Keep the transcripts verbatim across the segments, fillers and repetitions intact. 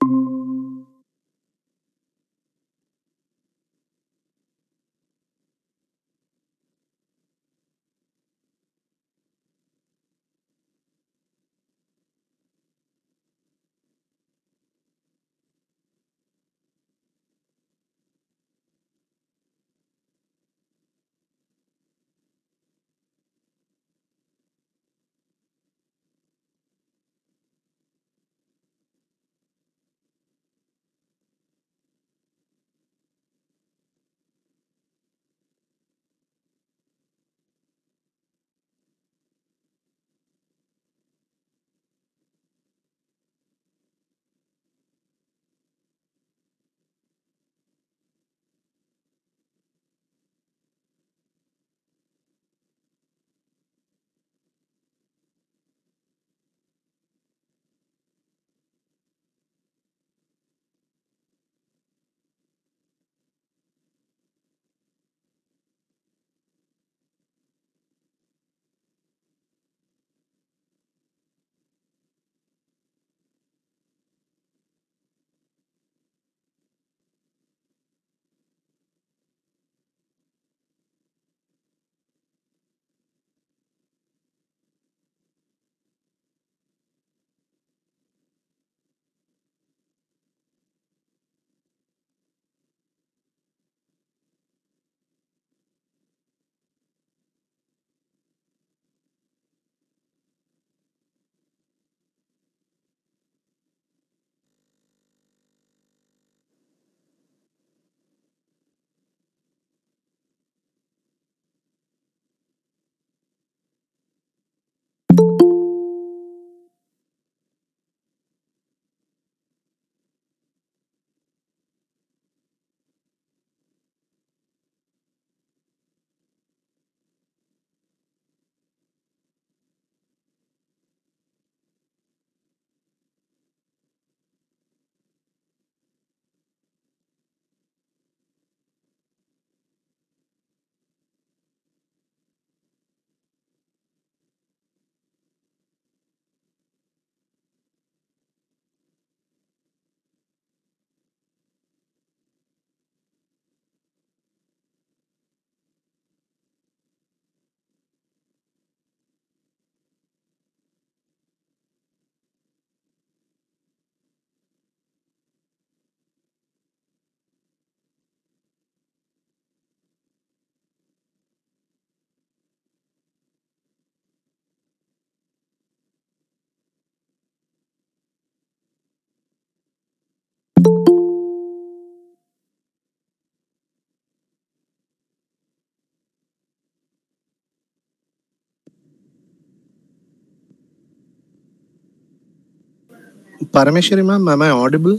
Parameshwari ma'am, am I audible?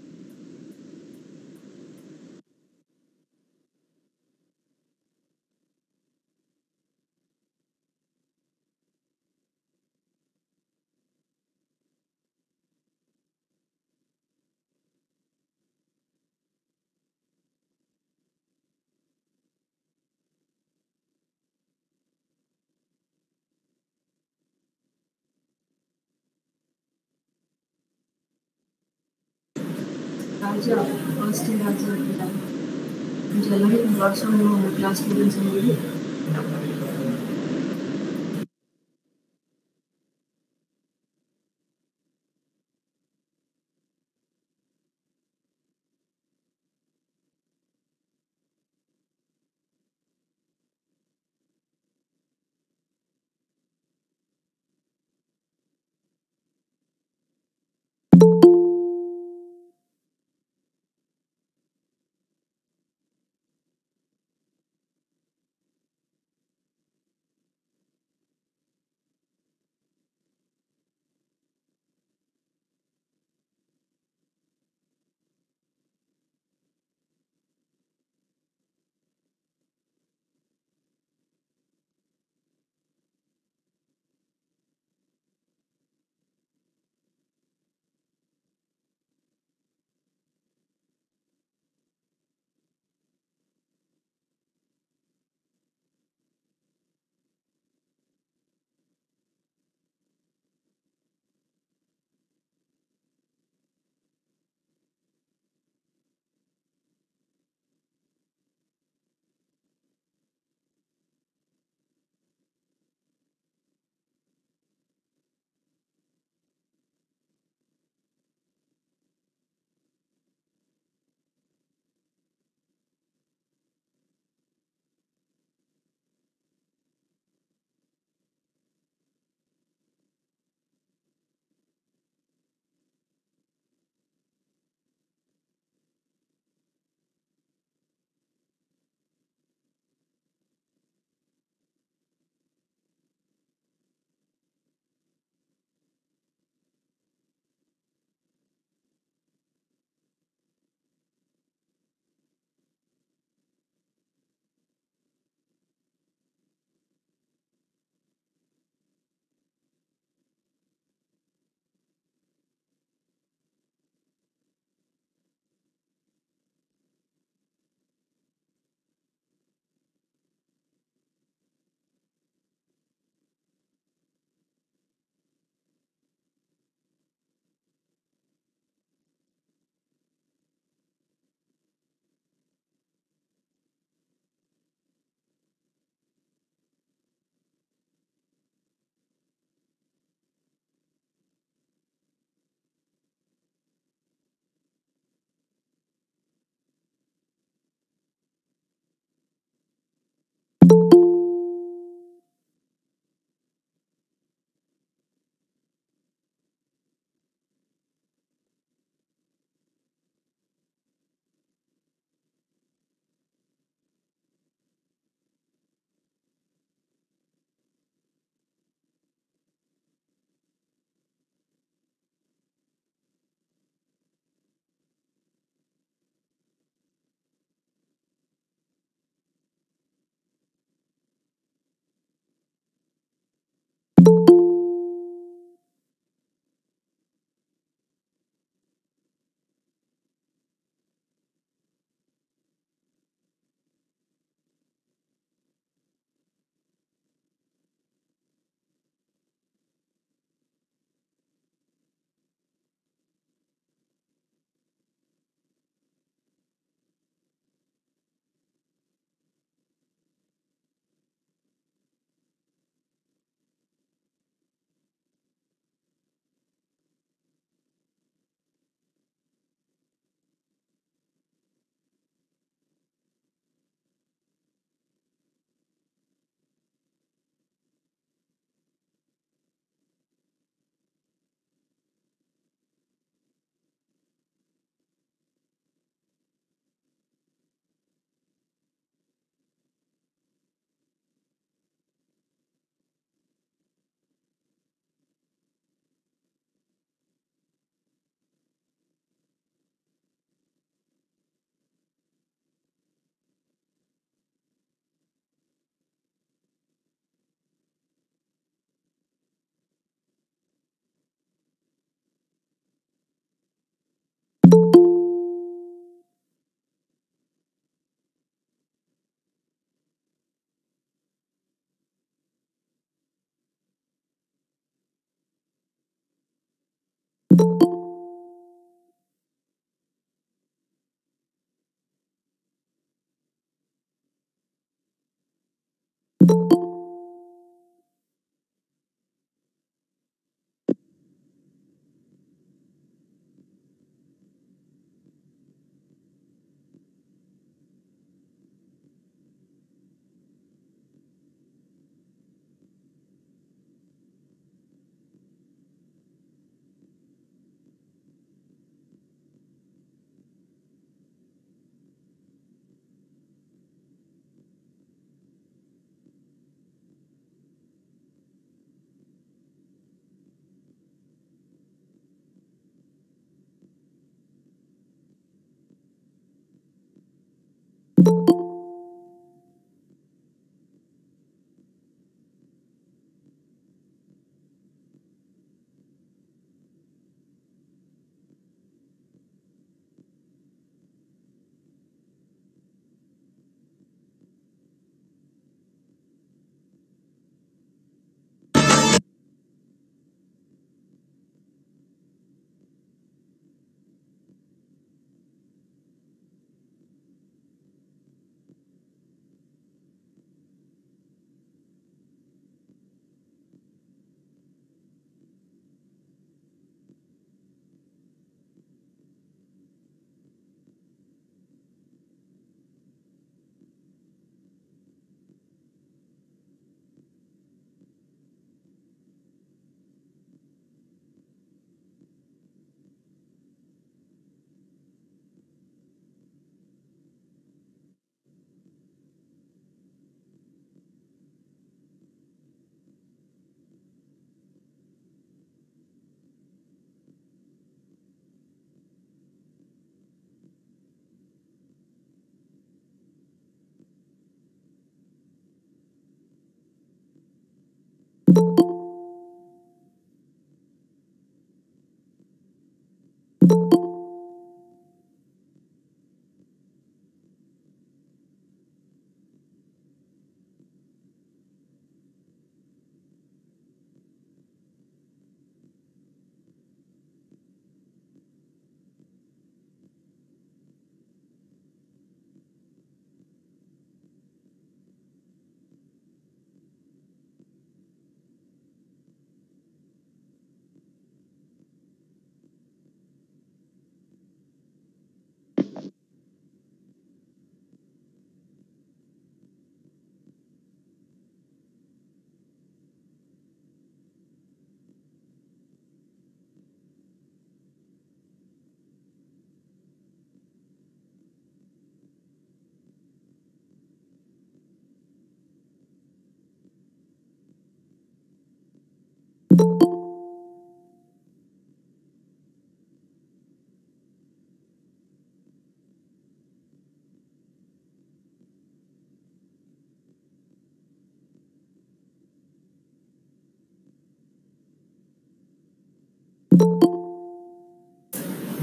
Raja, first in Raja Jalan. Jalan, lots of uh, class students in the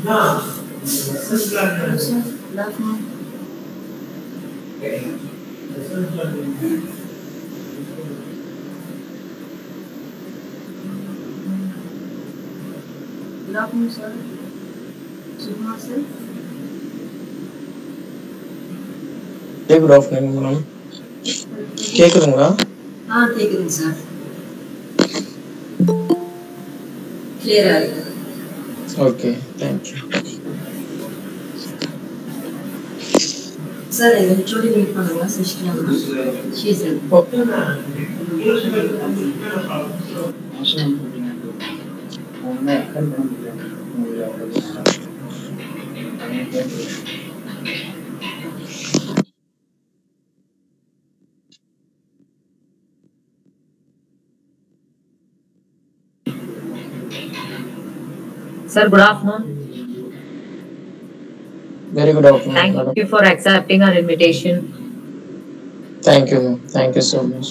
Hello, sir. Good afternoon. Good afternoon, sir. Subha, sir. Hey, good afternoon, madam. கேக்குதுங்களா? ஆ கேக்குதுங்க sir. கிளியரா இருக்கு. Okay, thank you. Sir எங்க HOD meet பண்ணுங்க sister. She is Okay. Sir, good afternoon. Very good afternoon, Thank madam. you for accepting our invitation. Thank you, ma'am. Thank you so much.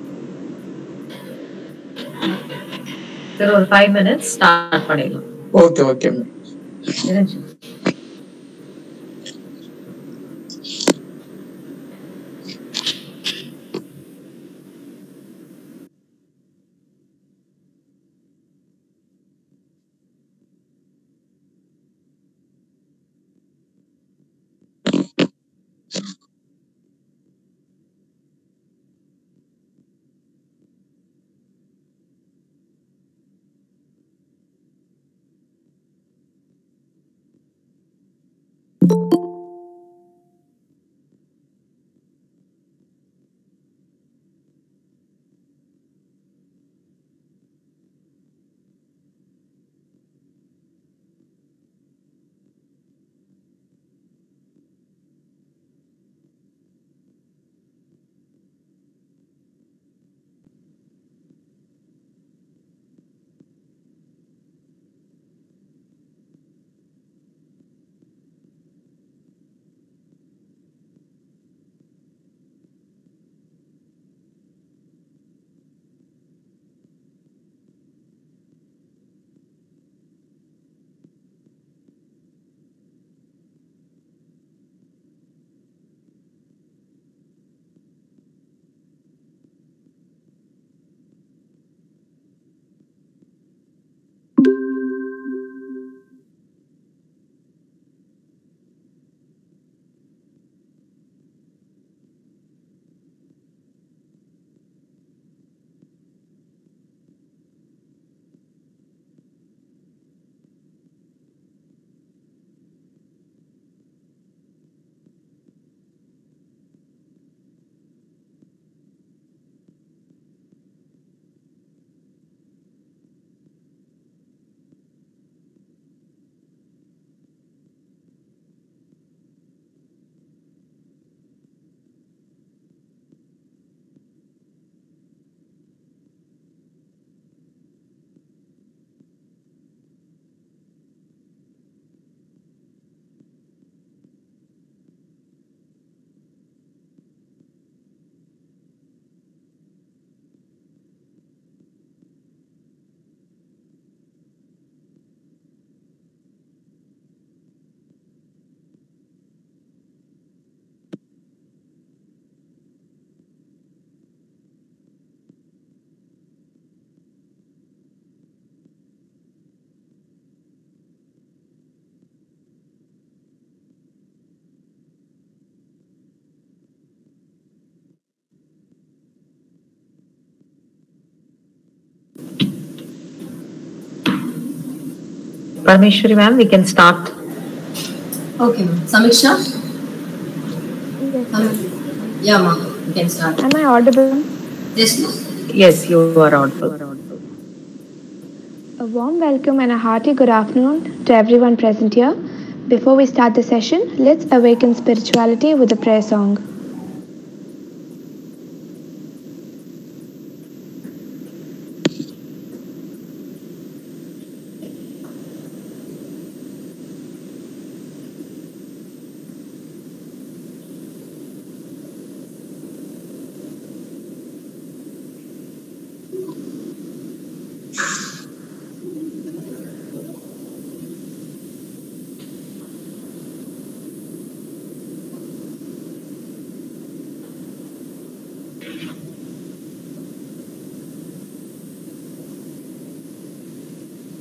Sir, ஒரு five minutes start பண்ணிடலாம். Okay, okay, ma'am. இருந்துச்சு. Parmeshwari ma'am, we can start. Okay, ma'am. Samiksha? Yes, Um, ma'am. yeah, ma'am. You can start. Am I audible? Yes, ma'am. Yes, you are audible. A warm welcome and a hearty good afternoon to everyone present here. Before we start the session, let's awaken spirituality with a prayer song.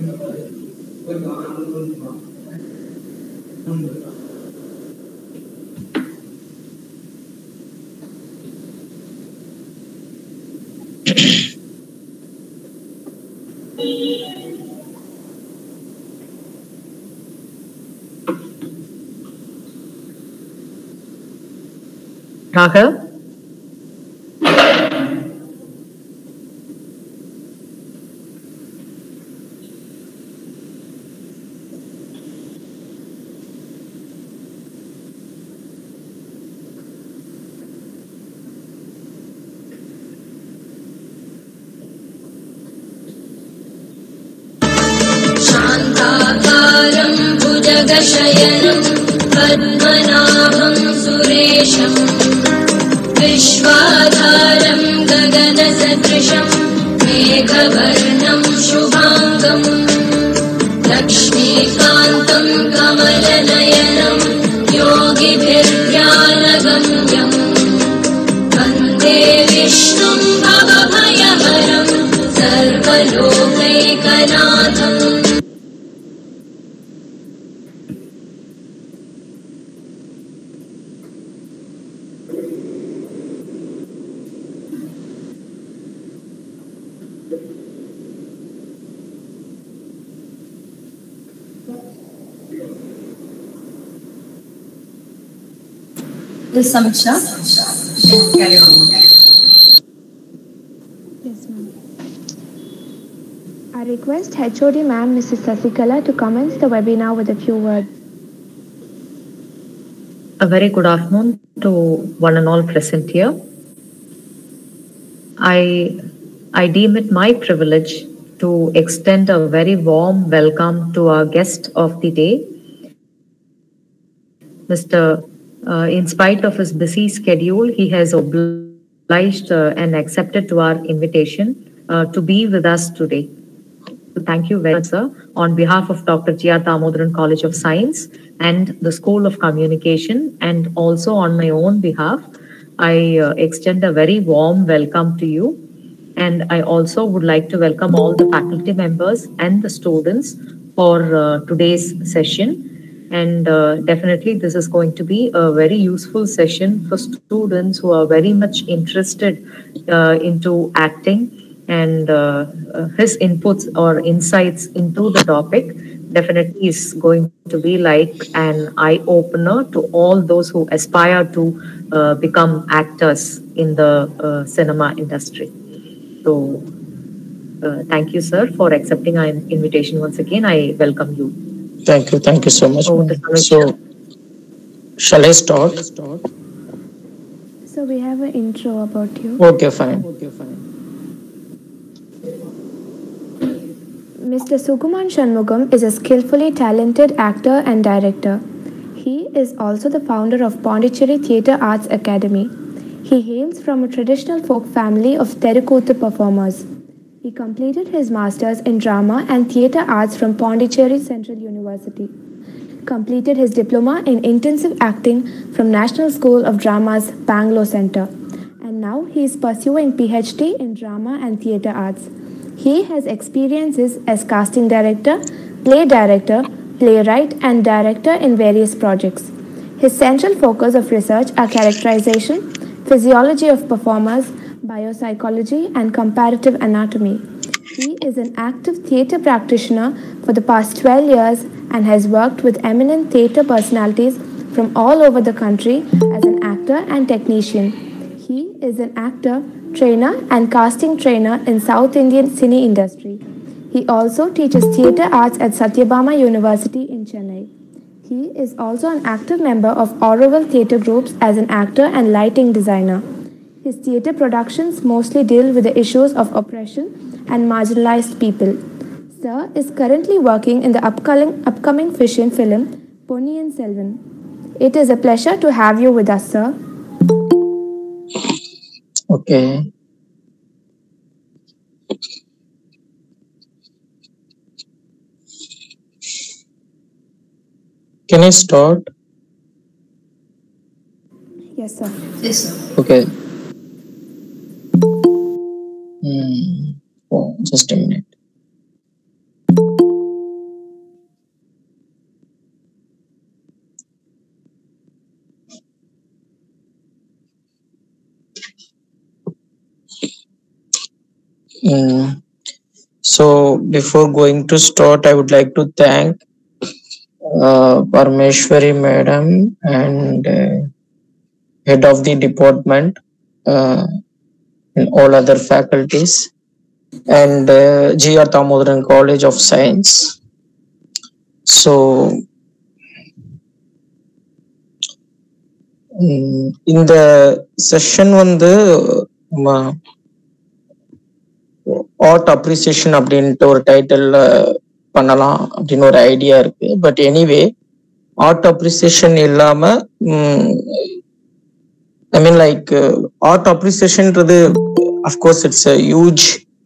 Raghav? शान्ताकारं भुजगशयनं पद्मनाभं सुरेशं विश्वाधारं गगनसदृशं मेघवर्णं शुभाङ्गं लक्ष्मीकान्तं कमलनयनं योगिभिर्ध्यानगम्यं वन्दे विष्णुं भवभयहरं सर्वलोकैकनाथम्। This is Samiksha. Carry on. Yes, ma'am. I request H O D ma'am, Missus Sasikala, to commence the webinar with a few words. A very good afternoon to one and all present here. I, I deem it my privilege to extend a very warm welcome to our guest of the day, Mister Uh, in spite of his busy schedule, he has obliged uh, and accepted to our invitation uh, to be with us today. So thank you very much, sir. On behalf of Doctor G R Damodaran College of Science and the School of Communication, and also on my own behalf, I uh, extend a very warm welcome to you. And I also would like to welcome all the faculty members and the students for uh, today's session. And uh, definitely this is going to be a very useful session for students who are very much interested uh, into acting, and uh, uh, his inputs or insights into the topic definitely is going to be like an eye-opener to all those who aspire to uh, become actors in the uh, cinema industry. So uh, thank you, sir, for accepting our invitation once again. I welcome you. Thank you. Thank you so much. Over to ma'am. So, shall I start? So we have an intro about you. Okay, fine. Mister Sukuman Shanmugam is a skillfully talented actor and director. He is also the founder of Pondicherry Theatre Arts Academy. He hails from a traditional folk family of Terukuthu performers. He completed his Masters in Drama and Theatre Arts from Pondicherry Central University. Completed his Diploma in Intensive Acting from National School of Drama's Bangalore Center. And now he is pursuing P H D in Drama and Theatre Arts. He has experiences as casting director, play director, playwright, and director in various projects. His central focus of research are characterization, physiology of performers, biopsychology, and comparative anatomy. He is an active theatre practitioner for the past twelve years and has worked with eminent theatre personalities from all over the country as an actor and technician. He is an actor, trainer, and casting trainer in South Indian cine industry. He also teaches theatre arts at Satyabama University in Chennai. He is also an active member of Auroville Theatre Groups as an actor and lighting designer. His theatre productions mostly deal with the issues of oppression and marginalized people. Sir is currently working in the upcoming, upcoming fiction film Ponniyin Selvan. It is a pleasure to have you with us, sir. Okay. Can I start? Yes, sir. Yes, sir. Okay. Hmm. Oh, just a minute. Mm. So before going to start, I would like to thank uh, Parameshwari Madam and uh, head of the department uh, and all other faculties and uh, G R Thamodaran College of Science. So mm, இந்த session வந்து art appreciation அப்படின்ட்டு ஒரு title பண்ணலாம் அப்படின்னு ஒரு idea இருக்கு. But anyway art appreciation இல்லாம I mean like art அப்ரிசியேஷன்ன்றது of course it's a huge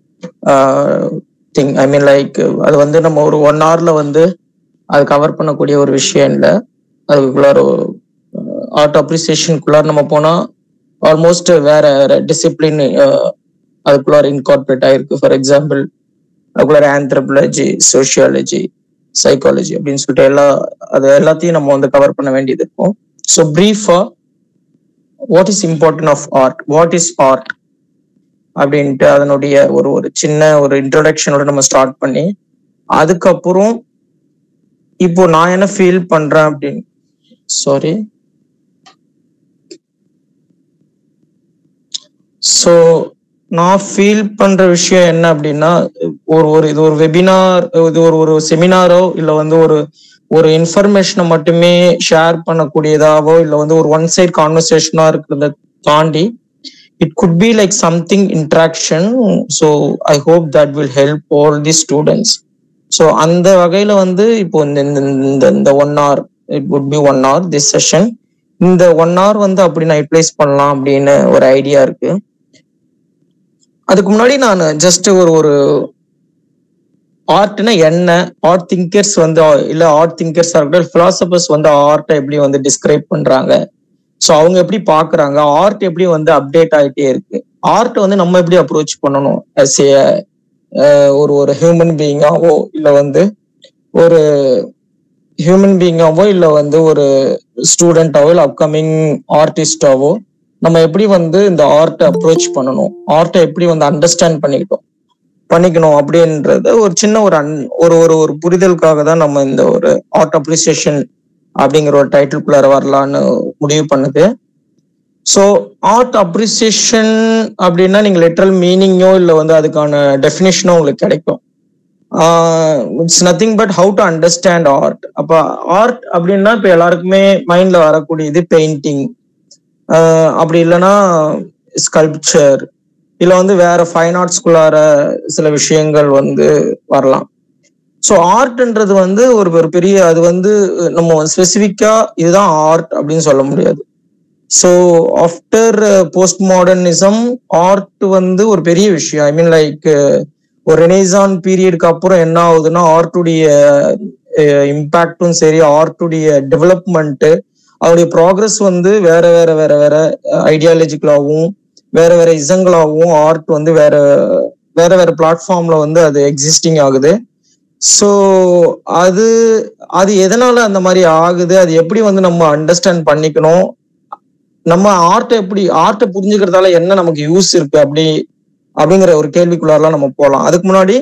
thing. I mean like அது வந்து நம்ம ஒரு ஒன் ஹவர்ல வந்து அது கவர் பண்ணக்கூடிய ஒரு விஷயம் இல்லை. அதுக்குள்ளார ஆர்ட் அப்ரிசியேஷனுக்குள்ளார நம்ம போனா ஆல்மோஸ்ட் வேற டிசிப்ளின் அதுக்குள்ளார இன்கார்பரேட் ஆயிருக்கு. ஃபார் எக்ஸாம்பிள் அதுக்குள்ளார ஆந்த்ரோபாலஜி, சோசியாலஜி, சைக்காலஜி அப்படின்னு சொல்லிட்டு எல்லா அது எல்லாத்தையும் நம்ம வந்து கவர் பண்ண வேண்டியது இருக்கும். ஸோ பிரீஃபா what is important of art, what is art அப்படின்ட்டு அதனுடைய ஒரு ஒரு சின்ன ஒரு இன்ட்ரோடக்ஷனோட நம்ம ஸ்டார்ட் பண்ணி அதுக்கப்புறம் இப்போ நான் என்ன ஃபீல் பண்றேன் அப்படின்னு சாரி ஸோ நான் ஃபீல் பண்ற விஷயம் என்ன அப்படின்னா ஒரு ஒரு இது ஒரு வெபினார், இது ஒரு ஒரு செமினாரோ இல்லை வந்து ஒரு ஒரு இன்ஃபர்மேஷனை மட்டுமே ஷேர் பண்ணக்கூடியதாவோ இல்லை வந்து ஒரு ஒன் சைட் கான்வர்சேஷனா இருக்கிறத தாண்டி it could be like something interaction. So I hope that will help all the students. ஸோ அந்த வகையில வந்து இப்போ இந்த இந்த one hour it would be one hour this session. இந்த ஒன் ஹவர் வந்து அப்படி நான் யூட்டிலைஸ் பண்ணலாம் அப்படின்னு ஒரு ஐடியா இருக்கு. அதுக்கு முன்னாடி நான் ஜஸ்ட் ஒரு ஒரு ஆர்ட்னா என்ன, ஆர்ட் திங்கர்ஸ் வந்து இல்ல ஆர்ட் திங்கர்ஸா இருக்கட்டும், பிலாசபர்ஸ் வந்து ஆர்ட்டை எப்படி வந்து டிஸ்கிரைப் பண்றாங்க, ஸோ அவங்க எப்படி பாக்குறாங்க, ஆர்ட் எப்படி வந்து அப்டேட் ஆகிட்டே இருக்கு, ஆர்ட் வந்து நம்ம எப்படி அப்ரோச் பண்ணணும் அஸ் ஏ ஒரு ஒரு ஹியூமன் பீயிங்காவோ இல்லை வந்து ஒரு ஹியூமன் பீயிங்காவோ இல்லை வந்து ஒரு ஸ்டூடெண்டாவோ இல்லை அப்கமிங் ஆர்டிஸ்டாவோ நம்ம எப்படி வந்து இந்த ஆர்ட்டை அப்ரோச் பண்ணணும், ஆர்ட்டை எப்படி வந்து அண்டர்ஸ்டாண்ட் பண்ணிக்கிட்டோம் பண்ணிக்கணும் அப்படின்றத ஒரு சின்ன ஒரு அன் ஒரு ஒரு ஒரு புரிதலுக்காக தான் நம்ம இந்த ஒரு ஆர்ட் அப்ரிசியேஷன் அப்படிங்கிற ஒரு டைட்டில்குள்ளார வரலான்னு முடிவு பண்ணுது. ஸோ ஆர்ட் அப்ரிசியேஷன் அப்படின்னா நீங்க லிட்ரல் மீனிங்கோ இல்லை வந்து அதுக்கான டெஃபினேஷனோ உங்களுக்கு கிடைக்கும். It's nothing but how to understand art. அப்போ ஆர்ட் அப்படின்னா இப்போ எல்லாருக்குமே மைண்ட்ல வரக்கூடியது பெயிண்டிங், அப்படி இல்லைன்னா ஸ்கல்ப்சர், இல்லை வந்து வேற ஃபைன் ஆர்ட்ஸ்குள்ளார சில விஷயங்கள் வந்து வரலாம். ஸோ ஆர்ட்ன்றது வந்து ஒரு ஒரு பெரிய அது வந்து நம்ம ஸ்பெசிஃபிக்கா இதுதான் ஆர்ட் அப்படின்னு சொல்ல முடியாது. So after post modernism art வந்து ஒரு பெரிய விஷயம். ஐ மீன் லைக் ஒரு ரெனேசான் பீரியடுக்கு அப்புறம் என்ன ஆகுதுன்னா ஆர்ட்டுடைய இம்பேக்டும் சரி, ஆர்ட்டுடைய டெவலப்மெண்ட்டு, அவருடைய ப்ராக்ரஸ் வந்து வேற வேற வேற வேற ஐடியாலஜிக்கலாகவும் வேற வேற இசங்களாகவும் ஆர்ட் வந்து வேற வேற வேற பிளாட்ஃபார்ம்ல வந்து அது எக்ஸிஸ்டிங் ஆகுது. ஸோ அது அது எதனால அந்த மாதிரி ஆகுது, அது எப்படி வந்து நம்ம அண்டர்ஸ்டாண்ட் பண்ணிக்கணும், நம்ம ஆர்ட்டை எப்படி ஆர்ட்டை புரிஞ்சுக்கிறதால என்ன நமக்கு யூஸ் இருக்கு அப்படி அப்படிங்கிற ஒரு கேள்விக்குள்ளாரெல்லாம் நம்ம போகலாம். அதுக்கு முன்னாடி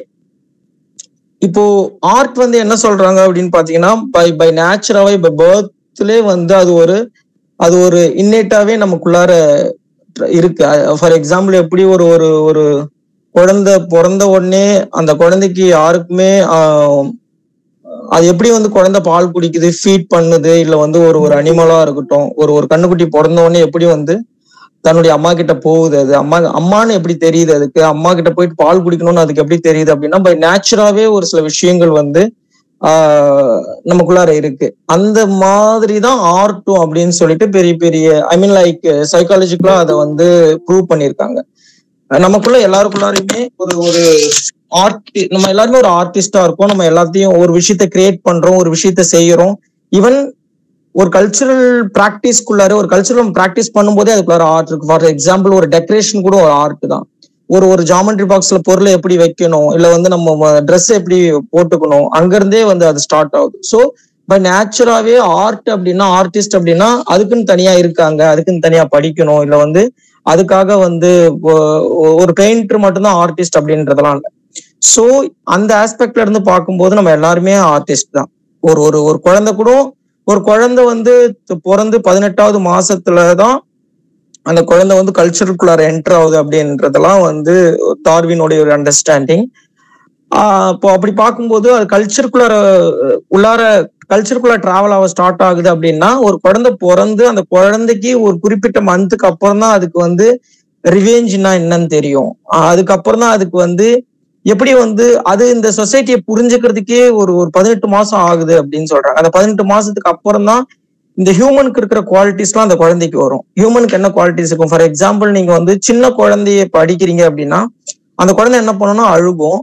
இப்போ ஆர்ட் வந்து என்ன சொல்றாங்க அப்படின்னு பாத்தீங்கன்னா பை பை நேச்சுராவே பை பர்த்லே வந்து அது ஒரு அது ஒரு இன்னேட்டாவே நமக்குள்ளார இருக்கு. ஃபார் எக்ஸாம்பிள் எப்படி ஒரு ஒரு ஒரு குழந்தை பிறந்த உடனே அந்த குழந்தைக்கு யாருக்குமே ஆஹ் அது எப்படி வந்து குழந்தை பால் குடிக்குது, ஃபீட் பண்ணுது, இல்லை வந்து ஒரு ஒரு அனிமலா இருக்கட்டும், ஒரு ஒரு கண்ணுக்குட்டி பிறந்த உடனே எப்படி வந்து தன்னுடைய அம்மா கிட்ட போகுது, அது அம்மா அம்மான்னு எப்படி தெரியுது, அதுக்கு அம்மா கிட்ட போயிட்டு பால் குடிக்கணும்னு அதுக்கு எப்படி தெரியுது அப்படின்னா பை நேச்சுராவே ஒரு சில விஷயங்கள் வந்து ஆஹ் நமக்குள்ளார இருக்கு. அந்த மாதிரிதான் ஆர்ட்டும் அப்படின்னு சொல்லிட்டு பெரிய பெரிய ஐ மீன் லைக் சைக்காலஜிக்கலா அதை வந்து ப்ரூவ் பண்ணியிருக்காங்க. நமக்குள்ள எல்லாருக்குள்ளாரையுமே ஒரு ஒரு ஆர்ட் நம்ம எல்லாருமே ஒரு ஆர்டிஸ்டா இருக்கோம். நம்ம எல்லாத்தையும் ஒரு விஷயத்த கிரியேட் பண்றோம், ஒரு விஷயத்த செய்யறோம். ஈவன் ஒரு கல்ச்சுரல் பிராக்டிஸ்க்குள்ளார ஒரு கல்ச்சுரல் பிராக்டிஸ் பண்ணும்போதே அதுக்குள்ளார ஆர்ட் இருக்கு. ஃபார் எக்ஸாம்பிள் ஒரு டெக்கரேஷன் கூட ஒரு ஆர்ட் தான். ஒரு ஒரு ஜாமெட்ரி பாக்ஸ்ல பொருளை எப்படி வைக்கணும், இல்ல வந்து நம்ம ட்ரெஸ் எப்படி போட்டுக்கணும், அங்கிருந்தே வந்து அது ஸ்டார்ட் ஆகுது. ஸோ பை நேச்சுராவே ஆர்ட் அப்படின்னா ஆர்டிஸ்ட் அப்படின்னா அதுக்குன்னு தனியா இருக்காங்க, அதுக்குன்னு தனியா படிக்கணும், இல்ல வந்து அதுக்காக வந்து ஒரு பெயிண்டர் மட்டும்தான் ஆர்டிஸ்ட் அப்படின்றதெல்லாம் இல்லை. ஸோ அந்த ஆஸ்பெக்ட்ல இருந்து பார்க்கும்போது நம்ம எல்லாருமே ஆர்டிஸ்ட் தான். ஒரு ஒரு ஒரு குழந்தை கூட ஒரு குழந்தை வந்து பிறந்து பதினெட்டாவது மாசத்துலதான் அந்த குழந்தை வந்து கல்ச்சருக்குள்ளார என்டர் ஆகுது அப்படின்றதெல்லாம் வந்து டார்வினுடைய ஒரு அண்டர்ஸ்டாண்டிங். ஆஹ் இப்போ அப்படி பார்க்கும்போது அது கல்ச்சருக்குள்ளார உள்ளார கல்ச்சருக்குள்ள டிராவல் ஆக ஸ்டார்ட் ஆகுது அப்படின்னா ஒரு குழந்தை பிறந்து அந்த குழந்தைக்கு ஒரு குறிப்பிட்ட மந்த்துக்கு அப்புறம் தான் அதுக்கு வந்து ரிவெஞ்ச்னா என்னன்னு தெரியும். அதுக்கப்புறம் தான் அதுக்கு வந்து எப்படி வந்து அது இந்த சொசைட்டியை புரிஞ்சுக்கிறதுக்கே ஒரு ஒரு பதினெட்டு மாசம் ஆகுது அப்படின்னு சொல்றாங்க. அந்த பதினெட்டு மாசத்துக்கு அப்புறம் தான் இந்த ஹியூமனுக்கு இருக்கிற குவாலிட்டிஸ்லாம் அந்த குழந்தைக்கு வரும். ஹியூமனுக்கு என்ன குவாலிட்டிஸ் இருக்கும்? ஃபார் எக்ஸாம்பிள், நீங்க வந்து சின்ன குழந்தைய படிக்கிறீங்க அப்படின்னா அந்த குழந்தை என்ன பண்ணணும்னா அழுகும்.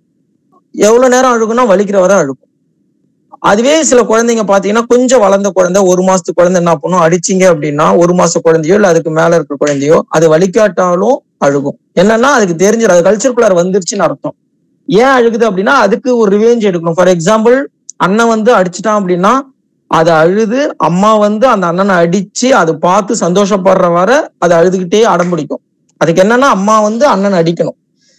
எவ்வளவு நேரம் அழுகும்னா வலிக்கிற வரை அழுகும். அதுவே சில குழந்தைங்க பாத்தீங்கன்னா கொஞ்சம் வளர்ந்த குழந்தை, ஒரு மாசத்து குழந்தை என்ன பண்ணும், அடிச்சிங்க அப்படின்னா ஒரு மாச குழந்தையோ இல்ல அதுக்கு மேல இருக்கிற குழந்தையோ அது வலிக்காட்டாலும் அழுகும். என்னன்னா அதுக்கு தெரிஞ்சிடும், அது கல்ச்சருக்குள்ளார வந்துருச்சுன்னு அர்த்தம். ஏன் அழுகுது அப்படின்னா அதுக்கு ஒரு ரிவெஞ்ச் எடுக்கணும். ஃபார் எக்ஸாம்பிள், அண்ணன் வந்து அடிச்சுட்டான் அப்படின்னா அதை அழுது அம்மா வந்து அந்த அண்ணனை அடிச்சு அது பார்த்து சந்தோஷப்படுற வரை அது அழுதுகிட்டே அடம் பிடிக்கும். அதுக்கு என்னன்னா அம்மா வந்து அண்ணன் அடிக்கணும்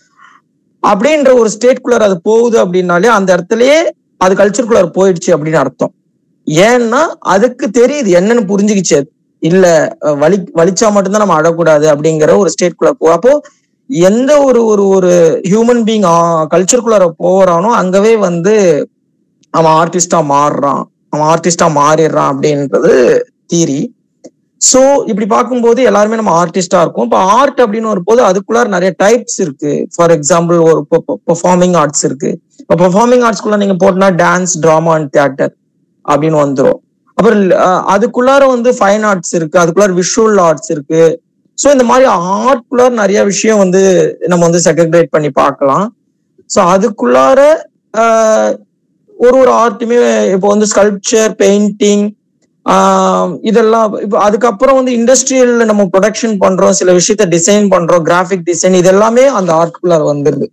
அப்படின்ற ஒரு ஸ்டேட்குள்ளார் அது போகுது அப்படின்னாலே அந்த இடத்துலயே அது கல்ச்சருக்குள்ளார் போயிடுச்சு அப்படின்னு அர்த்தம். ஏன்னா அதுக்கு தெரியுது என்னன்னு புரிஞ்சுக்கிச்சு. அது இல்ல வலி வலிச்சா மட்டும்தான் நம்ம அழக்கூடாது அப்படிங்கிற ஒரு ஸ்டேட்குள்ளார் போ. அப்போ எந்த ஒரு ஒரு ஒரு ஹியூமன் பீயிங் கல்ச்சருக்குள்ளார போறானோ அங்கவே வந்து அவன் ஆர்டிஸ்டா மாறுறான், அவன் ஆர்டிஸ்டா மாறிடுறான் அப்படின்றது தியரி. ஸோ இப்படி பார்க்கும்போது எல்லாருமே நம்ம ஆர்டிஸ்டா இருக்கும். இப்போ ஆர்ட் அப்படின்னு வரும்போது அதுக்குள்ளார நிறைய டைப்ஸ் இருக்கு. ஃபார் எக்ஸாம்பிள், ஒரு பெர்ஃபார்மிங் ஆர்ட்ஸ் இருக்கு. இப்போ பெர்ஃபார்மிங் ஆர்ட்ஸ்குள்ள நீங்க போட்டோம்னா டான்ஸ், டிராமா அண்ட் தியேட்டர் அப்படின்னு வந்துடும். அப்புறம் அதுக்குள்ளார வந்து ஃபைன் ஆர்ட்ஸ் இருக்கு, அதுக்குள்ளார விஷுவல் ஆர்ட்ஸ் இருக்கு. ஸோ இந்த மாதிரி ஆர்ட்குள்ளார நிறைய விஷயம் வந்து நம்ம வந்து செக்ரிகேட் பண்ணி பார்க்கலாம். ஸோ அதுக்குள்ளார ஆஹ் ஒரு ஒரு ஆர்ட்டுமே இப்போ வந்து ஸ்கல்ப்சர், பெயிண்டிங், ஆஹ் இதெல்லாம் இப்போ அதுக்கப்புறம் வந்து இண்டஸ்ட்ரியல் நம்ம ப்ரொடக்ஷன் பண்றோம், சில விஷயத்த டிசைன் பண்றோம், கிராஃபிக் டிசைன், இதெல்லாமே அந்த ஆர்ட்குள்ளார வந்துருது.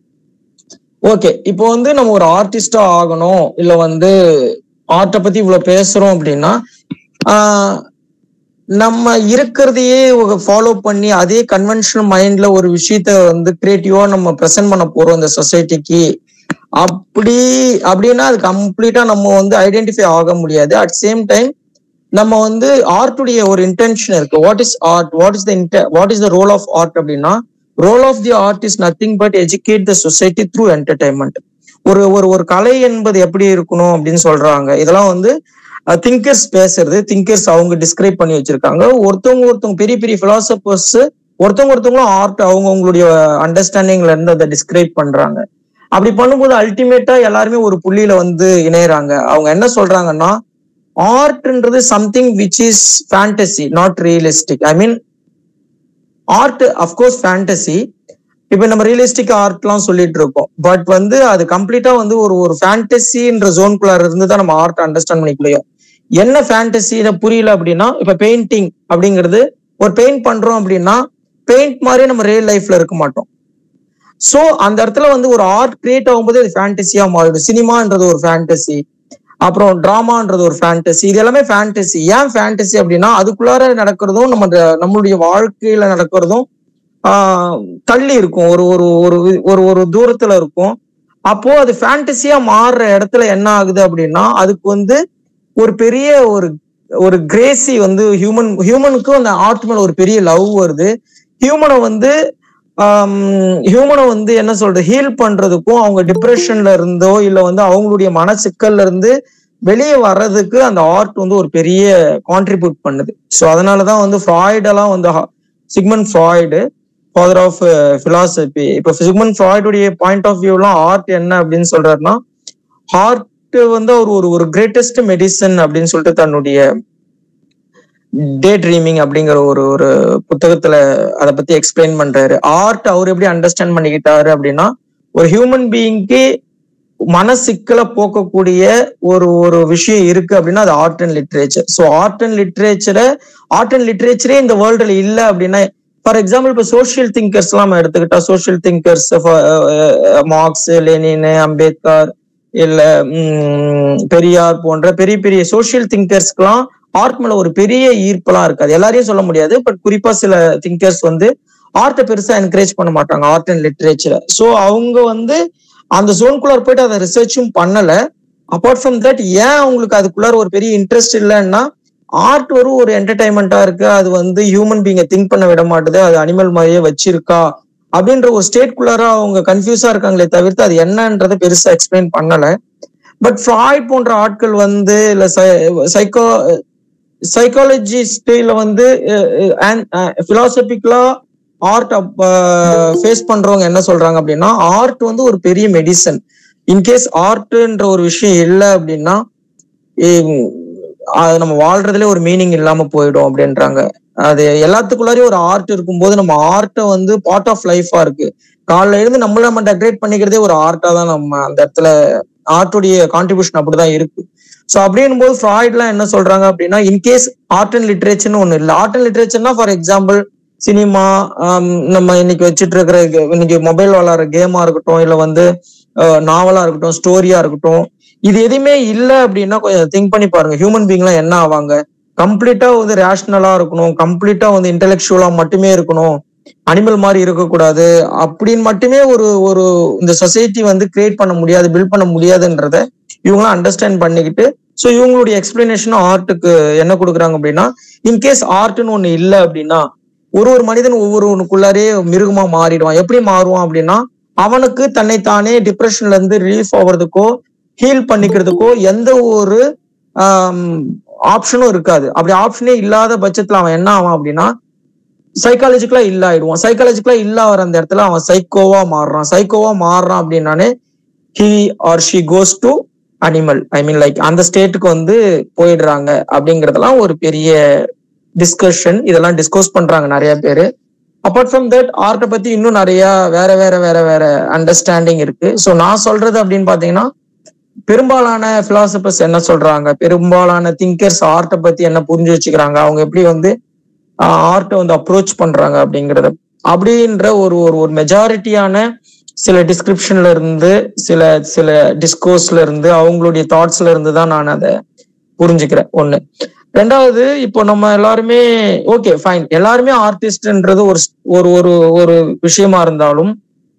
ஓகே, இப்போ வந்து நம்ம ஒரு ஆர்டிஸ்டா ஆகணும் இல்ல வந்து ஆர்ட்டை பத்தி இவ்வளவு பேசுறோம் அப்படின்னா ஆஹ் நம்ம இருக்கிறதையே ஃபாலோ பண்ணி அதே கன்வென்ஷனல் மைண்ட்ல ஒரு விஷயத்த வந்து கிரியேட்டிவா நம்ம ப்ரெசென்ட் பண்ண போறோம் இந்த சொசைட்டிக்கு அப்படி அப்படின்னா அது கம்ப்ளீட்டா நம்ம வந்து ஐடென்டிஃபை ஆக முடியாது. அட் சேம் டைம் நம்ம வந்து ஆர்ட்டுடைய ஒரு இன்டென்ஷன் இருக்கு. What is art, what is the what is the role of art அப்படின்னா, role of the art is nothing but educate the society through entertainment. ஒரு ஒரு ஒரு கலை என்பது எப்படி இருக்கணும் அப்படின்னு சொல்றாங்க. இதெல்லாம் வந்து திங்கர்ஸ் பேசுறது, திங்கர்ஸ் அவங்க டிஸ்கிரைப் பண்ணி வச்சிருக்காங்க. ஒருத்தவங்க ஒருத்தவங்க பெரிய பெரிய பிலாசபர்ஸ் ஒருத்தவங்க ஒருத்தவங்களும் ஆர்ட் அவங்க அவங்களுடைய அண்டர்ஸ்டாண்டிங்ல இருந்து அதை டிஸ்கிரைப் பண்றாங்க. அப்படி பண்ணும்போது அல்டிமேட்டா எல்லாருமே ஒரு புள்ளியில வந்து இணையறாங்க. அவங்க என்ன சொல்றாங்கன்னா, ஆர்ட்ன்றது something which is fantasy, not realistic. I mean art of course fantasy. இப்ப நம்ம ரியலிஸ்டிக் ஆர்ட்லாம் சொல்லிட்டு இருக்கோம், பட் வந்து அது கம்ப்ளீட்டா வந்து ஒரு ஒரு ஃபேண்டசின்ற ஜோன்குள்ளார இருந்து தான் நம்ம ஆர்ட் அண்டர்ஸ்டாண்ட் பண்ணிக்க முடியும். என்ன ஃபேண்டசின்னு புரியல அப்படின்னா, இப்ப பெயிண்டிங் அப்படிங்கிறது ஒரு பெயிண்ட் பண்றோம் அப்படின்னா பெயிண்ட் மாதிரியே நம்ம ரியல் லைஃப்ல இருக்க மாட்டோம். சோ அந்த இடத்துல வந்து ஒரு ஆர்ட் கிரியேட் ஆகும்போது அது ஃபேண்டசியா மாறிடும். சினிமான்றது ஒரு ஃபேண்டசி, அப்புறம் டிராமான்றது ஒரு ஃபேண்டசி, இது எல்லாமே ஃபேண்டசி. ஏன் ஃபேண்டசி அப்படின்னா அதுக்குள்ளார நடக்கிறதும் நம்ம நம்மளுடைய வாழ்க்கையில நடக்கிறதும் ஆஹ் தள்ளி இருக்கும், ஒரு ஒரு ஒரு ஒரு தூரத்துல இருக்கும். அப்போ அது ஃபேண்டசியா மாறுற இடத்துல என்ன ஆகுது அப்படின்னா அதுக்கு வந்து ஒரு பெரிய ஒரு ஒரு கிரேசி வந்து ஹியூமன் ஹியூமனுக்கும் அந்த ஆர்ட் மேல ஒரு பெரிய லவ் வருது. ஹியூமனை வந்து ஹியூமனை வந்து என்ன சொல்றது, ஹீல் பண்றதுக்கும் அவங்க டிப்ரெஷன்ல இருந்தோ இல்ல வந்து அவங்களுடைய மன சிக்கல்ல இருந்து வெளியே வர்றதுக்கு அந்த ஆர்ட் வந்து ஒரு பெரிய கான்ட்ரிபியூட் பண்ணுது. ஸோ அதனாலதான் வந்து ஃப்ராய்டெல்லாம் வந்து Sigmund Freud, father of philosophy, இப்போ சிக்மண்ட் ஃப்ராய்டுடைய பாயிண்ட் ஆஃப் வியூலாம் ஆர்ட் என்ன அப்படின்னு சொல்றாருன்னா, ஆர்ட் வந்து அவர் ஒரு ஒரு கிரேட்டஸ்ட் மெடிசன் அப்படின்னு சொல்லிட்டு தன்னுடைய டே ட்ரீமிங் அப்படிங்கிற ஒரு ஒரு புத்தகத்துல அதை பத்தி எக்ஸ்பிளைன் பண்றாரு. ஆர்ட் அவர் எப்படி அண்டர்ஸ்டாண்ட் பண்ணிக்கிட்டாரு அப்படின்னா, ஒரு ஹியூமன் பீயிங்க்கு மன சிக்கலை போக்கக்கூடிய ஒரு ஒரு விஷயம் இருக்கு அப்படின்னா அது art and literature. So art and லிட்ரேச்சரை ஆர்ட் அண்ட் லிட்ரேச்சரே இந்த வேர்ல்டுல இல்லை அப்படின்னா, ஃபார் எக்ஸாம்பிள் இப்போ சோசியல் திங்கர்ஸ் எல்லாம் நம்ம எடுத்துக்கிட்டா, social thinkers Marx, Lenin, Ambedkar இல்ல உம் பெரியார் போன்ற பெரிய பெரிய சோசியல் திங்கர்ஸ்க்கெல்லாம் ஆர்ட் மேல ஒரு பெரிய ஈர்ப்பெல்லாம் இருக்காது. எல்லாரையும் சொல்ல முடியாது, பட் குறிப்பா சில திங்கர்ஸ் வந்து ஆர்ட்டை பெருசா என்கரேஜ் பண்ண மாட்டாங்க, ஆர்ட் அண்ட் லிட்ரேச்சரை. ஸோ அவங்க வந்து அந்த ஜோனுக்குள்ளார போயிட்டு அதை ரிசர்ச்சும் பண்ணல. அப்பார்ட் ஃப்ரம் தட், ஏன் அவங்களுக்கு அதுக்குள்ளார ஒரு பெரிய இன்ட்ரெஸ்ட் இல்லைன்னா, ஆர்ட் ஒரு ஒரு என்டர்டைன்மெண்டா இருக்கு, அது வந்து ஹியூமன் பீங்கை திங்க் பண்ண விட மாட்டுது, அது அனிமல் மாதிரியே வச்சிருக்கா அப்படின்ற ஒரு ஸ்டேட்குள்ளார அவங்க கன்ஃபியூஸா இருக்காங்களே தவிர்த்து அது என்னன்றதை பெருசா எக்ஸ்பிளைன் பண்ணல. பட் ஃப்ராய்ட் போன்ற ஆட்கள் வந்து இல்ல சைக்கோ சைக்காலஜிஸ்ட் இல்ல வந்து பிலாசபிக்கலா ஆர்ட் ஃபேஸ் பண்றவங்க என்ன சொல்றாங்க அப்படின்னா, ஆர்ட் வந்து ஒரு பெரிய மெடிசன். இன்கேஸ் ஆர்ட்ன்ற ஒரு விஷயம் இல்லை அப்படின்னா அது நம்ம வாழ்றதுல ஒரு மீனிங் இல்லாம போயிடும் அப்படின்றாங்க. அது எல்லாத்துக்குள்ளாரையும் ஒரு ஆர்ட் இருக்கும்போது நம்ம ஆர்ட்டை வந்து பார்ட் ஆஃப் லைஃபா இருக்கு. காலைல இருந்து நம்மள நம்ம டெக்கரேட் பண்ணிக்கிறதே ஒரு ஆர்ட்டா தான். நம்ம அந்த இடத்துல ஆர்ட்டுடைய கான்ட்ரிபியூஷன் அப்படிதான் இருக்கு. ஸோ அப்படின்னும் போது ஃப்ராய்ட்லாம் என்ன சொல்றாங்க அப்படின்னா, இன்கேஸ் ஆர்ட் அண்ட் லிட்ரேச்சர்னு ஒண்ணு இல்லை. ஆர்ட் அண்ட் லிட்ரேச்சர்னா ஃபார் எக்ஸாம்பிள் சினிமா, நம்ம இன்னைக்கு வச்சுட்டு இருக்கிற இன்னைக்கு மொபைல் விளாடுற கேமா இருக்கட்டும், இல்லை வந்து நாவலா இருக்கட்டும், ஸ்டோரியா இருக்கட்டும், இது எதுவுமே இல்லை அப்படின்னா கொஞ்சம் திங்க் பண்ணி பாருங்க, ஹியூமன் பீங்லாம் என்ன ஆவாங்க? கம்ப்ளீட்டா வந்து ரேஷனலா இருக்கணும், கம்ப்ளீட்டா வந்து இன்டெலெக்சுவலா மட்டுமே இருக்கணும், அனிமல் மாதிரி இருக்கக்கூடாது அப்படின்னு மட்டுமே ஒரு ஒரு இந்த சொசைட்டி வந்து கிரியேட் பண்ண முடியாது, பில்ட் பண்ண முடியாதுன்றத இவங்களாம் அண்டர்ஸ்டாண்ட் பண்ணிக்கிட்டு, ஸோ இவங்களுடைய எக்ஸ்பிளனேஷனும் ஆர்ட்டுக்கு என்ன கொடுக்குறாங்க அப்படின்னா, இன்கேஸ் ஆர்ட்னு ஒண்ணு இல்லை அப்படின்னா ஒரு ஒரு மனிதன் ஒவ்வொருவனுக்குள்ளாரே மிருகமா மாறிடுவான். எப்படி மாறுவான் அப்படின்னா, அவனுக்கு தன்னைத்தானே டிப்ரெஷன்ல இருந்து ரிலீஃப் ஆகுறதுக்கோ ஹீல் பண்ணிக்கிறதுக்கோ எந்த ஒரு ஆப்ஷனும் இருக்காது. அப்படி ஆப்ஷனே இல்லாத பட்சத்துல அவன் என்ன ஆவான் அப்படின்னா சைக்காலஜிக்கலா இல்ல ஆயிடுவான். சைக்காலஜிக்கலா இல்ல ஆகிற அந்த இடத்துல அவன் சைக்கோவா மாறுறான். சைக்கோவா மாறுறான் அப்படின்னானே he or she goes to animal, I mean like அந்த ஸ்டேட்டுக்கு வந்து போயிடுறாங்க அப்படிங்கறதெல்லாம் ஒரு பெரிய டிஸ்கஷன். இதெல்லாம் டிஸ்கஸ் பண்றாங்க நிறைய பேரு. அப்பார்ட் ஃப்ரம் தட், ஆர்ட்டை பத்தி இன்னும் நிறைய வேற வேற வேற வேற அண்டர்ஸ்டாண்டிங் இருக்கு. ஸோ நான் சொல்றது அப்படின்னு பாத்தீங்கன்னா, பெரும்பாலான பிலாசபர்ஸ் என்ன சொல்றாங்க, பெரும்பாலான திங்கர்ஸ் ஆர்ட்டை பத்தி என்ன புரிஞ்சு வச்சுக்கிறாங்க, அவங்க எப்படி வந்து ஆர்ட்டை வந்து அப்ரோச் பண்றாங்க அப்படிங்கறத அப்படின்ற ஒரு ஒரு மெஜாரிட்டியான சில டிஸ்கிரிப்ஷன்ல இருந்து சில சில டிஸ்கோர்ஸ்ல இருந்து அவங்களுடைய தாட்ஸ்ல இருந்து தான் நான் அதை புரிஞ்சுக்கிறேன். ஒண்ணு. ரெண்டாவது, இப்போ நம்ம எல்லாருமே ஓகே ஃபைன், எல்லாருமே ஆர்டிஸ்ட்ன்றது ஒரு ஒரு ஒரு விஷயமா இருந்தாலும்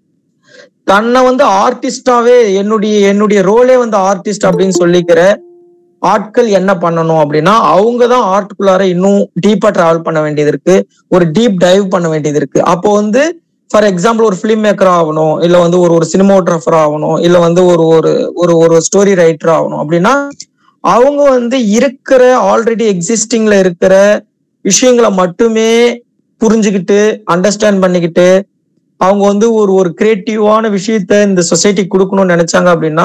தன்னை வந்து ஆர்டிஸ்டாவே என்னுடைய என்னுடைய ரோலே வந்து ஆர்டிஸ்ட் அப்படின்னு சொல்லிக்கிற ஆட்கள் என்ன பண்ணணும் அப்படின்னா, அவங்கதான் ஆர்ட்டுக்குள்ளார இன்னும் டீப்பா டிராவல் பண்ண வேண்டியது இருக்கு, ஒரு டீப் டைவ் பண்ண வேண்டியது இருக்கு. அப்போ வந்து ஃபார் எக்ஸாம்பிள் ஒரு ஃபிலிம் மேக்கர் ஆகணும், இல்ல வந்து ஒரு ஒரு சினிமோகிராஃபர் ஆகணும், இல்ல வந்து ஒரு ஒரு ஒரு ஸ்டோரி ரைட்டர் ஆகணும் அப்படின்னா அவங்க வந்து இருக்கிற ஆல்ரெடி எக்ஸிஸ்டிங்ல இருக்கிற விஷயங்களை மட்டுமே புரிஞ்சுக்கிட்டு அண்டர்ஸ்டாண்ட் பண்ணிக்கிட்டு அவங்க வந்து ஒரு ஒரு கிரியேட்டிவான விஷயத்த இந்த சொசைட்டி கொடுக்கணும்னு நினைச்சாங்க அப்படின்னா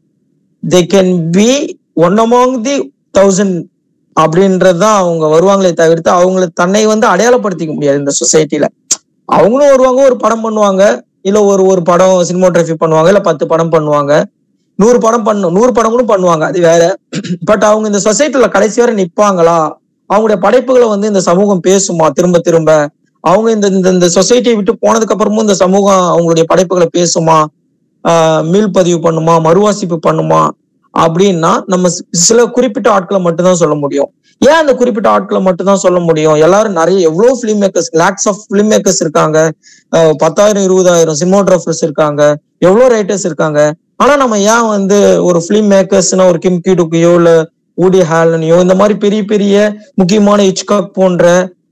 they can be one among the thousand அப்படின்றதுதான் அவங்க வருவாங்களே தவிர்த்து அவங்களை தன்னை வந்து அடையாளப்படுத்திக்க முடியாது இந்த சொசைட்டில. அவங்களும் வருவாங்க, ஒரு படம் பண்ணுவாங்க, இல்ல ஒரு ஒரு படம் சினிமோகிராஃபி பண்ணுவாங்க, இல்ல பத்து படம் பண்ணுவாங்க, நூறு படம் பண்ணும் நூறு படங்களும் பண்ணுவாங்க, அது வேற. பட் அவங்க இந்த சொசைட்டில கடைசி வரை நிற்பாங்களா? அவங்களுடைய படைப்புகளை வந்து இந்த சமூகம் பேசுமா திரும்ப திரும்ப? அவங்க இந்த இந்த சொசைட்டியை விட்டு போனதுக்கு அப்புறமும் இந்த சமூகம் அவங்களுடைய படைப்புகளை பேசுமா, ஆஹ் மீள் பதிவு பண்ணுமா, மறுவாசிப்பு பண்ணுமா அப்படின்னா நம்ம சில குறிப்பிட்ட ஆட்களை மட்டும்தான் சொல்ல முடியும். ஏன் அந்த குறிப்பிட்ட ஆட்களை மட்டும்தான் சொல்ல முடியும்? எல்லாரும் நிறைய எவ்வளவு film makers, lakhs of film makers இருக்காங்க, பத்தாயிரம் இருபதாயிரம் சினிமோகிராஃபர்ஸ் இருக்காங்க, எவ்வளவு ரைட்டர்ஸ் இருக்காங்க. ஆனா நம்ம ஏன் வந்து ஒரு பிலிம் மேக்கர்ஸ்னா ஒரு கிம் கிடுக்கையோ இல்ல ஊடி ஹாலனையோ இந்த மாதிரி பெரிய பெரிய முக்கியமான ஹிச்காக் போன்ற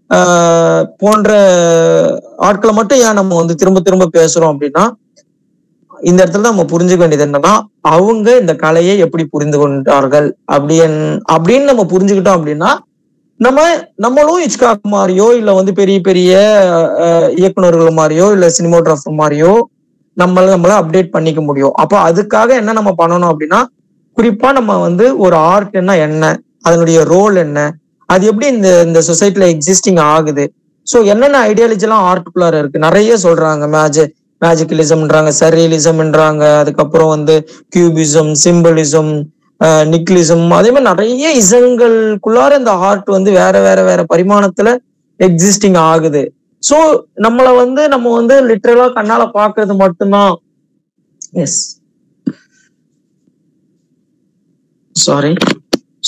ஆஹ் போன்ற ஆட்களை மட்டும் ஏன் நம்ம வந்து திரும்ப திரும்ப பேசுறோம் அப்படின்னா, இந்த இடத்துல நம்ம புரிஞ்சுக்க வேண்டியது என்னன்னா, அவங்க இந்த கலையை எப்படி புரிந்து கொண்டார்கள் அப்படின்னு அப்படின்னு நம்ம புரிஞ்சுக்கிட்டோம் அப்படின்னா நம்ம நம்மளும் ஹிச்காக் மாதிரியோ இல்ல வந்து பெரிய பெரிய இயக்குநர்கள் மாதிரியோ இல்ல சினிமோகிராஃபர் மாதிரியோ நம்மள நம்மள அப்டேட் பண்ணிக்க முடியும். அப்போ அதுக்காக என்ன நம்ம பண்ணணும் அப்படின்னா, குறிப்பா நம்ம வந்து ஒரு ஆர்ட்னா என்ன, அதனுடைய ரோல் என்ன, அது எப்படி இந்த இந்த சொசைட்டில எக்ஸிஸ்டிங் ஆகுது, ஸோ என்னென்ன ஐடியாலஜி எல்லாம் ஆர்ட்டுக்குள்ளார இருக்கு. நிறைய சொல்றாங்க, மேஜிக் மேஜிக்கலிசம்ன்றாங்க, சர்ரியலிசம்ன்றாங்க, அதுக்கப்புறம் வந்து கியூபிசம், சிம்பிளிசம், நிக்லிசம், அதே மாதிரி நிறைய இசங்களுக்குள்ளார இந்த ஆர்ட் வந்து வேற வேற வேற பரிமாணத்துல எக்ஸிஸ்டிங் ஆகுது. சோ நம்மள வந்து நம்ம வந்து லிட்டரலா கண்ணால பாக்குறது மட்டும்தான். எஸ் சாரி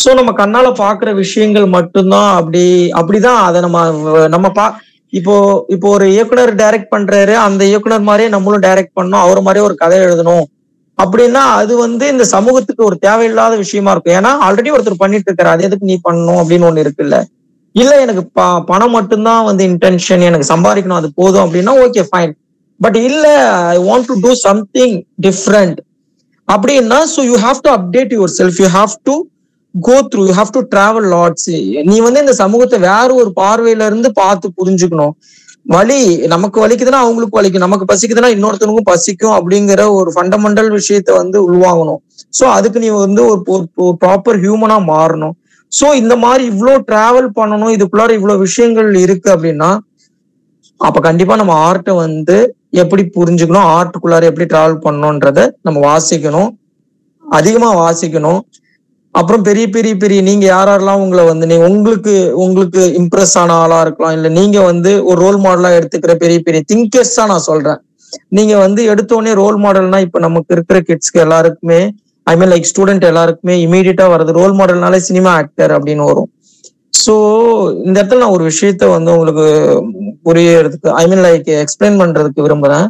சோ நம்ம கண்ணால பாக்குற விஷயங்கள் மட்டும்தான் அப்படி அப்படிதான் அதை நம்ம நம்ம பா இப்போ இப்போ ஒரு இயக்குனர் டைரக்ட் பண்றாரு, அந்த இயக்குனர் மாதிரியே நம்மளும் டைரக்ட் பண்ணணும், அவர் மாதிரியே ஒரு கதை எழுதணும் அப்படின்னா அது வந்து இந்த சமூகத்துக்கு ஒரு தேவையில்லாத விஷயமா இருக்கும். ஏன்னா ஆல்ரெடி ஒருத்தர் பண்ணிட்டு இருக்காரு, அது எதுக்கு நீ பண்ணணும் அப்படின்னு ஒண்ணு இருக்குல்ல. இல்ல எனக்கு ப பணம் மட்டும்தான் வந்து இன்டென்ஷன், எனக்கு சம்பாதிக்கணும் அது போதும் அப்படின்னா ஓகே ஃபைன். பட் இல்ல I want to do something different அப்படின்னா so you have to update yourself, you have to go through, you have to travel lots. நீ வந்து இந்த சமூகத்தை வேற ஒரு பார்வையில இருந்து பார்த்து புரிஞ்சுக்கணும். வலி நமக்கு வலிக்குதுன்னா அவங்களுக்கு வலிக்கும், நமக்கு பசிக்குதுன்னா இன்னொருத்தனுக்கும் பசிக்கும் அப்படிங்கிற ஒரு ஃபண்டமெண்டல் விஷயத்த வந்து உள்வாங்கணும். ஸோ அதுக்கு நீ வந்து ஒரு ப்ராப்பர் ஹியூமனா மாறணும். ஸோ இந்த மாதிரி இவ்வளோ டிராவல் பண்ணணும், இதுக்குள்ளார இவ்வளோ விஷயங்கள் இருக்கு அப்படின்னா அப்ப கண்டிப்பா நம்ம ஆர்ட்டை வந்து எப்படி புரிஞ்சுக்கணும், ஆர்ட்டுக்குள்ளார எப்படி டிராவல் பண்ணணும்ன்றத நம்ம வாசிக்கணும், அதிகமா வாசிக்கணும். அப்புறம் பெரிய பெரிய பெரிய நீங்க யாரெல்லாம் உங்களை வந்து நீங்க உங்களுக்கு உங்களுக்கு இம்ப்ரெஸ் ஆன ஆளா இருக்கலாம், இல்ல நீங்க வந்து ஒரு ரோல் மாடலா எடுத்துக்கிற பெரிய பெரிய திங்கர்ஸா நான் சொல்றேன். நீங்க வந்து எடுத்தோடனே ரோல் மாடல்னா இப்ப நமக்கு இருக்கிற கிட்ஸ்க்கு எல்லாருக்குமே ஐ மீன் லைக் ஸ்டூடெண்ட் எல்லாருக்குமே இமீடியட்டா வருது ரோல் மாடல்னாலே சினிமா ஆக்டர் அப்படின்னு வரும். ஸோ இந்த இடத்துல நான் ஒரு விஷயத்த வந்து உங்களுக்கு புரியறதுக்கு ஐ மீன் லைக் எக்ஸ்பிளைன் பண்றதுக்கு விரும்புறேன்.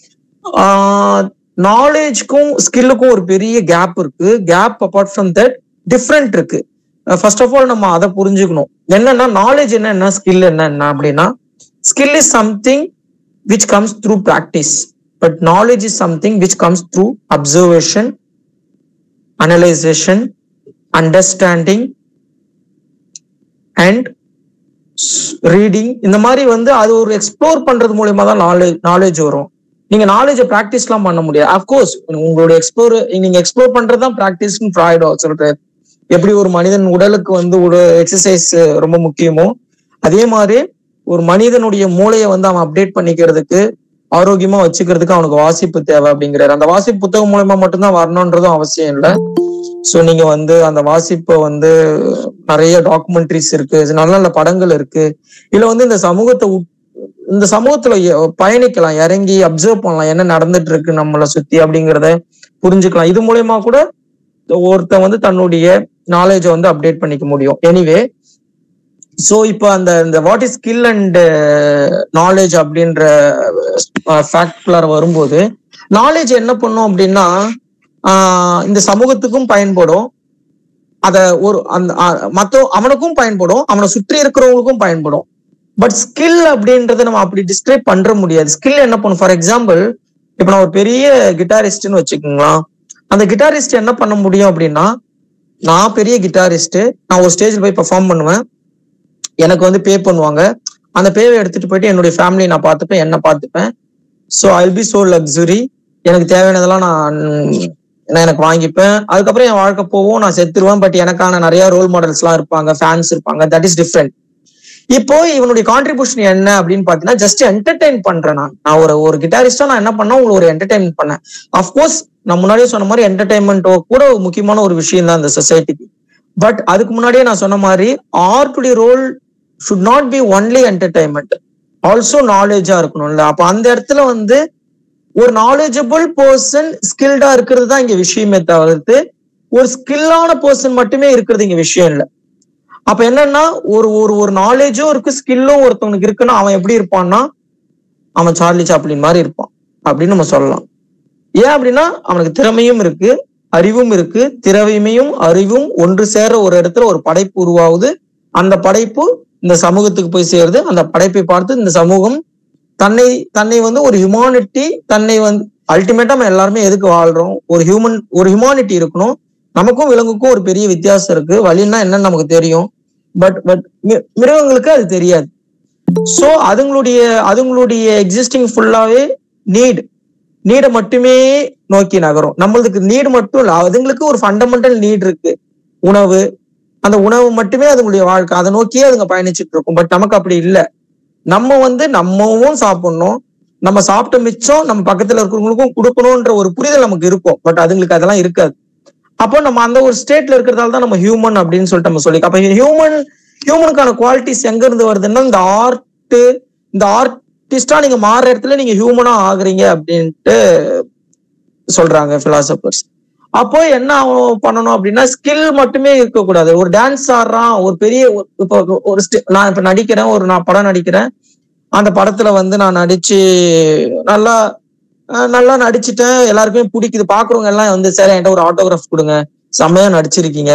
நாலேஜ்க்கும் ஸ்கில்லுக்கும் ஒரு பெரிய கேப் இருக்கு. Gap apart from that different இருக்கு. ஃபர்ஸ்ட் ஆஃப் ஆல் நம்ம அதை புரிஞ்சுக்கணும். என்னன்னா நாலேஜ் என்ன, ஸ்கில் என்ன என்ன அப்படின்னா skill is something which comes through practice, but knowledge is something which comes through observation, analysation, understanding and reading. இந்த மாதிரி வந்து அது ஒரு எக்ஸ்ப்ளோர் பண்றது மூலயமா தான் நாலேஜ் நாலேஜ் வரும். நீங்க நாலேஜை ப்ராக்டிஸ் எல்லாம் பண்ண முடியாது. அப்கோர்ஸ் உங்களோட எக்ஸ்ப்ளோர் நீங்க எக்ஸ்ப்ளோர் பண்றதுதான் ப்ராக்டிஸ்னு ஃப்ராய்ட் சொல்றாரு. எப்படி ஒரு மனிதன் உடலுக்கு வந்து ஒரு எக்ஸசைஸ் ரொம்ப முக்கியமோ அதே மாதிரி ஒரு மனிதனுடைய மூளையை வந்து அவன் அப்டேட் பண்ணிக்கிறதுக்கு ஆரோக்கியமா வச்சுக்கிறதுக்கு அவனுக்கு வாசிப்பு தேவை அப்படிங்கிறாரு. அந்த வாசிப்பு புத்தகம் மூலமா மட்டும்தான் வரணும்ன்றதும் அவசியம் இல்லை. ஸோ நீங்க வந்து அந்த வாசிப்பை வந்து நிறைய டாக்குமெண்ட்ரிஸ் இருக்கு, நல்ல நல்ல படங்கள் இருக்கு, இல்ல வந்து இந்த சமூகத்தை இந்த சமூகத்துல பயணிக்கலாம், இறங்கி அப்சர்வ் பண்ணலாம் என்ன நடந்துட்டு இருக்கு நம்மளை சுத்தி அப்படிங்கிறத புரிஞ்சுக்கலாம். இது மூலயமா கூட ஒருத்தன் வந்து தன்னுடைய நாலேஜை வந்து அப்டேட் பண்ணிக்க முடியும். எனிவே ஸோ இப்போ அந்த இந்த what is skill and knowledge அப்படின்ற ஃபேக்ட்குள்ளார வரும்போது நாலேஜ் என்ன பண்ணும் அப்படின்னா ஆஹ் இந்த சமூகத்துக்கும் பயன்படும், அத ஒரு அந்த மத்த அவனுக்கும் பயன்படும், அவனை சுற்றி இருக்கிறவங்களுக்கும் பயன்படும். பட் ஸ்கில் அப்படின்றத நம்ம அப்படி டிஸ்கிரைப் பண்ற முடியாது. ஸ்கில் என்ன பண்ணும், ஃபார் எக்ஸாம்பிள் இப்ப நான் ஒரு பெரிய கிட்டாரிஸ்ட்னு வச்சுக்கோங்களா, அந்த கிட்டாரிஸ்ட் என்ன பண்ண முடியும் அப்படின்னா நான் பெரிய கிட்டாரிஸ்ட், நான் ஒரு ஸ்டேஜில் போய் பெர்ஃபார்ம் பண்ணுவேன், எனக்கு வந்து பே பண்ணுவாங்க, அந்த பேவை எடுத்துட்டு போயிட்டு என்னுடைய ஃபேமிலியை நான் பார்த்துப்பேன், என்ன பார்த்துப்பேன். So I will be so luxury, எனக்கு தேவையானதெல்லாம் நான் நான் எனக்கு வாங்கிப்பேன், அதுக்கப்புறம் என் வாழ்க்கை போவோம், நான் செத்துருவேன். பட் எனக்கான நிறைய ரோல் மாடல்ஸ் எல்லாம் இருப்பாங்க, ஃபேன்ஸ் இருப்பாங்க, தட் இஸ் டிஃப்ரெண்ட். இப்போ இவனுடைய கான்ட்ரிபியூஷன் என்ன அப்படின்னு பாத்தீங்கன்னா ஜஸ்ட் என்டர்டைன் பண்றேன். நான் நான் ஒரு ஒரு கிட்டாரிஸ்டா நான் என்ன பண்ணேன், உங்களுக்கு ஒரு என்டர்டைன்மெண்ட் பண்ணேன். அஃப்கோர்ஸ் நான் முன்னாடியே சொன்ன மாதிரி என்டர்டைன்மெண்ட்டோ கூட முக்கியமான ஒரு விஷயம் தான் இந்த சொசைட்டிக்கு. பட் அதுக்கு முன்னாடியே நான் சொன்ன மாதிரி ஆர்ட்டுடைய role should not be only entertainment, also நாலேஜா இருக்கணும்ல. அப்ப அந்த இடத்துல வந்து ஒரு நாலேஜபிள் பர்சன் ஸ்கில்டா இருக்கிறது தான் இங்க விஷயமே தவிர்த்து ஒரு ஸ்கில்லான பர்சன் மட்டுமே இருக்கிறது இங்க விஷயம் இல்லை. அப்ப என்னன்னா ஒரு ஒரு ஒரு நாலேஜும் இருக்கு, ஸ்கில்லும் ஒருத்தவனுக்கு இருக்குன்னா அவன் எப்படி இருப்பான்னா அவன் சார்லி சாப்ளின் மாதிரி இருப்பான் அப்படின்னு நம்ம சொல்லலாம். ஏன் அப்படின்னா அவனுக்கு திறமையும் இருக்கு, அறிவும் இருக்கு, திறமையும் அறிவும் ஒன்று சேர ஒரு இடத்துல ஒரு படைப்பு உருவாகுது, அந்த படைப்பு இந்த சமூகத்துக்கு போய் சேருது, அந்த படைப்பை பார்த்து இந்த சமூகம் தன்னை தன்னை வந்து ஒரு ஹியூமானிட்டி தன்னை வந்து அல்டிமேட்டா நம்ம எல்லாருமே எதுக்கு வாழ்றோம், ஒரு ஹியூமன் ஒரு ஹியூமானிட்டி இருக்கணும். நமக்கும் விலங்குக்கும் ஒரு பெரிய வித்தியாசம் இருக்கு, வலின்னா என்னன்னு நமக்கு தெரியும், பட் பட் மிருகங்களுக்கு அது தெரியாது. ஸோ அதுங்களுடைய அதுங்களுடைய எக்ஸிஸ்டிங் ஃபுல்லாவே நீட் நீடை மட்டுமே நோக்கி நகரும். நம்மளுக்கு நீடு மட்டும் இல்லை, அதுங்களுக்கு ஒரு ஃபண்டமெண்டல் நீட் இருக்கு, உணவு. அந்த உணவு மட்டுமே அதுங்களுடைய வாழ்க்கை, அதை நோக்கியே அதுங்க பயணிச்சுட்டு இருக்கும். பட் நமக்கு அப்படி இல்லை. நம்ம வந்து நம்மவும் சாப்பிடணும், நம்ம சாப்பிட்ட மிச்சம் நம்ம பக்கத்துல இருக்கிறவங்களுக்கும் கொடுக்கணும்ன்ற ஒரு புரிதல் நமக்கு இருக்கும். பட் அதுங்களுக்கு அதெல்லாம் இருக்காது. அப்போ நம்ம அந்த ஒரு ஸ்டேட்ல இருக்கிறதால தான் நம்ம ஹியூமன் அப்படின்னு சொல்லிட்டு நம்ம சொல்லி. அப்ப ஹியூமன் ஹியூமனுக்கான குவாலிட்டிஸ் எங்க இருந்து வருதுன்னா இந்த ஆர்ட், இந்த ஆர்டிஸ்டா நீங்க மாறுற இடத்துல நீங்க ஹியூமனா ஆகுறீங்க அப்படின்ட்டு சொல்றாங்க பிலாசபர்ஸ். அப்போ என்ன பண்ணணும் அப்படின்னா ஸ்கில் மட்டுமே இருக்கக்கூடாது. ஒரு டான்ஸ் ஆடுறான், ஒரு பெரிய இப்போ ஒரு நான் இப்ப நடிக்கிறேன், ஒரு நான் படம் நடிக்கிறேன், அந்த படத்துல வந்து நான் நடிச்சு நல்லா நல்லா நடிச்சுட்டேன், எல்லாருக்குமே பிடிக்குது, பாக்குறவங்க எல்லாம் வந்து சரி என்கிட்ட ஒரு ஆட்டோகிராஃப் கொடுங்க, செம்மையா நடிச்சிருக்கீங்க,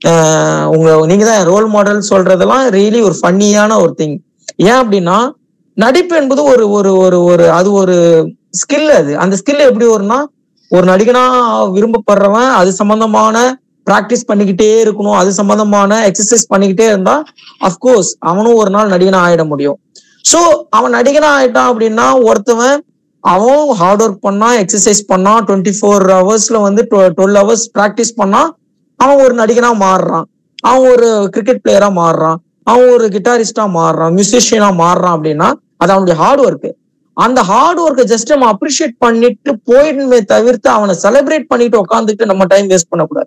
ஆஹ் உங்க நீங்க தான் ரோல் மாடல் சொல்றதெல்லாம் ரியலி ஒரு ஃபன்னியான ஒரு திங். ஏன் அப்படின்னா நடிப்பு என்பது ஒரு ஒரு ஒரு ஒரு அது ஒரு ஸ்கில். அது அந்த ஸ்கில் எப்படி வரும்னா ஒரு நடிகனா விரும்பப்படுறவன் அது சம்பந்தமான பிராக்டிஸ் பண்ணிக்கிட்டே இருக்கணும், அது சம்பந்தமான எக்ஸசைஸ் பண்ணிக்கிட்டே இருந்தா அஃப்கோர்ஸ் அவனும் ஒரு நாள் நடிகனா ஆயிட முடியும். ஸோ அவன் நடிகனா ஆயிட்டான் அப்படின்னா ஒருத்தவன் அவன் ஹார்ட் ஒர்க் பண்ணா, எக்ஸசைஸ் பண்ணா, டுவெண்ட்டி ஃபோர் ஹவர்ஸ்ல வந்து டுவெல் ஹவர்ஸ் பிராக்டிஸ் பண்ணா அவன் ஒரு நடிகனா மாறுறான், அவன் ஒரு கிரிக்கெட் பிளேயரா மாறுறான், அவன் ஒரு கிட்டாரிஸ்டா மாறுறான், மியூசிஷியனா மாறுறான் அப்படின்னா அது அவனுடைய ஹார்ட் ஒர்க். அந்த ஹார்ட் ஒர்க்கை ஜஸ்ட் நம்ம அப்ரிஷியேட் பண்ணிட்டு போயிடுமே தவிர்த்து அவனை செலிப்ரேட் பண்ணிட்டு உட்காந்துட்டு நம்ம டைம் வேஸ்ட் பண்ணக்கூடாது.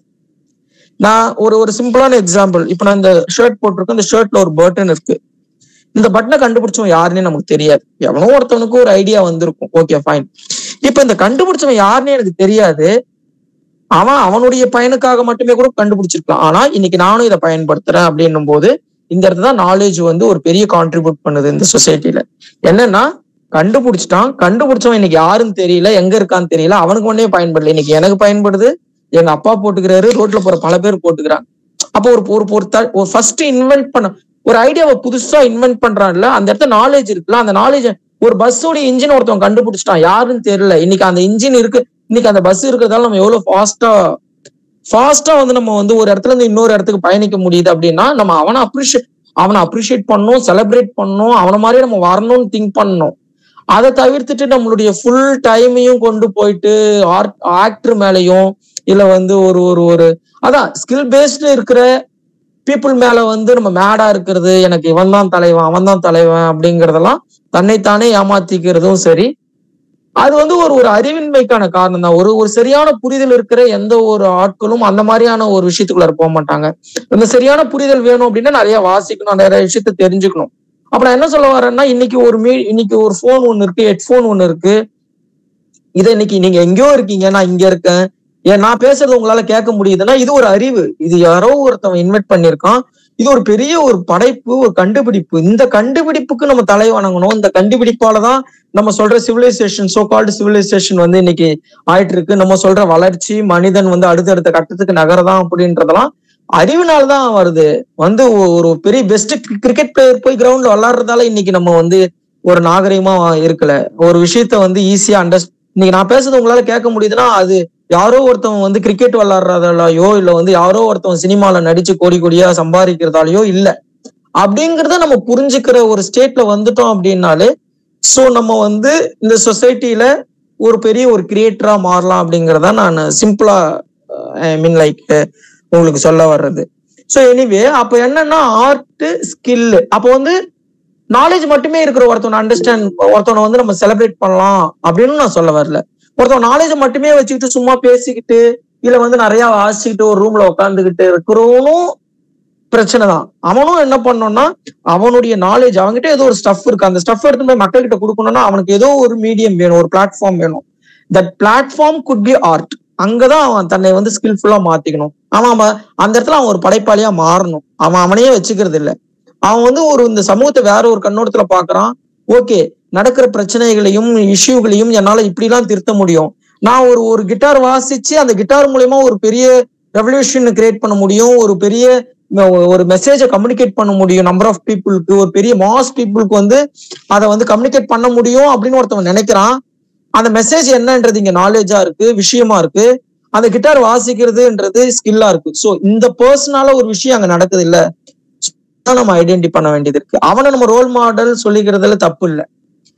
நான் ஒரு ஒரு சிம்பிளான எக்ஸாம்பிள், இப்ப நான் இந்த ஷர்ட் போட்டிருக்கேன், இந்த ஷர்ட்ல ஒரு பட்டன் இருக்கு, இந்த பட்டனை கண்டுபிடிச்சவன் யாருன்னே நமக்கு தெரியாது, எவனோ ஒருத்தவனுக்கு ஒரு ஐடியா வந்திருக்கும், ஓகே ஃபைன். இப்ப இந்த கண்டுபிடிச்சவன் யாருன்னே எனக்கு தெரியாது, அவன் அவனுடைய பயனுக்காக மட்டுமே கூட கண்டுபிடிச்சிருக்கலாம். ஆனா இன்னைக்கு நானும் இதை பயன்படுத்துறேன் அப்படின்னும் போது இந்த இடத்துல தான் நாலேஜ் வந்து ஒரு பெரிய கான்ட்ரிபியூட் பண்ணுது இந்த சொசைட்டில. என்னன்னா கண்டுபிடிச்சிட்டான், கண்டுபிடிச்சவன் இன்னைக்கு யாருன்னு தெரியல, எங்க இருக்கான்னு தெரியல, அவனுக்கு ஒன்னே பயன்படல, இன்னைக்கு எனக்கு பயன்படுது, எங்க அப்பா போட்டுக்கிறாரு, ரோட்ல போற பல பேர் போட்டுக்கிறாங்க. அப்போ ஒரு ஒரு ஃபர்ஸ்ட் இன்வென்ட் பண்ண ஒரு ஐடியாவை புதுசா இன்வென்ட் பண்றான்ல, அந்த இடத்துல நாலேஜ் இருக்குல்ல, அந்த நாலேஜ் ஒரு பஸ்ஸோட இன்ஜின் ஒருத்தவன் கண்டுபிடிச்சிட்டான், யாருன்னு தெரியல, இன்னைக்கு அந்த இன்ஜின் இருக்கு, இன்னைக்கு அந்த பஸ் இருக்கிறதால நம்ம எவ்வளவு ஃபாஸ்டா ஃபாஸ்டா வந்து நம்ம வந்து ஒரு இடத்துல இருந்து இன்னொரு இடத்துக்கு பயணிக்க முடியுது அப்படின்னா நம்ம அவனை அப்ரிஷியேட் அவனை அப்ரிஷியேட் பண்ணணும், செலிப்ரேட் பண்ணணும், அவனை மாதிரியே நம்ம வரணும்னு திங்க் பண்ணணும். அதை தவிர்த்துட்டு நம்மளுடைய ஃபுல் டைமையும் கொண்டு போயிட்டு ஆர்ட் ஆக்டர் மேலையும் இல்ல வந்து ஒரு ஒரு ஒரு அதான் ஸ்கில் பேஸ்டு இருக்கிற பீப்புள் மேல வந்து நம்ம மேடா இருக்கிறது, எனக்கு இவன் தான் தலைவன் அவன் தான் தலைவன் அப்படிங்கறதெல்லாம் தன்னைத்தானே ஏமாத்திக்கிறதும் சரி, அது வந்து ஒரு ஒரு அறிவின்மைக்கான காரணம் தான். ஒரு ஒரு சரியான புரிதல் இருக்கிற எந்த ஒரு ஆட்களும் அந்த மாதிரியான ஒரு விஷயத்துக்குள்ள போக மாட்டாங்க. அந்த சரியான புரிதல் வேணும் அப்படின்னா நிறைய வாசிக்கணும், நிறைய விஷயத்த தெரிஞ்சுக்கணும். அப்ப நான் என்ன சொல்ல வரேன்னா இன்னைக்கு ஒரு மீ இன்னைக்கு ஒரு போன் ஒண்ணு இருக்கு, ஹெட்போன் ஒண்ணு இருக்கு, இதை இன்னைக்கு நீங்க எங்கேயோ இருக்கீங்க, நான் இங்க இருக்கேன், ஏன் நான் பேசுறது உங்களால கேட்க முடியுதுன்னா இது ஒரு அறிவு, இது யாரோ ஒருத்தவன் இன்வெர்ட் பண்ணியிருக்கான், இது ஒரு பெரிய ஒரு படைப்பு, ஒரு கண்டுபிடிப்பு. இந்த கண்டுபிடிப்புக்கு நம்ம தலை வணங்கணும். இந்த கண்டுபிடிப்பாலதான் நம்ம சொல்ற சிவிலைசேஷன், சோ கால்டு சிவிலைசேஷன் வந்து இன்னைக்கு ஆயிட்டு இருக்கு. நம்ம சொல்ற வளர்ச்சி, மனிதன் வந்து அடுத்தடுத்த கட்டத்துக்கு நகரதான் அப்படின்றதெல்லாம் அறிவினால்தான் வருது. வந்து ஒரு பெரிய பெஸ்ட் கிரிக்கெட் பிளேயர் போய் கிரவுண்ட்ல விளையாடுறதால இன்னைக்கு நம்ம வந்து ஒரு நாகரிகமா இருக்கல. ஒரு விஷயத்த வந்து ஈஸியா அண்டர் இன்னைக்கு நான் பேசுறது உங்களால கேட்க முடியுதுன்னா அது யாரோ ஒருத்தவன் வந்து கிரிக்கெட் விளையாடுறதாலயோ இல்ல வந்து யாரோ ஒருத்தவன் சினிமால நடிச்சு கோடி கோடியா சம்பாதிக்கிறதாலயோ இல்ல அப்படிங்கிறத நம்ம புரிஞ்சுக்கிற ஒரு ஸ்டேட்ல வந்துட்டோம் அப்படின்னாலே சோ நம்ம வந்து இந்த சொசைட்டில ஒரு பெரிய ஒரு கிரியேட்டரா மாறலாம் அப்படிங்கிறத நான் சிம்பிளா ஐ மீன் லைக் உங்களுக்கு சொல்ல வர்றது. ஸோ எனிவே அப்ப என்னன்னா ஆர்ட் ஸ்கில், அப்போ வந்து நாலேஜ் மட்டுமே இருக்கிற ஒருத்தவனை அண்டர்ஸ்டாண்ட் ஒருத்தவனை வந்து நம்ம செலிப்ரேட் பண்ணலாம் அப்படின்னு நான் சொல்ல வரல. ஒருத்தவன் நாலேஜ் மட்டுமே வச்சுக்கிட்டு சும்மா பேசிக்கிட்டு இல்ல வந்து நிறைய வாசிச்சுக்கிட்டு ஒரு ரூம்ல உட்காந்துக்கிட்டு இருக்கிறவனும் பிரச்சனை தான். அவனும் என்ன பண்ணோம்னா அவனுடைய நாலேஜ் அவன்கிட்ட ஏதோ ஒரு ஸ்டஃப் இருக்கு, அந்த ஸ்டஃப் எடுத்து போய் மக்கள் கிட்ட கொடுக்கணும்னா அவனுக்கு ஏதோ ஒரு மீடியம் வேணும், ஒரு பிளாட்ஃபார்ம் வேணும். That platform could be art. அங்கதான் அவன் தன்னை வந்து ஸ்கில்ஃபுல்லா மாத்திக்கணும். அவன் அந்த இடத்துல அவன் ஒரு படைப்பாளியா மாறணும். அவன் அவனையே வச்சுக்கிறது இல்லை. அவன் வந்து ஒரு இந்த சமூகத்தை வேற ஒரு கண்ணோட்டத்துல பாக்குறான். ஓகே, நடக்கிற பிரச்சனைகளையும் இஷ்யூகளையும் என்னால இப்படிலாம் திருத்த முடியும். நான் ஒரு ஒரு கிட்டார் வாசிச்சு அந்த கிட்டார் மூலயமா ஒரு பெரிய ரெவல்யூஷன் கிரியேட் பண்ண முடியும், ஒரு பெரிய ஒரு மெசேஜை கம்யூனிகேட் பண்ண முடியும் நம்பர் ஆஃப் பீப்புளுக்கு, ஒரு பெரிய மாஸ் பீப்புளுக்கு வந்து அதை வந்து கம்யூனிகேட் பண்ண முடியும் அப்படின்னு ஒருத்தவன் நினைக்கிறான். அந்த மெசேஜ் என்னன்றது இங்க நாலேஜா இருக்கு, விஷயமா இருக்கு. அந்த கிட்டார் வாசிக்கிறதுன்றது ஸ்கில்லா இருக்கு. ஸோ இந்த பர்சனால ஒரு விஷயம் அங்க நடக்குது இல்ல, நம்ம ஐடென்டி பண்ண வேண்டியது இருக்கு. அவனை நம்ம ரோல் மாடல் சொல்லிக்கிறதுல தப்பு இல்லை.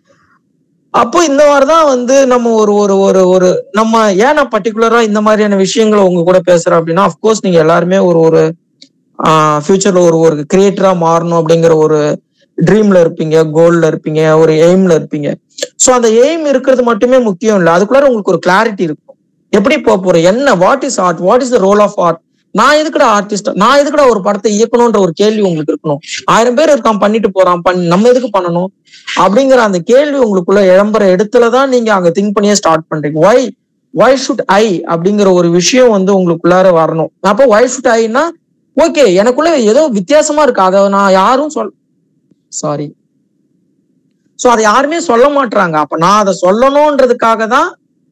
அப்போ இந்த மாதிரிதான் வந்து நம்ம ஒரு ஒரு ஒரு ஒரு நம்ம ஏன் நான் பர்டிகுலரா இந்த மாதிரியான விஷயங்களை உங்க கூட பேசுறேன் அப்படின்னா, அப்கோர்ஸ் நீங்க எல்லாருமே ஒரு ஒரு ஆஹ் ஃபியூச்சர்ல ஒரு ஒரு கிரியேட்டரா மாறணும் அப்படிங்கிற ஒரு ட்ரீம்ல இருப்பீங்க, கோல்ல இருப்பீங்க, ஒரு எய்ம்ல இருப்பீங்க. ஸோ அந்த எய்ம் இருக்கிறது மட்டுமே முக்கியம் இல்லை, அதுக்குள்ளார உங்களுக்கு ஒரு கிளாரிட்டி இருக்கும். எப்படி போக போறேன், என்ன what is art, what is the role of art, நான் எதுக்குடா ஆர்டிஸ்ட், நான் எதுக்குடா ஒரு படத்தை இயக்கணும்ன்ற ஒரு கேள்வி உங்களுக்கு இருக்கணும். ஆயிரம் பேர் இருக்கான் பண்ணிட்டு போறான், பண்ணி நம்ம எதுக்கு பண்ணணும் அப்படிங்கிற அந்த கேள்வி உங்களுக்குள்ள இளம்புற இடத்துலதான் நீங்க அங்க திங்க் பண்ணியே ஸ்டார்ட் பண்றீங்க. வை why should I அப்படிங்கிற ஒரு விஷயம் வந்து உங்களுக்குள்ளார வரணும். அப்போ why should I-னா ஓகே எனக்குள்ள ஏதோ வித்தியாசமா இருக்கு, அதை நான் யாரும் சொல் சாரி ஸோ அதை யாருமே சொல்ல மாட்டாங்க. அப்ப நான் அதை சொல்லணும்ன்றதுக்காக தான்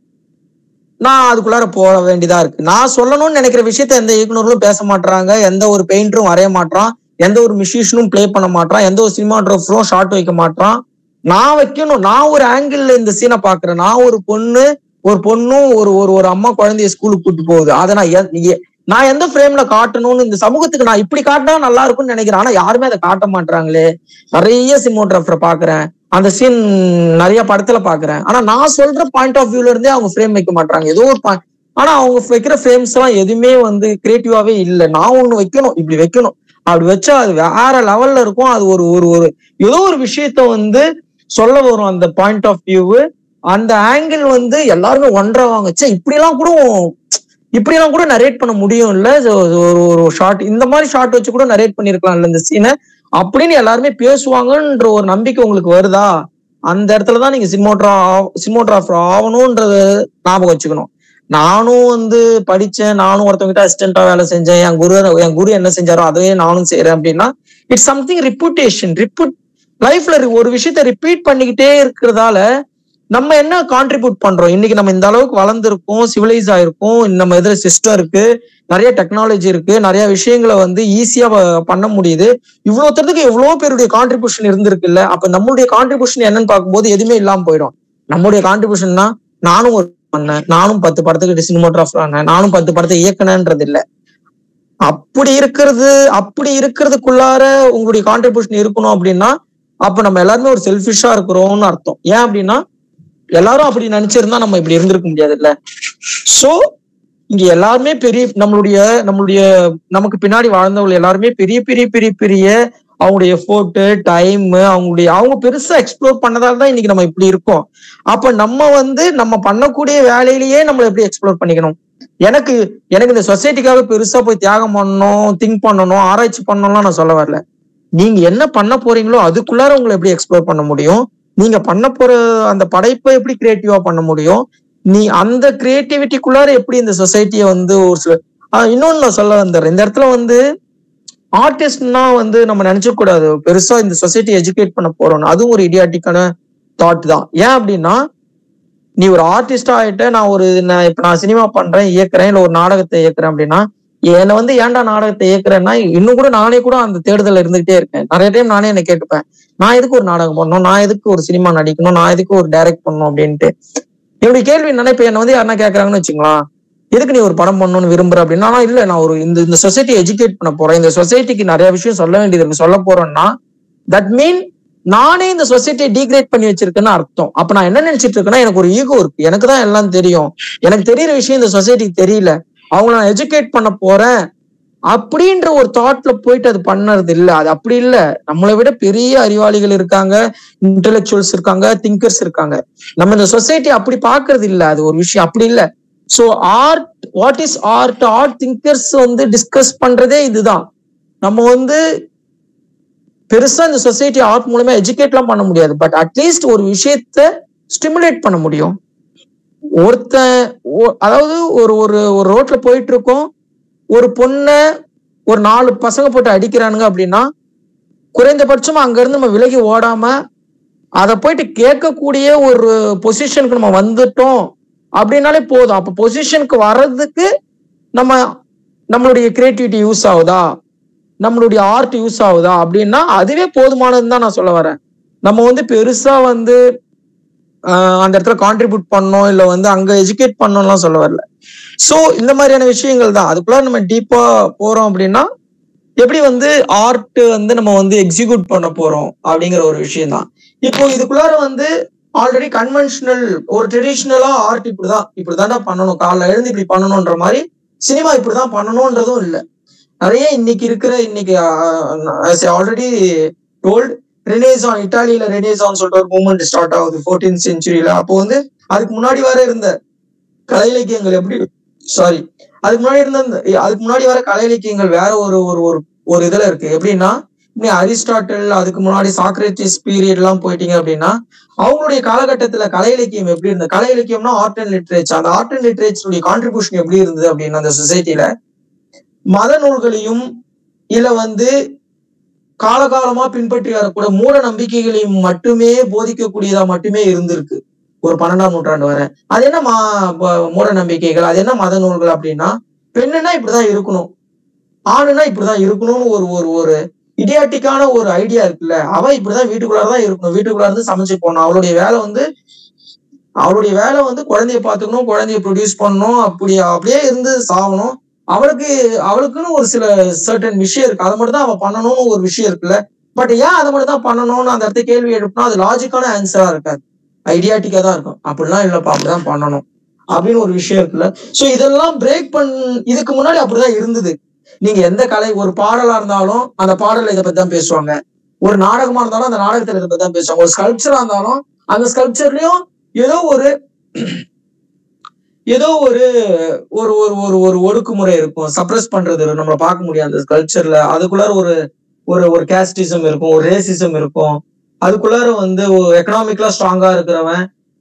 நான் அதுக்குள்ளார போக வேண்டியதா இருக்கு. நான் சொல்லணும்னு நினைக்கிற விஷயத்த எந்த இயக்குனர்களும் பேச மாட்டாங்க, எந்த ஒரு பெயிண்டரும் வரைய மாட்டான், எந்த ஒரு மியூசிஷியனும் பிளே பண்ண மாட்டான், எந்த ஒரு சினிமாட்டோகிராஃபரும் ஷார்ட் வைக்க மாட்டான். நான் வைக்கணும், நான் ஒரு ஆங்கிள் இந்த சீனை பாக்குறேன். நான் ஒரு பொண்ணு ஒரு பொண்ணும் ஒரு ஒரு ஒரு அம்மா குழந்தைய ஸ்கூலுக்கு கூட்டு போகுது, அதை நான் நான் எந்த ஃப்ரேம்ல காட்டணும்னு இந்த சமூகத்துக்கு நான் இப்படி காட்டினா நல்லா இருக்கும்னு நினைக்கிறேன். ஆனா யாருமே அதை காட்ட மாட்டாங்களே. நிறைய சினிமோகிராஃபரை பாக்குறேன், அந்த சீன் நிறைய படத்துல பாக்குறேன், ஆனா நான் சொல்ற பாயிண்ட் ஆஃப் வியூல இருந்தே அவங்க ஃப்ரேம் வைக்க மாட்டாங்க. ஏதோ ஒரு பாயிண்ட், ஆனா அவங்க வைக்கிற ஃப்ரேம்ஸ் எல்லாம் எதுவுமே வந்து கிரியேட்டிவாவே இல்லை. நான் ஒண்ணு வைக்கணும், இப்படி வைக்கணும், அப்படி வச்சா அது வேற லெவல்ல இருக்கும். அது ஒரு ஒரு ஒரு ஏதோ ஒரு விஷயத்த வந்து சொல்ல வரும். அந்த பாயிண்ட் ஆஃப் வியூ, அந்த ஆங்கிள் வந்து எல்லாருமே ஒன்றாவாங்க. சே இப்படி எல்லாம் கூட இப்படி எல்லாம் கூட நரேட் பண்ண முடியும் இல்ல, ஒரு ஒரு ஷார்ட் இந்த மாதிரி ஷார்ட் வச்சு கூட நரேட் பண்ணிருக்கலாம் இல்ல இந்த சீனை அப்படின்னு எல்லாருமே பேசுவாங்கன்ற ஒரு நம்பிக்கை உங்களுக்கு வருதா? அந்த இடத்துலதான் நீங்க சினிமோட்ரா சினிமோட்ராஃபர் ஆகணும்ன்றது ஞாபகம் வச்சுக்கணும். நானும் வந்து படிச்சேன், நானும் ஒருத்தவங்கிட்ட அசிஸ்டண்டா வேலை செஞ்சேன், என் குரு என் குரு என்ன செஞ்சாரோ அதே நானும் செய்யறேன் அப்படின்னா இட்ஸ் சம்திங் ரிப்பூட்டேஷன். ரிப்பூட் லைஃப்ல ஒரு விஷயத்த ரிப்பீட் பண்ணிக்கிட்டே இருக்கிறதால நம்ம என்ன கான்ட்ரிபியூட் பண்றோம்? இன்னைக்கு நம்ம இந்த அளவுக்கு வளர்ந்துருக்கோம், சிவிலைஸ் ஆயிருக்கும், நம்ம எதிர சிஸ்டம் இருக்கு, நிறைய டெக்னாலஜி இருக்கு, நிறைய விஷயங்களை வந்து ஈஸியா பண்ண முடியுது. இவ்வளவு தரத்துக்கு எவ்வளவு பேருடைய கான்ட்ரிபியூஷன் இருந்திருக்கு இல்ல. அப்ப நம்மளுடைய கான்ட்ரிபியூஷன் என்னன்னு பார்க்கும்போது எதுவுமே இல்லாம போயிடும். நம்மளுடைய கான்ட்ரிபியூஷன்னா நானும் ஒரு பண்ணேன், நானும் பத்து படத்துக்கு சினிமோகிராஃபர் ஆனேன், நானும் பத்து படத்தை இயக்குனேன்றது இல்லை. அப்படி இருக்கிறது அப்படி இருக்கிறதுக்குள்ளார உங்களுடைய கான்ட்ரிபியூஷன் இருக்கணும் அப்படின்னா அப்ப நம்ம எல்லாருமே ஒரு செல்ஃபிஷா இருக்கிறோம்னு அர்த்தம். ஏன் அப்படின்னா எல்லாரும் அப்படி நினைச்சிருந்தா நம்ம இப்படி இருந்திருக்க முடியாது இல்ல. சோ இங்க எல்லாருமே பெரிய நம்மளுடைய நம்மளுடைய நமக்கு பின்னாடி வாழ்ந்தவங்க எல்லாருமே பெரிய பெரிய பெரிய பெரிய அவங்களுடைய எஃபோர்ட் டைம் அவங்களுடைய அவங்க பெருசா எக்ஸ்ப்ளோர் பண்ணதால தான் இன்னைக்கு நம்ம இப்படி இருக்கோம். அப்ப நம்ம வந்து நம்ம பண்ணக்கூடிய வேலையிலேயே நம்மளை எப்படி எக்ஸ்ப்ளோர் பண்ணிக்கணும். எனக்கு எனக்கு இந்த சொசைட்டிக்காக பெருசா போய் தியாகம் பண்ணணும், திங்க் பண்ணணும், ஆராய்ச்சி பண்ணணும்லாம் நான் சொல்ல வரல. நீங்க என்ன பண்ண போறீங்களோ அதுக்குள்ளார உங்களை எப்படி எக்ஸ்ப்ளோர் பண்ண முடியும், நீங்க பண்ண போற அந்த படைப்பை எப்படி கிரியேட்டிவா பண்ண முடியும், நீ அந்த கிரியேட்டிவிட்டிக்குள்ளார எப்படி இந்த சொசைட்டியை வந்து ஒரு சில இன்னொன்னு நான் சொல்ல வந்துடுறேன். இந்த இடத்துல வந்து ஆர்டிஸ்ட்னா வந்து நம்ம நினைச்ச கூடாது பெருசா இந்த சொசைட்டி எஜுகேட் பண்ண போறோம்னு. அதுவும் ஒரு இடியாட்டிக்கான தாட் தான். ஏன் அப்படின்னா நீ ஒரு ஆர்டிஸ்டா ஆயிட்ட, நான் ஒரு நான் இப்ப நான் சினிமா பண்றேன் இயக்குறேன் இல்ல ஒரு நாடகத்தை இயக்குறேன் அப்படின்னா என்னை வந்து ஏன்டா நாடகத்தை இயக்குறேன்னா இன்னும் கூட நானே கூட அந்த தேடுதல் இருந்துகிட்டே இருக்கேன். நிறைய டைம் நானே என்ன கேட்டுப்பேன், நான் எதுக்கு ஒரு நாடகம் பண்ணணும், நான் எதுக்கு ஒரு சினிமா நடிக்கணும், நான் எதுக்கு ஒரு டைரக்ட் பண்ணணும் அப்படின்ட்டு. என்னுடைய கேள்வி என்னன்னா இப்ப என்ன வந்து யாருன்னா கேட்கறாங்கன்னு வச்சுங்களா, எதுக்கு நீ ஒரு படம் பண்ணணும்னு விரும்புற அப்படின்னா இல்ல நான் ஒரு இந்த இந்த சொசைட்டி எஜுகேட் பண்ண போறேன், இந்த சொசைட்டிக்கு நிறைய விஷயம் சொல்ல வேண்டியது இருக்கு சொல்ல போறேன்னா தட் மீன் நானே இந்த சொசைட்டியை டீக்ரேட் பண்ணி வச்சிருக்கேன்னு அர்த்தம். அப்ப நான் என்ன நினைச்சிட்டு இருக்கேன்னா எனக்கு ஒரு ஈகோ இருக்கு, எனக்கு தான் எல்லாம் தெரியும், எனக்கு தெரியற விஷயம் இந்த சொசைட்டிக்கு தெரியல, அவங்கள நான் எஜுகேட் பண்ண போறேன் அப்படின்ற ஒரு தாட்ல போயிட்டு அது பண்ணறது இல்ல. அது அப்படி இல்ல, நம்மளை விட பெரிய அறிவாளிகள் இருக்காங்க, இன்டெலெக்சுவல்ஸ் இருக்காங்க, திங்கர்ஸ் இருக்காங்க. நம்ம இந்த சொசைட்டி அப்படி பாக்குறது இல்ல, அது ஒரு விஷயம் அப்படி இல்ல. So art what is art art thinkers வந்து டிஸ்கஸ் பண்றதே இதுதான். நம்ம வந்து பெருசா இந்த சொசைட்டி ஆர்ட் மூலமா எஜுகேட் எல்லாம் பண்ண முடியாது, பட் அட்லீஸ்ட் ஒரு விஷயத்த ஸ்டிமுலேட் பண்ண முடியும். ஒருத்தன் அதாவது ஒரு ஒரு ஒரு ரோட்ல போயிட்டு இருக்கோம், ஒரு பொண்ண ஒரு நாலு பசங்க போட்டு அடிக்கிறானுங்க அப்படின்னா குறைந்தபட்சமா அங்க இருந்து நம்ம விலகி ஓடாம அதை போயிட்டு கேட்கக்கூடிய ஒரு பொசிஷனுக்கு நம்ம வந்துட்டோம் அப்படின்னாலே போதும். அப்ப பொசிஷனுக்கு வர்றதுக்கு நம்ம நம்மளுடைய கிரியேட்டிவிட்டி யூஸ் ஆகுதா, நம்மளுடைய ஆர்ட் யூஸ் ஆகுதா அப்படின்னா அதுவே போதுமானதுன்னு தான் நான் சொல்ல வரேன். நம்ம வந்து பெருசா வந்து ஆஹ் அந்த இடத்துல கான்ட்ரிபியூட் பண்ணோம் இல்ல வந்து அங்க எஜுகேட் பண்ணோம்லாம் சொல்ல வரல. சோ இந்த மாதிரியான விஷயங்கள் தான். அதுக்குள்ள நம்ம டீப்பா போறோம் அப்படின்னா எப்படி வந்து ஆர்ட் வந்து நம்ம வந்து எக்ஸிக்யூட் பண்ண போறோம் அப்படிங்கிற ஒரு விஷயம் தான். இப்போ இதுக்குள்ளார வந்து ஆல்ரெடி கன்வென்ஷனல் ஒரு ட்ரெடிஷ்னலா ஆர்ட் இப்படிதான் இப்படிதான்டா பண்ணணும், காலைல எழுந்து இப்படி பண்ணணும்ன்ற மாதிரி சினிமா இப்படிதான் பண்ணணும்ன்றதும் இல்லை. நிறைய இன்னைக்கு இருக்கிற இன்னைக்கு ஆல்ரெடி டோல்ட் ரெனேசான், இட்டாலியில ரெனேசான் சொல்லிட்டு ஒரு மூவ்மெண்ட் ஸ்டார்ட் ஆகுது ஃபோர்டீன்த் செஞ்சுரியில. அப்போ வந்து அதுக்கு முன்னாடி வர இருந்த கலை இலக்கியங்கள் எப்படி சாரி அதுக்கு முன்னாடி இருந்த அதுக்கு முன்னாடி வர கலை இலக்கியங்கள் வேற ஒரு ஒரு ஒரு இதுல இருக்கு. எப்படின்னா நீ அரிஸ்டாட்டில் அதுக்கு முன்னாடி சாக்ரட்டிஸ் பீரியட் எல்லாம் போயிட்டீங்க அப்படின்னா அவங்களுடைய காலகட்டத்துல கலை இலக்கியம் எப்படி இருந்தது? கலை இலக்கியம்னா ஆர்ட் அண்ட் லிட்ரேச்சர். அந்த ஆர்ட் அண்ட் லிட்ரேச்சருடைய கான்ட்ரிபியூஷன் எப்படி இருந்தது அப்படின்னா அந்த சொசைட்டில மத நூல்களையும் இல்ல வந்து காலகாலமா பின்பற்றி வரக்கூட மூட நம்பிக்கைகளையும் மட்டுமே போதிக்கக்கூடியதா மட்டுமே இருந்திருக்கு ஒரு பன்னெண்டாம் நூற்றாண்டு வரை. அது என்ன மா மூட நம்பிக்கைகள், அது என்ன மத நூல்கள் அப்படின்னா பெண்ணுன்னா இப்படிதான் இருக்கணும், ஆணுன்னா இப்படிதான் இருக்கணும்னு ஒரு ஒரு ஒரு இடியாட்டிக்கான ஒரு ஐடியா இருக்குல்ல. அவ இப்படிதான் வீட்டுக்குள்ளாரதான் இருக்கணும், வீட்டுக்குள்ளார இருந்து சமைச்சு போகணும், அவளுடைய வேலை வந்து அவளுடைய வேலை வந்து குழந்தைய பாத்துக்கணும், குழந்தைய ப்ரொடியூஸ் பண்ணணும், அப்படி அப்படியே இருந்து சாகணும். அவளுக்கு அவளுக்குன்னு ஒரு சில சர்டன் விஷயம் இருக்கு, அதை மட்டும் தான் அவ பண்ணணும்னு ஒரு விஷயம் இருக்குல்ல. பட் ஏன் அதை மட்டும் தான் பண்ணணும்னு அந்த இடத்த கேள்வி எழுப்பினா அது லாஜிக்கான ஆன்சரா இருக்காது, ஐடியாட்டிக்கா தான் இருக்கும். அப்படிலாம் இல்லப்பா அப்படிதான் பண்ணணும் அப்படின்னு ஒரு விஷயம் இருக்குல்ல. சோ இதெல்லாம் பிரேக் பண் இதுக்கு முன்னாடி அப்படிதான் இருந்தது. நீங்க எந்த கலை, ஒரு பாடலா இருந்தாலும் அந்த பாடல இதை பத்தி தான் பேசுவாங்க, ஒரு நாடகமா இருந்தாலும் அந்த நாடகத்துல இதை பத்தி தான் பேசுவாங்க, ஒரு ஸ்கல்ப்சரா இருந்தாலும் அந்த ஸ்கல்ப்சர்லயும் ஏதோ ஒரு ஏதோ ஒரு ஒரு ஒரு ஒரு ஒடுக்குமுறை இருக்கும், சப்ரஸ் பண்றது நம்மள பார்க்க முடியாது அந்த ஸ்கல்ப்சர்ல. அதுக்குள்ளார ஒரு ஒரு ஒரு கேஸ்டிசம் இருக்கும், ஒரு ரேசிசம் இருக்கும். அதுக்குள்ளார வந்து எக்கனாமிக்கலா ஸ்ட்ராங்கா இருக்கிறவன்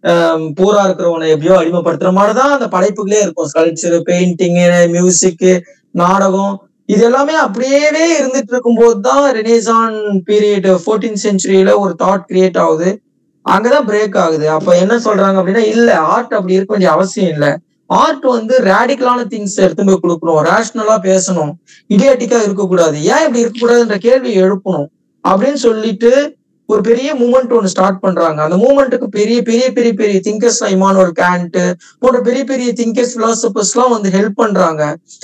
பூரா இருக்கிறவனை எப்படியோ அடிமைப்படுத்துற மாதிரிதான் அந்த படைப்புகளே இருக்கும். ஸ்கல்ப்சர், பெயிண்டிங், மியூசிக், நாடகம், இது எல்லாமே அப்படியே இருந்துட்டு இருக்கும் போதுதான் ரெனேசான் பீரியட் ஃபோர்டீன் சென்ச்சுரியில ஒரு தாட் கிரியேட் ஆகுது, அங்கதான் பிரேக் ஆகுது. அப்ப என்ன சொல்றாங்க அப்படின்னா இல்ல ஆர்ட் அப்படி இருக்க வேண்டிய அவசியம் இல்லை, ஆர்ட் வந்து ரேடிக்கலான திங்ஸ் எடுத்து போய் கொடுக்கணும், ரேஷனலா பேசணும், இடியாட்டிக்கா இருக்கக்கூடாது. ஏன் இப்படி இருக்கக்கூடாதுன்ற கேள்வி எழுப்பணும் அப்படின்னு சொல்லிட்டு ஒரு பெரிய மூமெண்ட் ஒன்று ஸ்டார்ட் பண்றாங்க. அந்த மூமெண்ட்டுக்கு பெரிய பெரிய பெரிய பெரிய திங்கர்ஸ் இமானுவேல் காண்ட் போன்ற பெரிய பெரிய திங்கர்ஸ் பிலாசபர்ஸ் எல்லாம் வந்து ஹெல்ப் பண்றாங்க.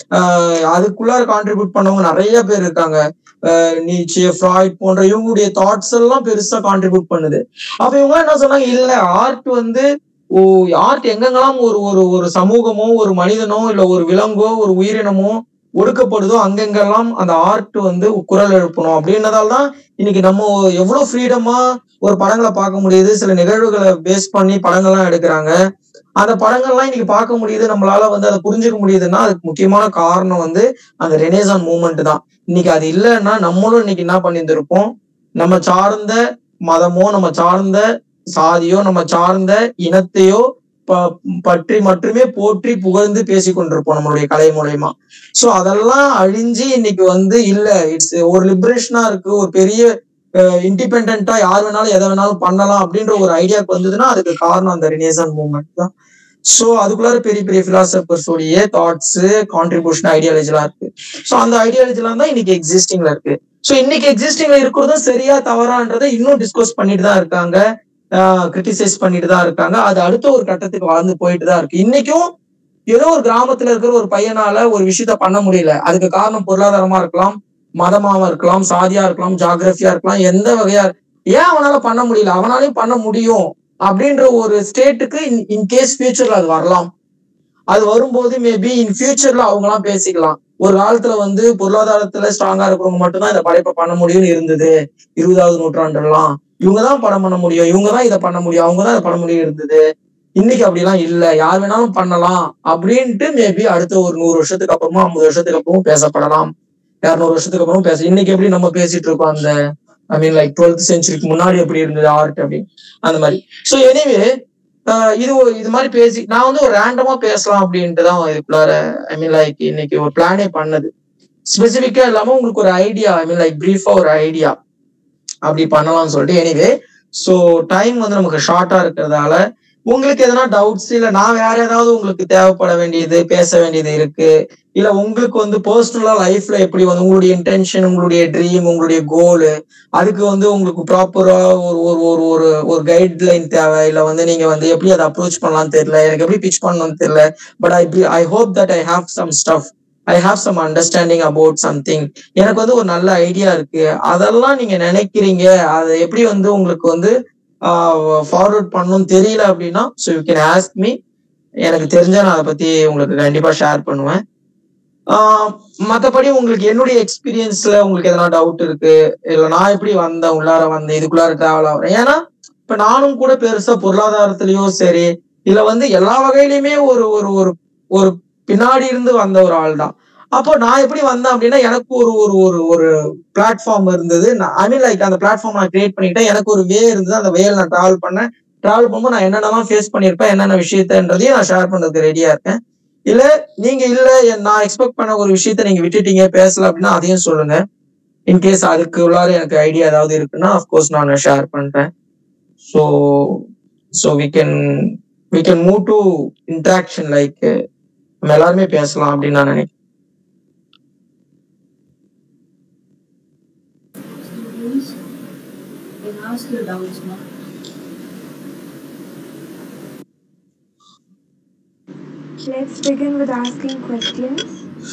ஆஹ் அதுக்குள்ளார கான்ட்ரிபியூட் பண்ணவங்க நிறைய பேர் இருக்காங்க. ஆஹ் நீச்சே, ஃப்ராய்ட் போன்ற இவங்களுடைய தாட்ஸ் எல்லாம் பெருசா கான்ட்ரிபியூட் பண்ணுது. அப்ப இவங்க என்ன சொன்னாங்க, இல்ல ஆர்ட் வந்து ஓ ஆர்ட் எங்கெங்கெல்லாம் ஒரு ஒரு ஒரு சமூகமோ ஒரு மனிதனோ இல்ல ஒரு விலங்கோ ஒரு உயிரினமோ ஒடுக்கப்படுதோ அங்கெங்கெல்லாம் அந்த ஆர்ட் வந்து குரல் எழுப்பணும் அப்படின்றதால்தான் இன்னைக்கு நம்ம எவ்வளவு ஃப்ரீடமா ஒரு படங்களை பார்க்க முடியுது, சில நிகழ்வுகளை பேஸ் பண்ணி படங்கள்லாம் எடுக்கிறாங்க, அந்த படங்கள்லாம் இன்னைக்கு பார்க்க முடியுது, நம்மளால வந்து அதை புரிஞ்சுக்க முடியுதுன்னா அதுக்கு முக்கியமான காரணம் வந்து அந்த ரெனேசான் மூவ்மெண்ட் தான். இன்னைக்கு அது இல்லைன்னா நம்மளும் இன்னைக்கு என்ன பண்ணியிருந்திருப்போம், நம்ம சார்ந்த மதமோ நம்ம சார்ந்த சாதியோ நம்ம சார்ந்த இனத்தையோ பற்றி மட்டுமே போற்றி புகழ்ந்து பேசி கொண்டிருப்போம் நம்மளுடைய கலை மூலயமா. சோ அதெல்லாம் அழிஞ்சு இன்னைக்கு வந்து இல்ல இட்ஸ் ஒரு லிபரேஷனா இருக்கு, ஒரு பெரிய இண்டிபெண்டா யார் வேணாலும் எதை வேணாலும் பண்ணலாம் அப்படின்ற ஒரு ஐடியாவுக்கு வந்ததுன்னா அதுக்கு காரணம் அந்த ரெனேசான் மூவ்மெண்ட் தான். சோ அதுக்குள்ளார பெரிய பெரிய பிலாசபர்ஸ் உடைய தாட்ஸ், கான்ட்ரிபியூஷன், ஐடியாலஜி எல்லாம் இருக்கு. சோ அந்த ஐடியாலஜி எல்லாம் தான் இன்னைக்கு எக்ஸிஸ்டிங்ல இருக்கு. சோ இன்னைக்கு எக்ஸிஸ்டிங்ல இருக்கிறதும் சரியா தவறான்றதை இன்னும் டிஸ்கஸ் பண்ணிட்டு தான் இருக்காங்க, கிரிட்டிசைஸ் பண்ணிட்டு தான் இருக்காங்க. அது அடுத்த ஒரு கட்டத்துக்கு வளர்ந்து போயிட்டு தான் இருக்கு. இன்னைக்கும் ஏதோ ஒரு கிராமத்துல இருக்கிற ஒரு பையனால ஒரு விஷயத்த பண்ண முடியல, அதுக்கு காரணம் பொருளாதாரமா இருக்கலாம், மதமாவா இருக்கலாம், சாதியா இருக்கலாம், ஜாகிரபியா இருக்கலாம், எந்த வகையா ஏன் அவனால பண்ண முடியல, அவனாலையும் பண்ண முடியும் அப்படின்ற ஒரு ஸ்டேட்டுக்கு இன்கேஸ் ஃபியூச்சர்ல அது வரலாம். அது வரும்போது மேபி இன் ஃபியூச்சர்ல அவங்க எல்லாம் பேசிக்கலாம். ஒரு காலத்துல வந்து பொருளாதாரத்துல ஸ்ட்ராங்கா இருக்கிறவங்க மட்டும்தான் இந்த படைப்பை பண்ண முடியும்னு இருந்தது, இருபதாவது நூற்றாண்டுலாம் இவங்கதான் படம் பண்ண முடியும், இவங்கதான் இதை பண்ண முடியும், அவங்கதான் இதை பண்ண முடியும் இருந்தது. இன்னைக்கு அப்படிலாம் இல்ல, யார் வேணாலும் பண்ணலாம் அப்படின்ட்டு மேபி அடுத்த ஒரு நூறு வருஷத்துக்கு அப்புறமா ஐம்பது வருஷத்துக்கு அப்புறமும் பேசப்படலாம், இருநூறு வருஷத்துக்கு அப்புறமும் பேச. இன்னைக்கு எப்படி நம்ம பேசிட்டு இருக்கோம் அந்த ஐ மீன் லைக் டுவெல்த் சென்ச்சுரிக்கு முன்னாடி எப்படி இருந்தது ஆர்ட் அப்படின்னு அந்த மாதிரி. ஸோ எனிவே இது இது மாதிரி பேசி நான் வந்து ஒரு ரேண்டமா பேசலாம் அப்படின்ட்டு தான் இதுக்குள்ளார ஐ மீன் லைக் இன்னைக்கு ஒரு பிளானே பண்ணது. ஸ்பெசிபிக்கா இல்லாம உங்களுக்கு ஒரு ஐடியா ஐ மீன் லைக் பிரீஃபா ஒரு ஐடியா அப்படி பண்ணலாம்னு சொல்லிட்டு. எனிவே ஸோ டைம் வந்து நமக்கு ஷார்ட்டா இருக்கிறதால உங்களுக்கு எதனா டவுட்ஸ் இல்ல நான் வேற ஏதாவது உங்களுக்கு தேவைப்பட வேண்டியது பேச வேண்டியது இருக்கு, இல்ல உங்களுக்கு வந்து பர்சனலா லைஃப்ல எப்படி வந்து உங்களுடைய இன்டென்ஷன், உங்களுடைய ட்ரீம், உங்களுடைய கோலு, அதுக்கு வந்து உங்களுக்கு ப்ராப்பரா ஒரு ஒரு ஒரு ஒரு ஒரு கைட்லைன் தேவை, இல்ல வந்து நீங்க வந்து எப்படி அதை அப்ரோச் பண்ணலாம்னு தெரியல, எனக்கு எப்படி பிச் பண்ணணும்னு தெரியல, but I I hope that I have some stuff, I have some understanding about something, எனக்கு வந்து ஒரு நல்ல ஐடியா இருக்கு, அதெல்லாம் நீங்க நினைக்கிறீங்க, அதை எப்படி வந்து உங்களுக்கு வந்து ஃபார்வர்ட் பண்ணணும்னு தெரியல அப்படின்னா so you can ask me, எனக்கு தெரிஞ்சா நான் அதை பத்தி உங்களுக்கு கண்டிப்பா ஷேர் பண்ணுவேன். ஆஹ் மற்றபடி உங்களுக்கு என்னுடைய எக்ஸ்பீரியன்ஸ்ல உங்களுக்கு எதனா டவுட் இருக்கு, இல்ல நான் எப்படி வந்தேன் உள்ளார வந்தேன் இதுக்குள்ளார டிராவல் ஆகுறேன், ஏன்னா இப்ப நானும் கூட பெருசா பொருளாதாரத்திலயும் சரி இல்ல வந்து எல்லா வகையிலுமே ஒரு ஒரு ஒரு ஒரு பின்னாடி இருந்து வந்த ஒரு ஆள் தான். அப்போ நான் எப்படி வந்தேன் அப்படின்னா எனக்கு ஒரு ஒரு ஒரு ஒரு பிளாட்ஃபார்ம் இருந்தது. ஐ மீன் லைக் அந்த பிளாட்ஃபார்ம் நான் கிரியேட் பண்ணிட்டேன். எனக்கு ஒரு வே இருந்தது. அந்த வேல நான் டிராவல் பண்ணேன். டிராவல் பண்ணும்போது நான் என்னென்னலாம் ஃபேஸ் பண்ணியிருப்பேன், என்னென்ன விஷயத்தன்றதையும் நான் ஷேர் பண்றதுக்கு ரெடியா இருக்கேன். இல்ல நீங்க இல்ல நான் எக்ஸ்பெக்ட் பண்ண ஒரு விஷயத்த நீங்க விட்டுட்டீங்க பேசல அப்படின்னா அதையும் சொல்லுங்க. இன்கேஸ் அதுக்கு உள்ளார எனக்கு ஐடியா ஏதாவது இருக்குன்னா அஃப்கோர்ஸ் நான் ஷேர் பண்றேன். So so we can we can move to interaction, like நம்ம எல்லாருமே பேசலாம் அப்படின்னு நான் நினைக்கிறேன். Ask your doubts, ma. Let's begin with asking questions.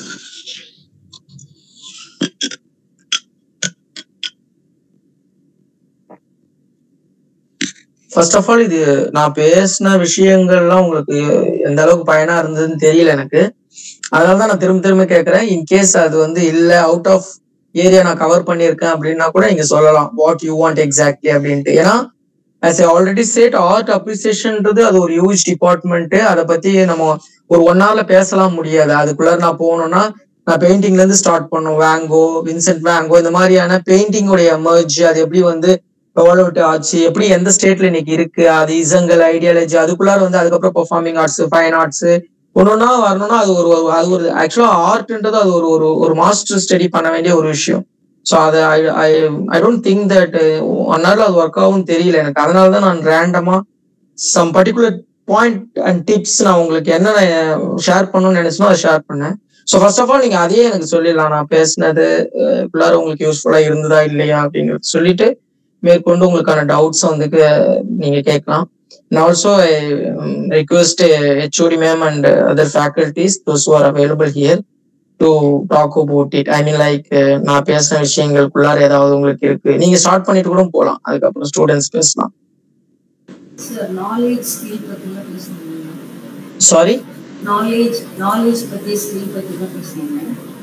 First of all இது நான் பேசின விஷயங்கள்லாம் உங்களுக்கு எந்த அளவுக்கு பயனா இருந்ததுன்னு தெரியல எனக்கு. அதனாலதான் நான் திரும்ப திரும்ப கேட்கறேன். இன்கேஸ் அது வந்து இல்ல அவுட் ஆஃப் ஏரியா நான் கவர் பண்ணியிருக்கேன் அப்படின்னா கூட நீங்க சொல்லலாம் வாட் யூ வாண்ட் எக்ஸாக்ட்லி அப்படின்ட்டு. ஏன்னா as I already said art அப்ரிசியேஷன்ன்றது அது ஒரு ஹியூஜ் டிபார்ட்மெண்ட். அதை பத்தி நம்ம ஒரு ஒன் ஹவர்ல பேசலாம் முடியாது. அதுக்குள்ள நான் போகணும்னா நான் பெயிண்டிங்ல இருந்து ஸ்டார்ட் பண்ணோம். வேங்கோ, வின்சென்ட் வேங்கோ, இந்த மாதிரியான பெயிண்டிங்கோடைய எமர்ஜ், அது எப்படி வந்து டெவலப்ட் ஆச்சு, எப்படி எந்த ஸ்டேட்ல இன்னைக்கு இருக்கு, அது இசங்கள் ஐடியாலஜி, அதுக்குள்ளார வந்து அதுக்கப்புறம் பெர்ஃபார்மிங் ஆர்ட்ஸ், ஃபைன் ஆர்ட்ஸ் ஒன்னொன்னா வரணும்னா அது ஒரு அது ஒரு ஆக்சுவலா ஆர்ட்ன்றது அது ஒரு ஒரு ஒரு மாஸ்டர் ஸ்டடி பண்ண வேண்டிய ஒரு விஷயம். ஸோ அதை I I don't think that one ஹவர்ல அது ஒர்க் ஆகும் தெரியல எனக்கு. அதனாலதான் நான் ரேண்டமா some particular point and tips நான் உங்களுக்கு என்ன ஷேர் பண்ணணும்னு நினைச்சனோ அதை ஷேர் பண்ணேன். ஸோ ஃபர்ஸ்ட் ஆஃப் ஆல் நீங்க அதையே எனக்கு சொல்லிடலாம். நான் பேசினது பிள்ளார உங்களுக்கு யூஸ்ஃபுல்லா இருந்ததா இல்லையா அப்படிங்கிறது சொல்லிட்டு மேற்கொண்டு உங்களுக்கான டவுட்ஸ் வந்து நீங்க கேட்கலாம். And also I um, request uh, H O D ma'am and uh, other faculties, those who are available here, to talk about it. I mean like நான் பேசின விஷயங்களுக்குள்ளார ஏதாவது உங்களுக்கு இருக்கு நீங்க ஸ்டார்ட் பண்ணிட்டு கூட போகலாம். அதுக்கப்புறம் ஸ்டூடெண்ட்ஸ் பேசலாம். சார் நாலேஜ் ஸ்கில் பத்தி தான் பேசுறீங்க. சாரி, நாலேஜ் நாலேஜ் பத்தி ஸ்கில் பத்தி தான் பேசுறீங்க.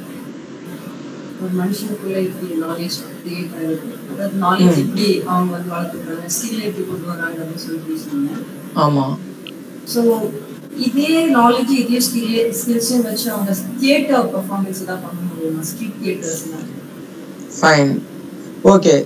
ஒரு மனுஷனுக்குள்ள எப்படி நாலேஜ் கிரியேட் ஆகுது, அதாவது நாலேஜ் எப்படி அவங்க வந்து வளர்த்துக்கிறாங்க, ஸ்கில் எப்படி கொண்டு வராங்க அப்படின்னு சொல்லி பேசுறாங்க. ஆமா. ஸோ இதே நாலேஜ் இதே ஸ்கில் ஸ்கில்ஸும் வச்சு அவங்க தியேட்டர் பர்ஃபார்மன்ஸ் தான் பண்ண முடியும். ஸ்ட்ரீட் தியேட்டர்ஸ்லாம் ஃபைன், ஓகே.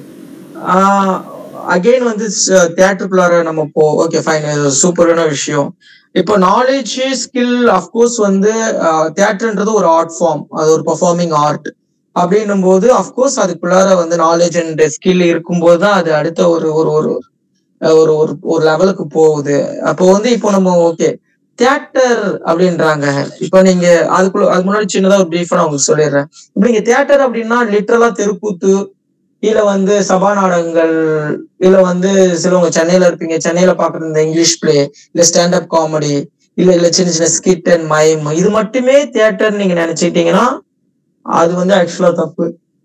அகெயின் வந்து தியேட்டருக்குள்ளார நம்ம போ. ஓகே ஃபைன், சூப்பரான விஷயம். இப்போ நாலேஜ் ஸ்கில் அஃப்கோர்ஸ் வந்து தியேட்டர்ன்றது ஒரு ஆர்ட் ஃபார்ம், அது ஒரு பெர்ஃபார்மிங் ஆர்ட். அப்படின்னும் போது அஃப்கோர்ஸ் அதுக்குள்ளார வந்து நாலேஜ் அண்ட் ஸ்கில் இருக்கும்போது தான் அது அடுத்த ஒரு ஒரு ஒரு ஒரு ஒரு லெவலுக்கு போகுது. அப்போ வந்து இப்போ நம்ம ஓகே தியேட்டர் அப்படின்றாங்க. இப்போ நீங்க அதுக்குள்ள அது முன்னாடி சின்னதா ஒரு பிரீஃபா நான் உங்களுக்கு சொல்லிடுறேன். இப்போ நீங்க தியேட்டர் அப்படின்னா லிட்டரலா தெருக்கூத்து, இல்ல வந்து சபா நாடகங்கள், இல்ல வந்து சிலவங்க சென்னையில இருப்பீங்க, சென்னையில பாக்குற இந்த இங்கிலீஷ் பிளே, இல்ல ஸ்டாண்டப் காமெடி, இல்ல இல்ல சின்ன சின்ன ஸ்கிட் அண்ட் மைம், இது மட்டுமே தியேட்டர் நீங்க நினைச்சிட்டீங்கன்னா அது வந்து ஆக்சுவலா தப்பு.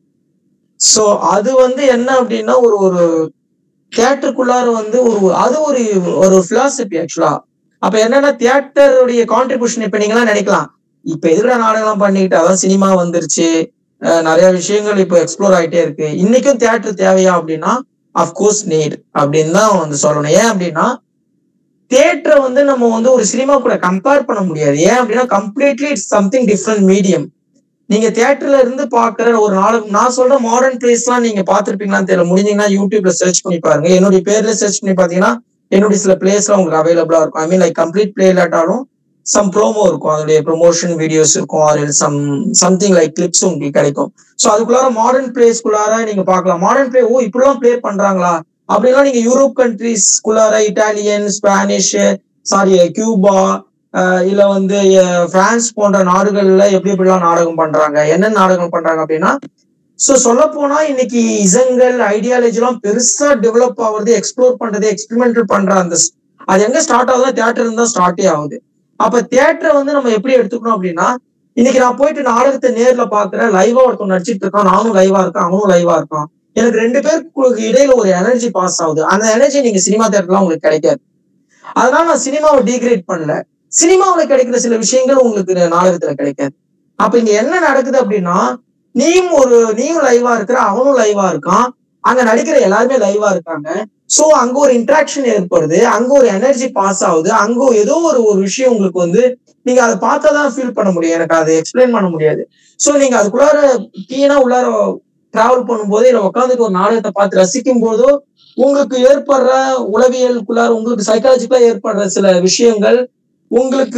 சோ அது வந்து என்ன அப்படின்னா ஒரு ஒரு தியேட்டருக்குள்ளார வந்து ஒரு அது ஒரு ஒரு பிலாசபி ஆக்சுவலா. அப்ப என்னன்னா தியேட்டருடைய கான்ட்ரிபியூஷன் இப்ப நீங்க எல்லாம் நினைக்கலாம் இப்ப எதுக்குடா நாடகம் பண்ணிக்கிட்டு, அதான் சினிமா வந்துருச்சு, நிறைய விஷயங்கள் இப்போ எக்ஸ்ப்ளோர் ஆகிட்டே இருக்கு, இன்னைக்கும் தியேட்டர் தேவையா அப்படின்னா அஃப்கோர்ஸ் நீட் அப்படின்னு தான் வந்து சொல்லணும். ஏன் அப்படின்னா தியேட்டரை வந்து நம்ம வந்து ஒரு சினிமா கூட கம்பேர் பண்ண முடியாது. ஏன் அப்படின்னா completely it's something different medium. நீங்க தியேட்டர்ல இருந்து பாக்குற ஒரு நாடகம், நான் சொல்ற மாடர்ன் பிளேஸ் எல்லாம் நீங்க பாத்துருப்பீங்களான்னு தெரியல, முடிஞ்சீங்கன்னா யூடியூப்ல சர்ச் பண்ணி பாருங்க. என்னுடைய பேர்ல சர்ச் பண்ணி பாத்தீங்கன்னா என்னுடைய சில பிளேஸ் எல்லாம் உங்களுக்கு அவைலபிளா இருக்கும். I mean like complete play இல்லாட்டாலும் சம் ப்ரோமோ இருக்கும், அதோடைய ப்ரொமோஷன் வீடியோஸ் இருக்கும், or some something like clips உங்களுக்கு கிடைக்கும். ஸோ அதுக்குள்ளார மாடர்ன் பிளேஸ்க்குள்ளார நீங்க பாக்கலாம். மாடர்ன் பிளே ஓ இப்படிலாம் பிளே பண்றாங்களா அப்படின்னா நீங்க யூரோப் கண்ட்ரீஸ்க்குள்ளார இட்டாலியன், ஸ்பானிஷ், சாரி கியூபா, இல்ல வந்து பிரான்ஸ் போன்ற நாடுகள்ல எப்படி எப்படிலாம் நாடகம் பண்றாங்க, என்னென்ன நாடகம் பண்றாங்க அப்படின்னா சோ சொல்ல போனா இன்னைக்கு இசங்கள் ஐடியாலஜி எல்லாம் பெருசா டெவலப் ஆகுறது, எக்ஸ்ப்ளோர் பண்றது, எக்ஸ்பெரிமெண்டல் பண்ற அந்த அது எங்க ஸ்டார்ட் ஆகுதுன்னா தியேட்டர் இருந்தா ஸ்டார்டே ஆகுது. அப்ப தியேட்டரை வந்து நம்ம எப்படி எடுத்துக்கணும் அப்படின்னா இன்னைக்கு நான் போயிட்டு நாடகத்தை நேர்ல பாக்குறேன், லைவா ஒருத்தன் நடிச்சிட்டு இருக்கான், நானும் லைவா இருக்கேன், அவனும் லைவா இருக்கான், எனக்கு ரெண்டு பேருக்கு இடையில ஒரு எனர்ஜி பாஸ் ஆகுது. அந்த எனர்ஜி நீங்க சினிமா தியேட்டர்லாம் உங்களுக்கு கிடைக்காது. அதனால நான் சினிமாவை டீக்ரேட் பண்ணல, சினிமாவில் கிடைக்கிற சில விஷயங்கள் உங்களுக்கு நாடகத்துல கிடைக்காது. அப்ப இங்க என்ன நடக்குது அப்படின்னா நீயும் ஒரு நீயும் லைவா இருக்கிற, அவனும் லைவா இருக்கான், அங்க நடிக்கிற எல்லாருமே லைவா இருக்காங்க. சோ அங்க ஒரு இன்ட்ராக்ஷன் ஏற்படுது, அங்க ஒரு எனர்ஜி பாஸ் ஆகுது, அங்க ஏதோ ஒரு ஒரு விஷயம் உங்களுக்கு வந்து நீங்க அதை பார்த்தாதான் ஃபீல் பண்ண முடியும், எனக்கு அதை எக்ஸ்பிளைன் பண்ண முடியாது. ஸோ நீங்க அதுக்குள்ளார கீனா உள்ளார டிராவல் பண்ணும்போது இல்லை உட்காந்துட்டு ஒரு நாடகத்தை பார்த்து ரசிக்கும் போதோ உங்களுக்கு ஏற்படுற உளவியலுக்குள்ளார உங்களுக்கு சைக்காலஜிக்கலா ஏற்படுற சில விஷயங்கள் உங்களுக்கு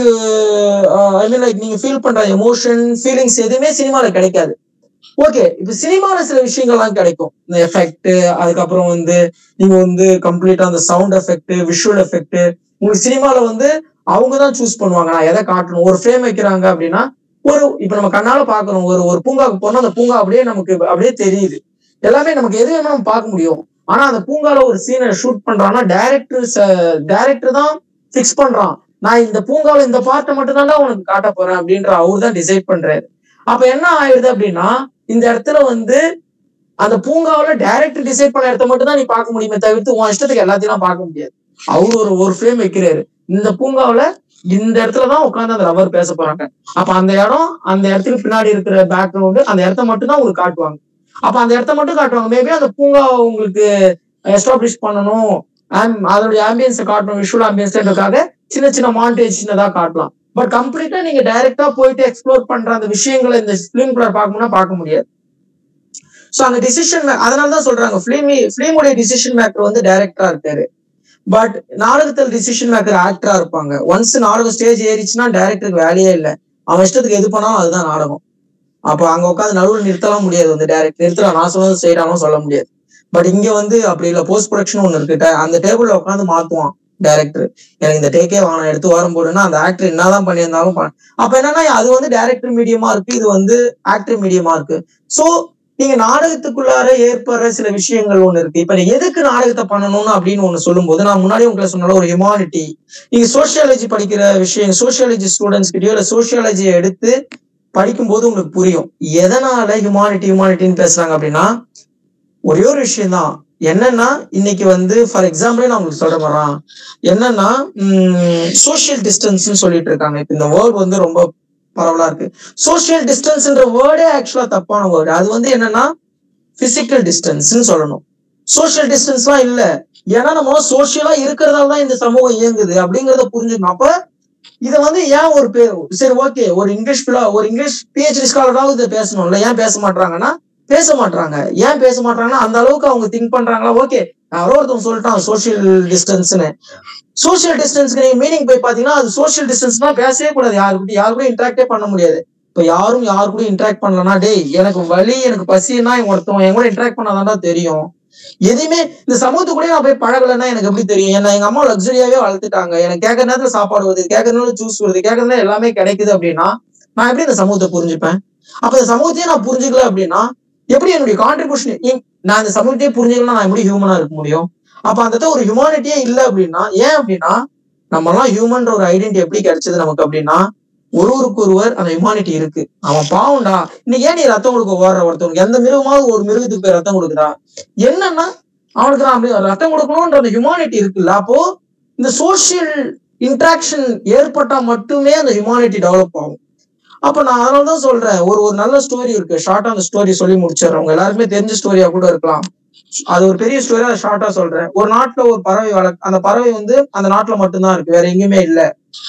ஐ மீன் லைக் நீங்க ஃபீல் பண்ற எமோஷன் ஃபீலிங்ஸ் எதுவுமே சினிமால கிடைக்காது. ஓகே, இப்ப சினிமால சில விஷயங்கள்லாம் கிடைக்கும், இந்த எஃபெக்ட், அதுக்கப்புறம் வந்து நீங்க வந்து கம்ப்ளீட்டா அந்த சவுண்ட் எஃபெக்ட், விஷுவல் எஃபெக்ட் உங்களுக்கு சினிமால வந்து அவங்கதான் சூஸ் பண்ணுவாங்க. நான் எதை காட்டணும், ஒரு ஃப்ரேம் வைக்கிறாங்க அப்படின்னா ஒரு இப்ப நம்ம கண்ணால பாக்குறோம், ஒரு ஒரு பூங்காவுக்கு போனா அந்த பூங்கா அப்படியே நமக்கு அப்படியே தெரியுது, எல்லாமே நமக்கு எது வேணும் நம்ம பார்க்க முடியும். ஆனா அந்த பூங்கால ஒரு சீனை ஷூட் பண்றான்னா டைரக்டர் டைரக்டர் தான் பிக்ஸ் பண்றான், நான் இந்த பூங்காவில இந்த பார்ட்டை மட்டும் தான் உனக்கு காட்ட போறேன் அப்படின்ற அவரு தான் டிசைட் பண்றாரு. அப்ப என்ன ஆயிடுது அப்படின்னா இந்த இடத்துல வந்து அந்த பூங்காவில டைரக்டர் டிசைட் பண்ண இடத்த மட்டும் தான் நீ பார்க்க முடியுமே தவிர்த்து உன் இஷ்டத்துக்கு எல்லாத்தையும் பார்க்க முடியாது. அவரு ஒரு ஒரு ஃப்ரேம் வைக்கிறாரு, இந்த பூங்காவில இந்த இடத்துலதான் உட்காந்து அந்த லவர் பேச போறாங்க, அப்ப அந்த இடம் அந்த இடத்துக்கு பின்னாடி இருக்கிற பேக்ரவுண்டு அந்த இடத்த மட்டும் தான் உங்களுக்கு காட்டுவாங்க. அப்ப அந்த இடத்த மட்டும் காட்டுவாங்க. மேபி அந்த பூங்கா உங்களுக்கு எஸ்டாப்ளிஷ் பண்ணணும், அதோடைய ஆம்பியன்ஸை காட்டணும், விஷுவல் ஆம்பியன்ஸ்ன்றதுக்காக சின்ன சின்ன மாண்டேஜ் சின்னதா காட்டலாம். பட் கம்ப்ளீட்டா நீங்க டைரக்டா போயிட்டு எக்ஸ்ப்ளோர் பண்ற அந்த விஷயங்களை இந்த பிலிம்குள்ள பார்க்கணும்னா பார்க்க முடியாது. சோ அந்த டிசிஷன் அதனாலதான் சொல்றாங்க பிலிம் பிலிமுடைய டிசிஷன் மேக்கர் வந்து டைரக்டரா இருக்காரு, பட் நாடகத்தில் டிசிஷன் மேக்கர் ஆக்டரா இருப்பாங்க. ஒன்ஸ் நாடகம் ஸ்டேஜ் ஏறிச்சுன்னா டைரக்டருக்கு வேலையே இல்லை, அவன் இஷ்டத்துக்கு எது பண்ணாலும் அதுதான் நாடகம். அப்ப அங்க உட்காந்து நடுவில் நிறுத்தலாம் முடியாது, வந்து டைரக்ட் நிறுத்தலாம், நான் சொன்னது செய்யறாலும் சொல்ல முடியாது. பட் இங்க வந்து அப்படி இல்லை, போஸ்ட் ப்ரொடக்ஷன் ஒண்ணு இருக்கு, அந்த டேபிள்ல உட்காந்து மாத்துவான் டைரக்டர், எனக்கு இந்த டேக்கே வாங்க எடுத்து வரும் போடுன்னா அந்த ஆக்டர் என்னதான் பண்ணியிருந்தாலும் அப்ப என்னன்னா அது வந்து டைரக்டர் மீடியமா இருக்கு, இது வந்து ஆக்டர் மீடியமா இருக்கு. சோ நீங்க நாடகத்துக்குள்ளார ஏற்படுற சில விஷயங்கள் ஒண்ணு இருக்கு. இப்ப எதுக்கு நாடகத்தை பண்ணணும்னு அப்படின்னு ஒண்ணு சொல்லும் போது நான் முன்னாடி உங்களை சொன்னால ஒரு ஹியூமானிட்டி, நீங்க சோசியாலஜி படிக்கிற விஷயம் சோசியாலஜி ஸ்டூடெண்ட்ஸ் கிட்டயோ இல்ல சோசியாலஜியை எடுத்து படிக்கும் போது உங்களுக்கு புரியும் எதனால ஹியூமானிட்டி ஹியூமானிட்டின்னு பேசுறாங்க அப்படின்னா ஒரே ஒரு விஷயம் தான். என்னன்னா இன்னைக்கு வந்து ஃபார் எக்ஸாம்பிளே நான் உங்களுக்கு சொல்ற மாதிரிதான் என்னன்னா உம் சோசியல் டிஸ்டன்ஸ்ன்னு சொல்லிட்டு இருக்காங்க. இப்ப இந்த வேர்ட் வந்து ரொம்ப பரவலா இருக்கு. சோசியல் டிஸ்டன்ஸ்ன்ற வேர்டே ஆக்சுவலா தப்பான வேர்டு. அது வந்து என்னன்னா பிசிக்கல் டிஸ்டன்ஸ்ன்னு சொல்லணும். சோசியல் டிஸ்டன்ஸ் எல்லாம் இல்ல, ஏன்னா நம்ம சோசியலா இருக்கிறதால தான் இந்த சமூகம் இயங்குது அப்படிங்கறத புரிஞ்சுக்கணும். அப்ப இதை வந்து ஏன் ஒரு பேர் சரி ஓகே ஒரு இங்கிலீஷ் ஒரு இங்கிலீஷ் பிஹெச்டி ஸ்காலராவது இதை பேசணும்ல, ஏன் பேச மாட்டாங்கன்னா பேச மாட்டாங்க. ஏன் பேச மாட்டாங்கன்னா அந்த அளவுக்கு அவங்க திங்க் பண்றாங்களா? ஓகே யாரோ ஒருத்தவங்க சொல்லிட்டான் சோசியல் டிஸ்டன்ஸ்ன்னு. சோசியல் டிஸ்டன்ஸ்க்கு நீங்க மீனிங் போய் பாத்தீங்கன்னா அது சோசியல் டிஸ்டன்ஸ்னா பேசவே கூடாது, யாருக்கிட்ட யாரு கூட இன்ட்ராக்டே பண்ண முடியாது. இப்ப யாரும் யாரு கூட இன்ட்ராக்ட் பண்ணலன்னா டேய் எனக்கு வலி எனக்கு பசின்னா ஒருத்தவங்க என் கூட இன்ட்ராக்ட் பண்ணாதான் தெரியும். எதுவுமே இந்த சமூகத்துக்குள்ளே நான் போய் பழகலைன்னா எனக்கு எப்படி தெரியும்? ஏன்னா எங்க அம்மா லக்ஸரியாவே வளர்த்துட்டாங்க, எனக்கு கேட்கற நேரத்துல சாப்பாடு வருது, கேட்கற நேரத்துல ஜூஸ் வருது, கேட்கற நேரம் எல்லாமே கிடைக்குது அப்படின்னா நான் எப்படி இந்த சமூகத்தை புரிஞ்சுப்பேன்? அப்ப இந்த சமூகத்தையே நான் புரிஞ்சுக்கல அப்படின்னா எப்படி என்னுடைய கான்ட்ரிபியூஷன் நான் இந்த சமூகத்தையே புரிஞ்சுக்கலாம், நான் எப்படி ஹியூமனா இருக்க முடியும்? அப்ப அந்த ஒரு ஹியூமானிட்டியே இல்லை அப்படின்னா ஏன் அப்படின்னா நம்ம எல்லாம் ஹியூமன்ற ஒரு ஐடென்டிட்டி எப்படி கிடைச்சது நமக்கு அப்படின்னா ஒருவருக்கு ஒருவர் அந்த ஹியூமானிட்டி இருக்கு. அவன் பாவம்டா இன்னைக்கு ஏன் நீ ரத்தம் கொடுக்க ஓடுற ஒருத்தவனுக்கு எந்த மிருகமாவது ஒரு மிருகத்துக்கு போய் ரத்தம் கொடுக்குதா? என்னன்னா அவனுக்கு நான் அப்படி ரத்தம் கொடுக்கணும்ன்ற அந்த ஹியூமானிட்டி இருக்குல்ல. அப்போ இந்த சோசியல் இன்ட்ராக்ஷன் ஏற்பட்டா மட்டுமே அந்த ஹியூமானிட்டி டெவலப் ஆகும். அப்ப நான் அதனாலதான் சொல்றேன் ஒரு ஒரு நல்ல ஸ்டோரி இருக்கு, ஷார்ட்டா அந்த ஸ்டோரி சொல்லி முடிச்சிடறேன். உங்க எல்லாருக்குமே தெரிஞ்ச ஸ்டோரியா கூட இருக்கலாம், அது ஒரு பெரிய ஸ்டோரியா அதை ஷார்ட்டா சொல்றேன். ஒரு நாட்டுல ஒரு பறவை வளர்க்க அந்த பறவை வந்து அந்த நாட்டுல மட்டும்தான் இருக்கு, வேற எங்கேயுமே இல்ல.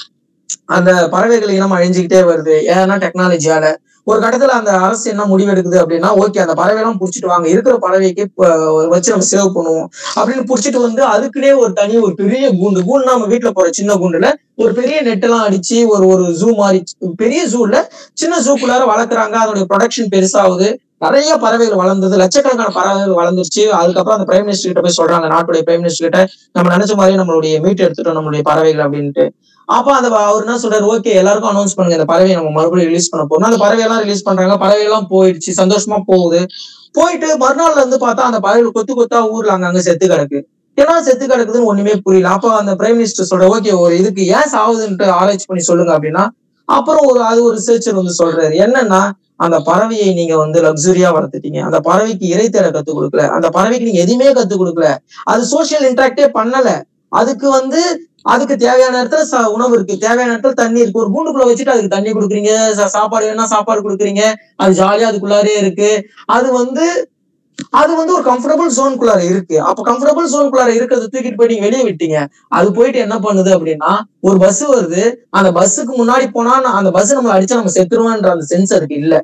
அந்த பறவைகள் இனம் அழிஞ்சுக்கிட்டே வருது, ஏன்னா டெக்னாலஜியால. ஒரு கட்டத்துல அந்த அரசு என்ன முடிவு எடுக்குது அப்படின்னா ஓகே அந்த பறவை எல்லாம் புடிச்சிட்டு வாங்க, இருக்கிற பறவைக்கு வச்சு நம்ம சேவ் பண்ணுவோம் அப்படின்னு புடிச்சிட்டு வந்து அதுக்குன்னே ஒரு தனி ஒரு பெரிய கூண்டு கூண்டு நம்ம வீட்டுல போற சின்ன கூண்டுல ஒரு பெரிய நெட் எல்லாம் அடிச்சு ஒரு ஒரு ஜூ மாதிரி பெரிய ஜூல சின்ன ஜூக்குள்ளார வளர்க்குறாங்க. அதோடைய ப்ரொடக்ஷன் பெருசாகுது, நிறைய பறவைகள் வளர்ந்தது, லட்சக்கணக்கான பறவைகள் வளர்ந்துருச்சு. அதுக்கப்புறம் அந்த பிரைம் மினிஸ்டர் கிட்ட போய் சொல்றாங்க, நாட்டுடைய பிரைம் மினிஸ்டர் கிட்ட நம்ம நினைச்ச மாதிரி நம்மளுடைய மீட் எடுத்துட்டோம் நம்மளுடைய பறவைகள் அப்படின்ட்டு. அப்ப அந்த அவர் என்ன சொல்றாரு, ஓகே எல்லாருக்கும் அனௌன்ஸ் பண்ணுங்க இந்த பறவையை நம்ம மறுபடியும் ரிலீஸ் பண்ண போறோம். அந்த பறவையெல்லாம் ரிலீஸ் பண்றாங்க, பறவையெல்லாம் போயிடுச்சு, சந்தோஷமா போகுது. போயிட்டு மறுநாள்ல இருந்து பார்த்தா அந்த பறவைகள் கொத்து கொத்தா ஊர்ல அங்க செத்து கிடக்கு. ஏன்னா செத்து கிடக்குதுன்னு ஒண்ணுமே புரியல. அப்ப அந்த பிரைம் மினிஸ்டர் சொல்ற ஓகே ஒரு இதுக்கு ஏன் சாவுதுன்ட்டு ஆராய்ச்சி பண்ணி சொல்லுங்க அப்படின்னா அப்புறம் ஒரு அது ஒரு ரிசர்ச்சர் வந்து சொல்றாரு என்னன்னா அந்த பறவையை நீங்க வந்து லக்ஸுரியா வளர்த்துட்டீங்க, அந்த பறவைக்கு இறைத்தேட கத்து கொடுக்கல, அந்த பறவைக்கு நீங்க எதுவுமே கத்து கொடுக்கல, அது சோசியல் இன்ட்ராக்டே பண்ணல. அதுக்கு வந்து அதுக்கு தேவையான இடத்துல உணவு இருக்கு, தேவையான இடத்துல தண்ணி இருக்கு, ஒரு கூண்டுக்குள்ள வச்சுட்டு அதுக்கு தண்ணி கொடுக்குறீங்க, சாப்பாடு வேணா சாப்பாடு கொடுக்குறீங்க, அது ஜாலியா அதுக்குள்ளாரே இருக்கு. அது வந்து அது வந்து ஒரு கம்ஃபர்டபுள் ஜோனுக்குள்ளார இருக்கு. அப்ப கம்ஃபர்டபுள் ஜோனுக்குள்ளார இருக்கிறது தூக்கிட்டு போய் நீங்க வெளியே விட்டீங்க. அது போயிட்டு என்ன பண்ணுது அப்படின்னா, ஒரு பஸ் வருது, அந்த பஸ்ஸுக்கு முன்னாடி போனா அந்த பஸ் நம்மள அடிச்சா நம்ம செத்துருவான்ற அந்த சென்ஸ் அதுக்கு இல்ல.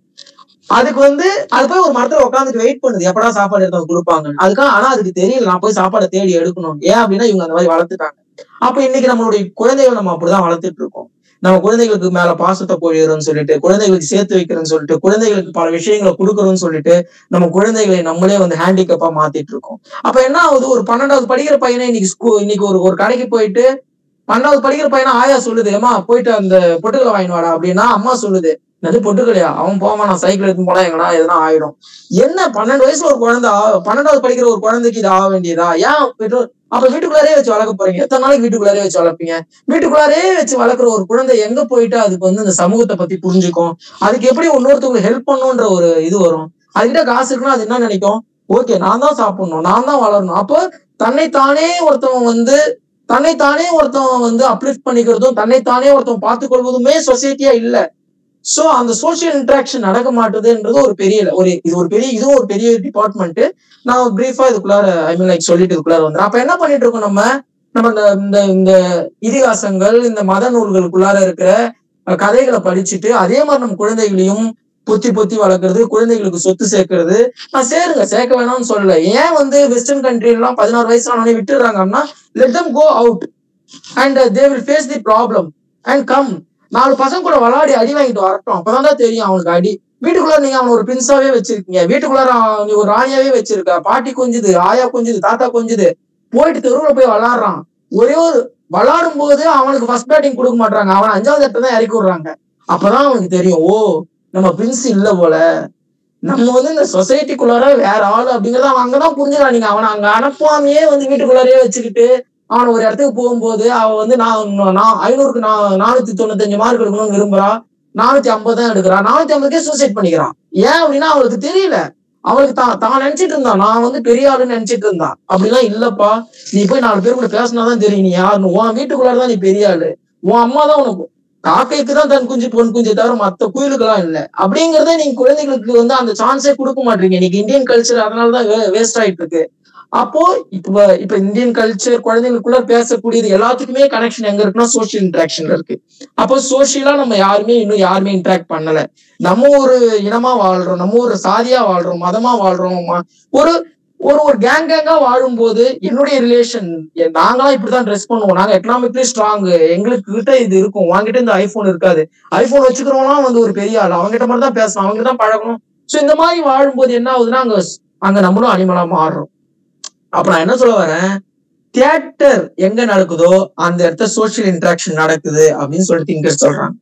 அதுக்கு வந்து அது போய் ஒரு மரத்துல உட்காந்துட்டு வெயிட் பண்ணுது, எப்படா சாப்பாடு எடுத்து கொடுப்பாங்க அதுக்காக. ஆனா அதுக்கு தெரியல நான் போய் சாப்பாடை தேடி எடுக்கணும். ஏன் அப்படின்னா இவங்க அந்த மாதிரி வளர்த்துட்டாங்க. அப்ப இன்னைக்கு நம்மளுடைய குழந்தைகள் நம்ம அப்படிதான் வளர்த்துட்டு இருக்கோம். நம்ம குழந்தைகளுக்கு மேல பாசத்தை பொழியறோம்னு சொல்லிட்டு, குழந்தைகளுக்கு சேர்த்து வைக்கிறேன்னு சொல்லிட்டு, குழந்தைகளுக்கு பல விஷயங்களை கொடுக்கறோம்னு சொல்லிட்டு நம்ம குழந்தைகளை நம்மளே வந்து ஹேண்டிகப்பா மாத்திட்டு இருக்கோம். அப்ப என்ன ஆகுது, ஒரு பன்னெண்டாவது படிக்கிற பையனை இன்னைக்கு ஸ்கூ இன்னைக்கு ஒரு ஒரு கடைக்கு போயிட்டு பன்னெண்டாவது படிக்கிற பையனா ஆயா சொல்லுது, ஏமா போயிட்டு அந்த பொட்டுக்களை வாங்கிட்டு வாடா அப்படின்னா அம்மா சொல்லுது, அது பொட்டுக்கலையா, அவன் போவான், நான் சைக்கிள் எடுத்து போனா எங்கன்னா எதனா ஆயிடும். என்ன பன்னெண்டு வயசுல ஒரு குழந்தை பன்னெண்டாவது படிக்கிற ஒரு குழந்தைக்கு இது ஆக வேண்டியதா? ஏன் பெற்றோர் அப்ப வீட்டுக்குள்ளாரே வச்சு வளர்க்க போறீங்க? எத்தனை நாளைக்கு வீட்டுக்குள்ளாரே வச்சு வளர்ப்பீங்க? வீட்டுக்குள்ளாரே வச்சு வளர்க்குற ஒரு குழந்தை எங்க போயிட்டு அதுக்கு வந்து இந்த சமூகத்தை பத்தி புரிஞ்சுக்கும், அதுக்கு எப்படி இன்னொருத்தவங்களுக்கு ஹெல்ப் பண்ணுன்ற ஒரு இது வரும். அதுகிட்ட காசு இருக்குன்னா அது என்ன நினைக்கும், ஓகே நான் தான் சாப்பிடணும், நான் தான் வளரணும். அப்போ தன்னைத்தானே ஒருத்தவன் வந்து தன்னைத்தானே ஒருத்தவன் வந்து அப்லிஃப்ட் பண்ணிக்கிறதும் தன்னைத்தானே ஒருத்தவன் பார்த்துக்கொள்வதுமே சொசைட்டியா இல்ல. சோ அந்த சோசியல் இன்டராக்ஷன் நடக்க மாட்டுதுன்றது ஒரு பெரிய ஒரு இது ஒரு பெரிய இதுவும் ஒரு பெரிய டிபார்ட்மெண்ட். நான் பிரீஃபா இதுக்குள்ளார ஐ மீன் லைக் சொல்லிட்டு இதுக்குள்ளார வந்துடும். அப்ப என்ன பண்ணிட்டு இருக்கோம், நம்ம நம்ம இந்த இந்த இதிகாசங்கள் இந்த மத நூல்களுக்குள்ளார இருக்கிற கதைகளை படிச்சுட்டு அதே மாதிரி நம்ம குழந்தைகளையும் பொத்தி பொத்தி வளர்க்கறது, குழந்தைகளுக்கு சொத்து சேர்க்கறது. நான் சேருங்க, சேர்க்க வேணாம்னு சொல்லல. ஏன் வந்து வெஸ்டர்ன் கண்ட்ரி எல்லாம் பதினாறு வயசு ஆனே விட்டுறாங்கன்னா, let them go out and they will face the problem and come. நாலு பசங்க கூட விளையாடி அடி வாங்கிட்டு வரட்டும், அப்பதான் தெரியும் அவனுக்கு அடி. வீட்டுக்குள்ளார நீங்க அவனை ஒரு பிரின்ஸாவே வச்சிருக்கீங்க, வீட்டுக்குள்ளார நீ ஒரு ராணியாவே வச்சிருக்க, பாட்டி கொஞ்சுது, ஆயா கொஞ்சுது, தாத்தா கொஞ்சுது, போயிட்டு தெருவுல போய் விளாடுறான். ஒரே ஒரு விளாடும் போது அவனுக்கு ஃபர்ஸ்ட் பேட்டிங் கொடுக்க மாட்டாங்க, அவனை அஞ்சாவது இடத்துல தான் இறக்கி விடுறாங்க. அப்பதான் அவனுக்கு தெரியும், ஓ நம்ம பிரின்ஸ் இல்ல போல, நம்ம வந்து இந்த சொசைட்டிக்குள்ளார வேற ஆளு அப்படிங்கறத அவன் அங்கதான் புரிஞ்சுக்கலாம். நீங்க அவனை அங்க அனுப்பாமையே வந்து வீட்டுக்குள்ளாரே வச்சுக்கிட்டு அவன் ஒரு இடத்துக்கு போகும்போது அவன் வந்து நான் ஐநூறுக்கு நான் நானூத்தி தொண்ணூத்தி அஞ்சு மார்க் எடுக்கணும்னு விரும்புறான், நானூத்தி ஐம்பது தான் எடுக்கிறான், நானூத்தி ஐம்பதுக்கே சூசைட் பண்ணிக்கிறான். ஏன் அப்படின்னா அவளுக்கு தெரியல, அவளுக்கு தான் தான் நினைச்சிட்டு இருந்தான் நான் வந்து பெரிய ஆளுன்னு நினைச்சிட்டு இருந்தான். அப்படிலாம் இல்லப்பா, நீ போய் நாலு பேர் கூட பேசினாதான் தெரியும் நீ யாருன்னு. உன் வீட்டுக்குள்ளாரதான் நீ பெரிய ஆளு, உன் அம்மா தான் உனக்கு, காக்கைக்கு தான் தன் குஞ்சு பொன் குஞ்சு தவிர மத்த குயிலுக்கெல்லாம் இல்லை அப்படிங்கிறத நீங்க குழந்தைகளுக்கு வந்து அந்த சான்ஸே கொடுக்க மாட்டீங்க. இன்னைக்கு இந்தியன் கல்ச்சர் அதனாலதான் வேஸ்ட் ஆயிட்டு இருக்கு. அப்போ இப்ப இப்ப இந்தியன் கல்ச்சர் குழந்தைங்களுக்குள்ள பேசக்கூடியது எல்லாத்துக்குமே கனெக்ஷன் எங்க இருக்குன்னா சோசியல் இன்டராக்ஷன்ல இருக்கு. அப்போ சோசியலா நம்ம யாருமே இன்னும் யாருமே இன்டராக்ட் பண்ணல. நம்ம ஒரு இனமா வாழ்றோம், நம்ம ஒரு சாதியா வாழ்றோம், மதமா வாழ்றோம், ஒரு ஒரு ஒரு கேங் கேங்கா வாழும் போது என்னுடைய ரிலேஷன் நாங்களாம் இப்படிதான் ட்ரெஸ் பண்ணுவோம், நாங்க எக்கனாமிக்லி ஸ்ட்ராங், எங்களுக்கு கிட்ட இது இருக்கும், வாங்கிட்டு இந்த ஐபோன் இருக்காது, ஐபோன் வச்சுக்கிறவங்களாம் வந்து ஒரு பெரிய ஆள், அவங்ககிட்ட மட்டும் தான் பேசணும், அவங்க தான் பழகணும். சோ இந்த மாதிரி வாழும்போது என்ன ஆகுதுன்னா அங்க அங்க நம்மளும் அனிமலா மாறுறோம். அப்ப நான் என்ன சொல்ல வரேன், தியேட்டர் எங்க நடக்குதோ அந்த இடத்துல சோசியல் இன்டராக்ஷன் நடக்குது அப்படின்னு சொல்லிட்டு இங்க சொல்றாங்க.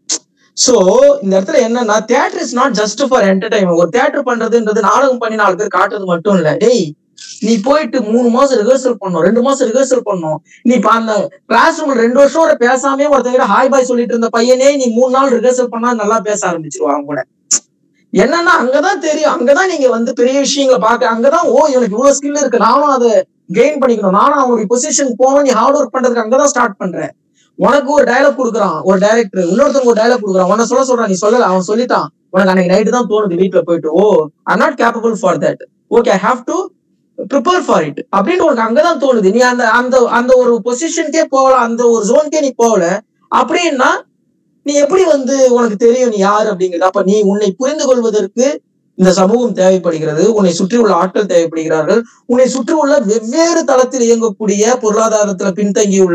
சோ இந்த இடத்துல என்னன்னா theatre is not just for entertainment. ஒரு தியேட்டர் பண்றதுன்றது நாடகம் பண்ணி நாலு பேர் காட்டுறது மட்டும் இல்ல. டேய் நீ போயிட்டு மூணு மாசம் ரிஹர்சல் பண்ணும், ரெண்டு மாசம் ரிஹர்சல் பண்ணும். நீ இப்ப அந்த கிளாஸ் ரூம் ரெண்டு வருஷம் ஒரு பேசாமே ஒருத்தங்க ஹாய் பாய் சொல்லிட்டு இருந்த பையனே நீ மூணு நாள் ரிஹர்சல் பண்ணா நல்லா பேச ஆரம்பிச்சிருவாங்க கூட. என்னன்னா அங்கதான் தெரியும், அங்கதான் நீங்க வந்து பெரிய விஷயங்களை பாக்க, அங்கதான் ஓ எனக்கு இவ்வளவு ஸ்கில் இருக்கு, நானும் அதை கெயின் பண்ணிக்கணும், நானும் அவங்களுடைய பொசிஷன் போகணும். நீ ஹார்ட் ஒர்க் பண்றதுக்கு அங்கதான் ஸ்டார்ட் பண்ற. உனக்கு ஒரு டயலாக் கொடுக்குறான் ஒரு டைரக்டர், இன்னொருத்தவங்க ஒரு டயலாக் கொடுக்குறான், உன்ன சொல்ல சொல்றான், நீ சொல்லல, அவன் சொல்லிட்டான், உனக்கு அன்னைக்கு நைட்டு தான் தோணுது வீட்டுல போயிட்டு, oh I not capable for that, okay I have to prepare for it அப்படின்னு உனக்கு அங்கதான் தோணுது. நீ அந்த அந்த அந்த ஒரு பொசிஷனுக்கே போகல, அந்த ஒரு ஜோனுக்கே நீ போகல அப்படின்னா நீ எப்படி வந்து உனக்கு தெரியும் நீ யாரு அப்படிங்கிறது. அப்ப நீ உன்னை புரிந்து கொள்வதற்கு இந்த சமூகம் தேவைப்படுகிறது, உன்னை சுற்றி உள்ள ஆட்கள் தேவைப்படுகிறார்கள், உன்னை சுற்றி உள்ள வெவ்வேறு தளத்தில் இயங்கக்கூடிய பொருளாதாரத்துல பின்தங்கியுள்ள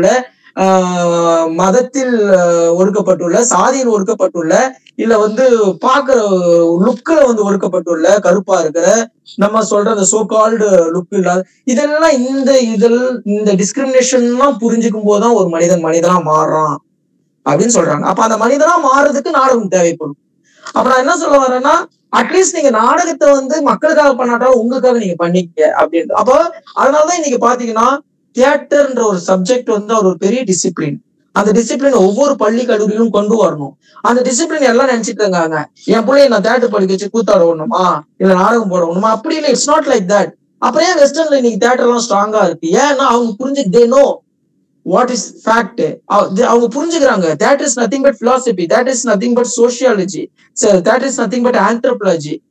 ஆஹ் மதத்தில் ஒடுக்கப்பட்டுள்ள, சாதியில் ஒடுக்கப்பட்டுள்ள, இல்ல வந்து பாக்குற லுக்குல வந்து ஒடுக்கப்பட்டுள்ள, கருப்பா இருக்கிற, நம்ம சொல்ற அந்த சோ கால்டு லுக் இல்லாத, இதெல்லாம் இந்த இதில் இந்த டிஸ்கிரிமினேஷன் எல்லாம் புரிஞ்சுக்கும் போதுதான் ஒரு மனிதன் மனிதனா மாறுறான் அப்படின்னு சொல்றாங்க. அப்ப அந்த மனிதனா மாறுறதுக்கு நாடகம் தேவைப்படும். அப்ப நான் என்ன சொல்ல வரேன்னா, அட்லீஸ்ட் நீங்க நாடகத்தை வந்து மக்களுக்காக பண்ணாட்டாலும் உங்களுக்காக நீங்க பண்ணிக்க அப்படின்னு. அப்ப அதனாலதான் இன்னைக்கு பாத்தீங்கன்னா தியேட்டர்ன்ற ஒரு சப்ஜெக்ட் வந்து ஒரு பெரிய டிசிப்ளின். அந்த டிசிப்ளின் ஒவ்வொரு பள்ளி கல்லூரியிலும் கொண்டு வரணும். அந்த டிசிப்ளின் எல்லாம் நினைச்சிட்டு இருக்காங்க, என் பிள்ளைய நான் தியேட்டர் படிக்க வச்சு கூத்தாட விடணுமா இல்ல நாடகம் போட விடணுமா, அப்படி இல்லை. It's not like that. அப்புறம் ஏன் வெஸ்டர்ன்ல இன்னைக்கு தியேட்டர் எல்லாம் ஸ்ட்ராங்கா இருக்கு? ஏன்னா அவங்க புரிஞ்சு they know what is fact. அவங்க புரிஞ்சுக்கிறாங்க that is nothing but philosophy, that is nothing but sociology, so that is nothing but anthropology.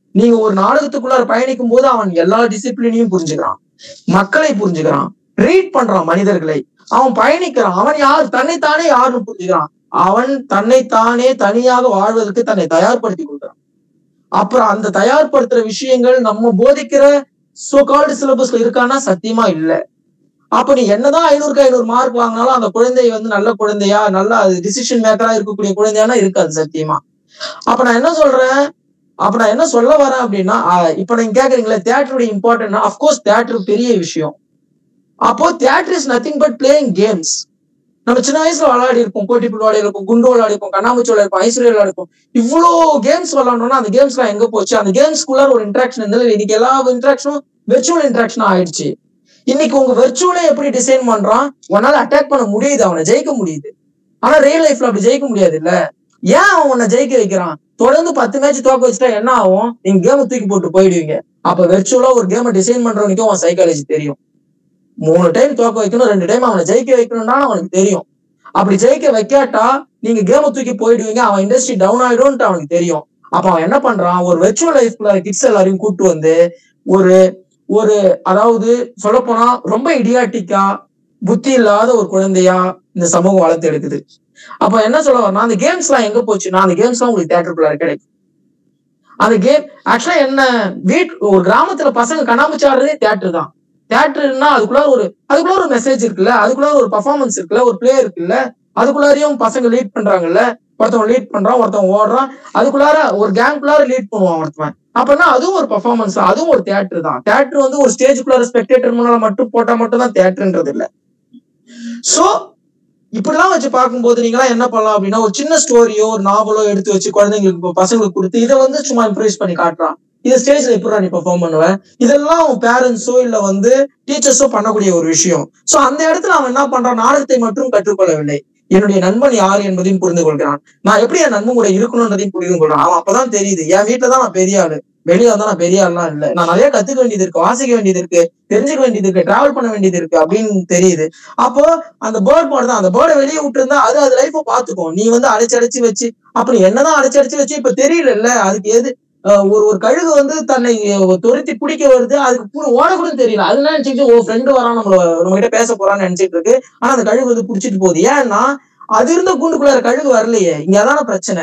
நீங்க ஒரு நாடகத்துக்குள்ளார பயணிக்கும் போது அவன் எல்லா டிசிப்ளினையும் புரிஞ்சுக்கிறான், மக்களை புரிஞ்சுக்கிறான், ரீட் பண்றான் மனிதர்களை, அவன் பயணிக்கிறான், அவன் யார் தன்னைத்தானே யாருன்னு புரிஞ்சுக்கிறான், அவன் தன்னைத்தானே தனியாக வாழ்வதற்கு தன்னை தயார்படுத்தி கொடுக்குறான். அப்புறம் அந்த தயார்படுத்துற விஷயங்கள் நம்ம போதிக்கிற சோ கால்டு சிலபஸ்ல இருக்கான்னா சத்தியமா இல்ல. அப்ப நீ என்னதான் ஐநூறுக்கு ஐநூறு மார்க் வாங்கினாலும் அந்த குழந்தை வந்து நல்ல குழந்தையா, நல்ல டிசிஷன் மேக்கரா இருக்கக்கூடிய குழந்தையானா இருக்காது சத்தியமா. அப்ப நான் என்ன சொல்றேன், அப்ப நான் என்ன சொல்ல வரேன் அப்படின்னா, இப்ப நீங்க கேக்குறீங்களா தியேட்டருடைய இம்பார்ட்டன்ட், அப்கோர்ஸ் தியேட்டர் பெரிய விஷயம். அப்போ theatre is nothing but playing games. நம்ம சின்ன வயசுல விளையாடி இருப்போம், கோட்டிப்புல் விளையாடி இருப்போம், குண்டு விளையாடி இருப்போம், கண்ணாமூச்சி விளையாடிப்போம், ஐஸ்வர்யா விளையாடிப்போம். இவ்வளோ கேம்ஸ் விளையாடணும்னா அந்த கேம்ஸ் எல்லாம் எங்க போச்சு? அந்த கேம்ஸ்குள்ள ஒரு இன்ட்ராக்ஷன் இருந்தாலும் இன்னைக்கு எல்லா இன்ட்ராக்ஷனும் வெர்ச்சுவல் இன்ட்ராக்ஷன் ஆயிடுச்சு. இன்னைக்கு உங்க வெர்ச்சுவலே எப்படி டிசைன் பண்றான், உன்னால அட்டாக் பண்ண முடியுது, அவனை ஜெயிக்க முடியுது. ஆனா ரியல் லைஃப்ல அப்படி ஜெயிக்க முடியாது இல்ல. ஏன் அவன் உன்னை ஜெயிக்க வைக்கிறான்? தொடர்ந்து பத்து மேட்ச் தோக்க வச்சுட்டா என்ன ஆகும்? நீங்க கேமை தூக்கி போட்டு போயிடுவீங்க. அப்ப வெர்ச்சுவலா ஒரு கேமை டிசைன் பண்றவனுக்கும் அவன் சைக்காலஜி தெரியும். மூணு டைம் தோக்க வைக்கணும், ரெண்டு டைம் அவனை ஜெயிக்க வைக்கணும்னா அவனுக்கு தெரியும். அப்படி ஜெயிக்க வைக்காட்டா நீங்க கேமை தூக்கி போயிடுவீங்க, அவன் இண்டஸ்ட்ரி டவுன் ஆயிடும்ட்டு அவனுக்கு தெரியும். அப்ப அவன் என்ன பண்றான், ஒரு வெர்ச்சுவல் லைஃப்ல கிட்ஸ் எல்லாரையும் கூட்டு வந்து ஒரு ஒரு அதாவது சொல்ல போனா ரொம்ப இடியாட்டிக்கா புத்தி இல்லாத ஒரு குழந்தையா இந்த சமூகம் வளர்த்து எடுக்குது. அப்ப என்ன சொல்ல வரேன்னா, அந்த கேம்ஸ் எல்லாம் எங்க போச்சுன்னா அந்த கேம்ஸ் எல்லாம் உங்களுக்கு தியேட்டருக்குள்ள கிடைக்கும். அந்த கேம் ஆக்சுவலா என்ன, வீட் ஒரு கிராமத்துல பசங்க கண்ணாமூச்சி ஆடுறதே தியேட்டர் தான். தியேட்டர்னா அதுக்குள்ள ஒரு அதுக்குள்ள ஒரு மெசேஜ் இருக்குல்ல, அதுக்குள்ள ஒரு பர்ஃபார்மன்ஸ் இருக்குல்ல, ஒரு பிளே இருக்குல்ல, அதுக்குள்ளாரையும் பசங்க லீட் பண்றாங்கல்ல, ஒருத்தவன் லீட் பண்றான், ஒருத்தவன் ஓடுறான், அதுக்குள்ளார ஒரு கேங்குள்ளார லீட் பண்ணுவான் ஒருத்தவன். அப்பனா அதுவும் ஒரு பர்ஃபார்மன்ஸ் தான், அதுவும் ஒரு தியேட்டர் தான். தியேட்டர் வந்து ஒரு ஸ்டேஜுக்குள்ளார ஸ்பெக்டேட்டர் முன்னால மட்டும் போட்டா மட்டும் தான் தியேட்டர்ன்றது இல்ல. சோ இப்படிலாம் வச்சு பார்க்கும்போது நீங்களாம் என்ன பண்ணலாம் அப்படின்னா, ஒரு சின்ன ஸ்டோரியோ ஒரு நாவலோ எடுத்து வச்சு குழந்தைங்களுக்கு பசங்களுக்கு கொடுத்து இதை வந்து சும்மா இம்ப்ரூவைஸ் பண்ணி காட்டுறான். இதை ஸ்டேஜ்ல எப்படி நீ பெர்ஃபார்ம் பண்ணுவேன், இதெல்லாம் அவன் பேரண்ட்ஸோ இல்ல வந்து டீச்சர்ஸோ பண்ணக்கூடிய ஒரு விஷயம். சோ அந்த இடத்துல அவன் என்ன பண்றான், நாடகத்தை மட்டும் கற்றுக்கொள்ளவில்லை, என்னுடைய நண்பன் யாரு என்பதையும் புரிந்து கொள்கிறான், நான் எப்படி என் நண்பன் கூட இருக்கணும்ன்றதையும் புரிந்து கொள்றான். அவன் அப்பதான் தெரியுது, என் வீட்டுல தான் நான் பெரிய ஆளு, வெளியே வந்தா நான் பெரிய ஆள்லாம் இல்லை, நான் நிறைய கத்துக்க வேண்டியது இருக்கு, வாசிக்க வேண்டியது இருக்கு, தெரிஞ்சுக்க வேண்டியது இருக்கு, டிராவல் பண்ண வேண்டியது இருக்கு அப்படின்னு தெரியுது. அப்போ அந்த பேர்ட் பாடு தான், அந்த பேர்டை வெளியே விட்டு இருந்தா அது அது லைஃபை பாத்துக்கும். நீ வந்து அடைச்சு அடைச்சு வச்சு அப்படி என்னதான் அடைச்சு அடைச்சு வச்சு இப்ப தெரியல இல்ல, அதுக்கு எது ஒரு ஒரு கழுகு வந்து தன்னை துரத்தி பிடிக்க வருது, அதுக்கு ஓட கூட தெரியல, அது நினைச்சுட்டு ஓ ஃப்ரெண்டு வரான் நம்மள நம்ம கிட்ட பேச போறான்னு நினைச்சிட்டு இருக்கு. ஆனா அந்த கழுகு வந்து பிடிச்சிட்டு போகுது. ஏன்னா அது இருந்த கூண்டுக்குள்ளார கழுகு வரலையே, இங்க அதான பிரச்சனை.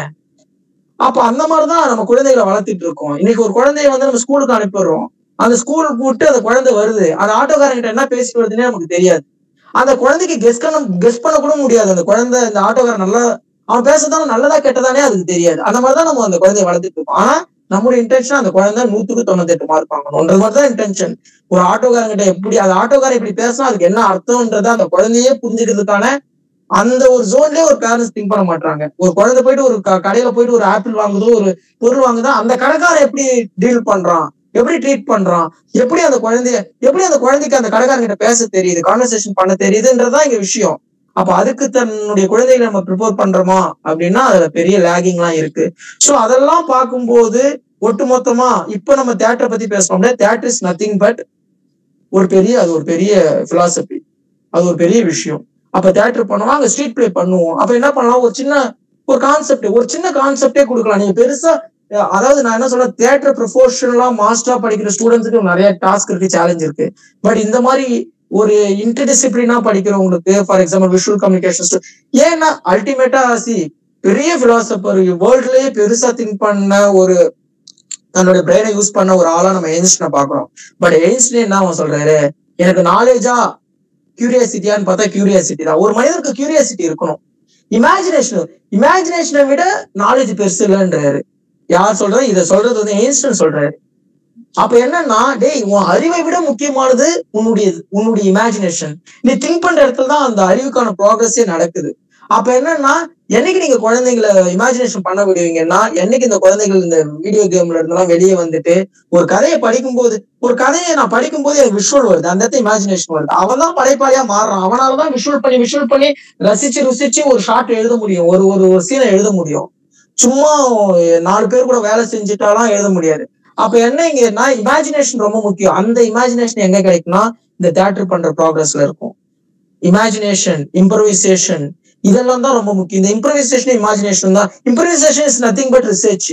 அப்ப அந்த மாதிரிதான் நம்ம குழந்தைகளை வளர்த்துட்டு இருக்கோம். இன்னைக்கு ஒரு குழந்தைய வந்து நம்ம ஸ்கூலுக்கு அனுப்பிடுறோம், அந்த ஸ்கூலுக்கு கூப்பிட்டு அந்த குழந்தை வருது, அந்த ஆட்டோக்காரங்கிட்ட என்ன பேசிட்டு வருதுன்னே நமக்கு தெரியாது. அந்த குழந்தைக்கு கெஸ் பண்ண கெஸ் பண்ண கூட முடியாது. அந்த குழந்தை இந்த ஆட்டோக்காரன் நல்லா அவன் பேசுறதாலும் நல்லதா கெட்டதானே அதுக்கு தெரியாது. அந்த மாதிரிதான் நம்ம அந்த குழந்தைய வளர்த்துட்டு இருக்கோம். ஆனா நம்மளுடைய இன்டென்ஷன் அந்த குழந்தை நூத்துக்கு தொண்ணூத்தி எட்டு மார்க் வாங்கணும்ன்றது மாதிரிதான் இன்டென்ஷன். ஒரு ஆட்டோக்காரங்கிட்ட எப்படி அந்த ஆட்டோக்காரன் இப்படி பேசினா அதுக்கு என்ன அர்த்தம்ன்றத அந்த குழந்தையே புரிஞ்சுக்கிறதுக்கான அந்த ஒரு ஜோன்லயே ஒரு பேரண்ட்ஸ் திங்க் பண்ண மாட்டாங்க. ஒரு குழந்தை போயிட்டு ஒரு கடையில போயிட்டு ஒரு ஆப்பிள் வாங்குதோ ஒரு பொருள் வாங்குதோ, அந்த கடைக்காரன் எப்படி டீல் பண்றான், எப்படி ட்ரீட் பண்றான், எப்படி அந்த குழந்தைய எப்படி அந்த குழந்தைக்கு அந்த கடைக்காரன் கிட்ட பேச தெரியுது, கான்வர்சேஷன் பண்ண தெரியுதுன்றதுதான் இங்க விஷயம். அப்ப அதுக்கு தன்னுடைய குழந்தைகளை நம்ம ப்ரிப்பேர் பண்றோமா அப்படின்னா அதுல பெரிய லேகிங் எல்லாம் இருக்கு. சோ அதெல்லாம் பார்க்கும்போது ஒட்டுமொத்தமா இப்ப நம்ம தியேட்டரை பத்தி பேசுறோம்னா, தியேட்டர் இஸ் நத்திங் பட் ஒரு பெரிய அது ஒரு பெரிய பிலாசபி, அது ஒரு பெரிய விஷயம். அப்ப தியேட்டர் பண்ணுவோம், அங்க ஸ்ட்ரீட் பிளே பண்ணுவோம். அப்ப என்ன பண்ணலாம், ஒரு சின்ன ஒரு கான்செப்ட் ஒரு சின்ன கான்செப்டே கொடுக்கலாம். நீங்க பெருசா அதாவது நான் என்ன சொல்றேன், தியேட்டர் ப்ரொஃபஷனலா மாஸ்டரா படிக்கிற ஸ்டூடெண்ட்ஸுக்கு நிறைய டாஸ்க் இருக்கு, சேலஞ்ச் இருக்கு. பட் இந்த மாதிரி ஒரு இன்டர்டிசிப்ளினா படிக்கிறவங்களுக்கு, ஃபார் எக்ஸாம்பிள் விஷுவல் கம்யூனிகேஷன், ஏன்னா அல்டிமேட்டா சி பெரிய பிலாசபர் வேர்ல்ட்லயே பெருசா திங்க் பண்ண ஒரு தன்னோட பிரெயினை யூஸ் பண்ண ஒரு ஆளா நம்ம எயின்ஸ்டீனை பாக்குறோம். பட் எயின்ஸ்டீன் என்ன அவன் சொல்றாரு, எனக்கு நாலேஜா கியூரியாசிட்டியான்னு பார்த்தா கியூரியாசிட்டி தான். ஒரு மனிதனுக்கு கியூரியாசிட்டி இருக்கணும். இமேஜினேஷன் இமேஜினேஷனை விட நாலேஜ் பெருசு இல்லைன்றாரு. யார் சொல்றது, இதை சொல்றது வந்து எயின்ஸ்டீன் சொல்றாரு. அப்ப என்னன்னா, டேய் உன் அறிவை விட முக்கியமானது உன்னுடைய உன்னுடைய இமேஜினேஷன். நீ திங்க் பண்ற இடத்துல தான் அந்த அறிவுக்கான ப்ராக்ரஸே நடக்குது. அப்ப என்னன்னா, என்னைக்கு நீங்க குழந்தைங்களை இமேஜினேஷன் பண்ண விடுவீங்கன்னா, என்னைக்கு இந்த குழந்தைகள் இந்த வீடியோ கேம்ல இருந்தெல்லாம் வெளியே வந்துட்டு ஒரு கதையை படிக்கும் போது ஒரு கதையை நான் படிக்கும் போது எனக்கு விஷுவல் வருது, அந்த இடத்துல இமேஜினேஷன் வருது, அவன் தான் படைப்பாளியா மாறுறான். அவனாலதான் விஷுவல் பண்ணி விஷுவல் பண்ணி ரசிச்சு ருசிச்சு ஒரு ஷார்ட் எழுத முடியும், ஒரு ஒரு ஒரு சீனை எழுத முடியும். சும்மா நாலு பேர் கூட வேலை செஞ்சுட்டாலாம் எழுத முடியாது. அப்ப என்ன இங்கன்னா, இமேஜினேஷன் ரொம்ப முக்கியம். அந்த இமேஜினேஷன் எங்க கிடைக்கும்னா இந்த தியேட்டர் பண்ற ப்ராக்ரஸ்ல இருக்கும். இமேஜினேஷன், இம்ப்ரவைசேஷன், இதெல்லாம் தான் ரொம்ப முக்கியம். இந்த இம்ப்ரவைசேஷன் இமேஜினேஷன் தான். Improvisation is nothing but research.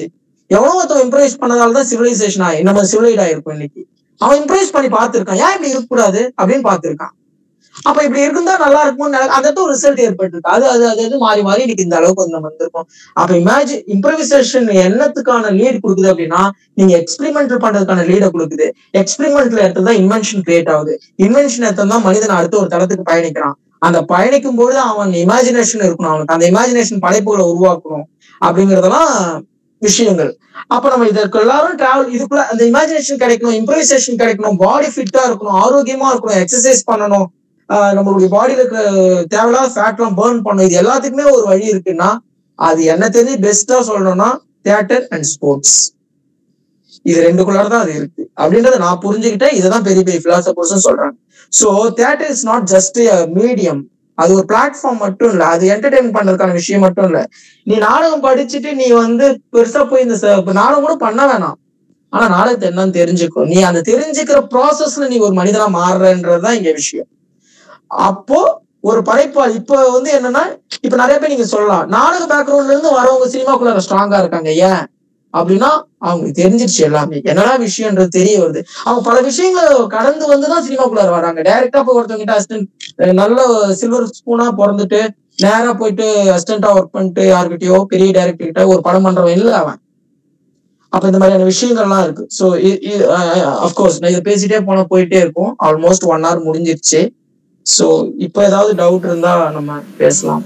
எவ்வளவு ஒருத்தன் இம்ப்ரைஸ் பண்ணதால்தான் சிவிலைசேஷன் ஆகி நம்ம சிவிலைட் ஆயிருக்கும் இன்னைக்கு. அவன் இம்ப்ரைஸ் பண்ணி பார்த்திருக்கான், ஏன் இப்படி இருக்கக்கூடாது அப்படின்னு பார்த்திருக்கான். அப்ப இப்படி இருந்தா நல்லா இருக்கும்னு அந்த ஒரு ரிசல்ட் ஏற்பட்டிருக்கு. அது அது அது அது மாறி மாறி இன்னைக்கு இந்த அளவுக்கு வந்து நம்ம வந்திருக்கோம். அப்ப இமேஜின் இம்ப்ரவைசேஷன் என்னத்துக்கான லீட் கொடுக்குது அப்படின்னா, நீங்க எக்ஸ்பெரிமெண்டல் பண்றதுக்கான லீடை கொடுக்குது. எக்ஸ்பெரிமெண்டல் இடத்துல தான் இன்வென்ஷன் கிரியேட் ஆகுது. இன்வென்ஷன் இடத்துல தான் மனிதன் அடுத்த ஒரு தளத்துக்கு பயணிக்கிறான். அந்த பயணிக்கும் போது அவன் இமேஜினேஷன் இருக்கணும், அவனுக்கு அந்த இமேஜினேஷன் படைப்புகளை உருவாக்கணும் அப்படிங்கறதெல்லாம் விஷயங்கள். அப்ப நம்ம இதற்கு எல்லாரும் டிராவல் இதுக்குள்ள அந்த இமேஜினேஷன் கிடைக்கணும், இம்ப்ரவைசேஷன் கிடைக்கணும், பாடி ஃபிட்டா இருக்கணும், ஆரோக்கியமா இருக்கணும், எக்ஸசைஸ் பண்ணணும், நம்மளுடைய பாடியில இருக்கிற தேவையில்லாத ஃபேட் எல்லாம் பர்ன் பண்ணும். இது எல்லாத்துக்குமே ஒரு வழி இருக்குன்னா அது என்ன தெரிஞ்சு பெஸ்டா சொல்லணும்னா தியேட்டர் அண்ட் ஸ்போர்ட்ஸ், இது ரெண்டுக்குள்ளார தான் அது இருக்கு அப்படின்றத நான் புரிஞ்சுக்கிட்டேன். இதுதான் பெரிய பெரிய பிலாசபர்ஸும் சொல்றாங்க. So theatre is not just medium, அது ஒரு பிளாட்ஃபார்ம் மட்டும் இல்ல, அது என்டர்டெயின் பண்றதுக்கான விஷயம் மட்டும் இல்ல. நீ நாடகம் படிச்சுட்டு நீ வந்து பெருசா போய் இந்த நாடகம் கூட பண்ண வேணாம், ஆனா நாடகத்தை என்னன்னு தெரிஞ்சுக்கும். நீ அந்த தெரிஞ்சுக்கிற ப்ராசஸ்ல நீ ஒரு மனிதனா மாறுறன்றதுதான் இங்க விஷயம். அப்போ ஒரு படைப்பாளி இப்ப வந்து என்னன்னா, இப்ப நிறைய பேர் நீங்க சொல்லலாம் நாடக பேக்ரவுண்ட்ல இருந்து வரவங்க சினிமாக்குள்ள ஸ்ட்ராங்கா இருக்காங்க. ஏன் அப்படின்னா அவங்களுக்கு தெரிஞ்சிருச்சு எல்லாமே என்னடா விஷயம்ன்றது தெரிய வருது. அவங்க பல விஷயங்களை கடந்து வந்துதான் சினிமாக்குள்ள வராங்க. டைரக்டா போய் ஒருத்தவங்க கிட்ட அசிஸ்டன்ட் நல்ல சில்வர் ஸ்பூனா பிறந்துட்டு நேரா போயிட்டு அசிஸ்டன்டா ஒர்க் பண்ணிட்டு யாருக்கிட்டயோ பெரிய டைரக்டர் கிட்ட ஒரு படம் பண்றவன் இல்லை அவன். அப்ப இந்த மாதிரியான விஷயங்கள்லாம் இருக்கு. ஸோ அப்கோர்ஸ் நான் இதை பேசிட்டே போனா போயிட்டே இருக்கும். ஆல்மோஸ்ட் ஒன் ஹவர் முடிஞ்சிருச்சு. சோ இப்ப ஏதாவது டவுட் இருந்தா நம்ம பேசலாம்.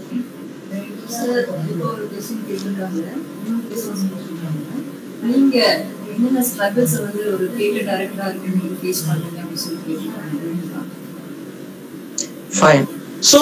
நீங்க என்னென்ன ஸ்ட்ரகிள்ஸ் வந்து ஒரு தியேட்டர் டைரக்டரா இருக்கு நீங்க ஃபேஸ் பண்றீங்க அப்படி சொல்லி கேக்குறாங்க. ஃபைன். சோ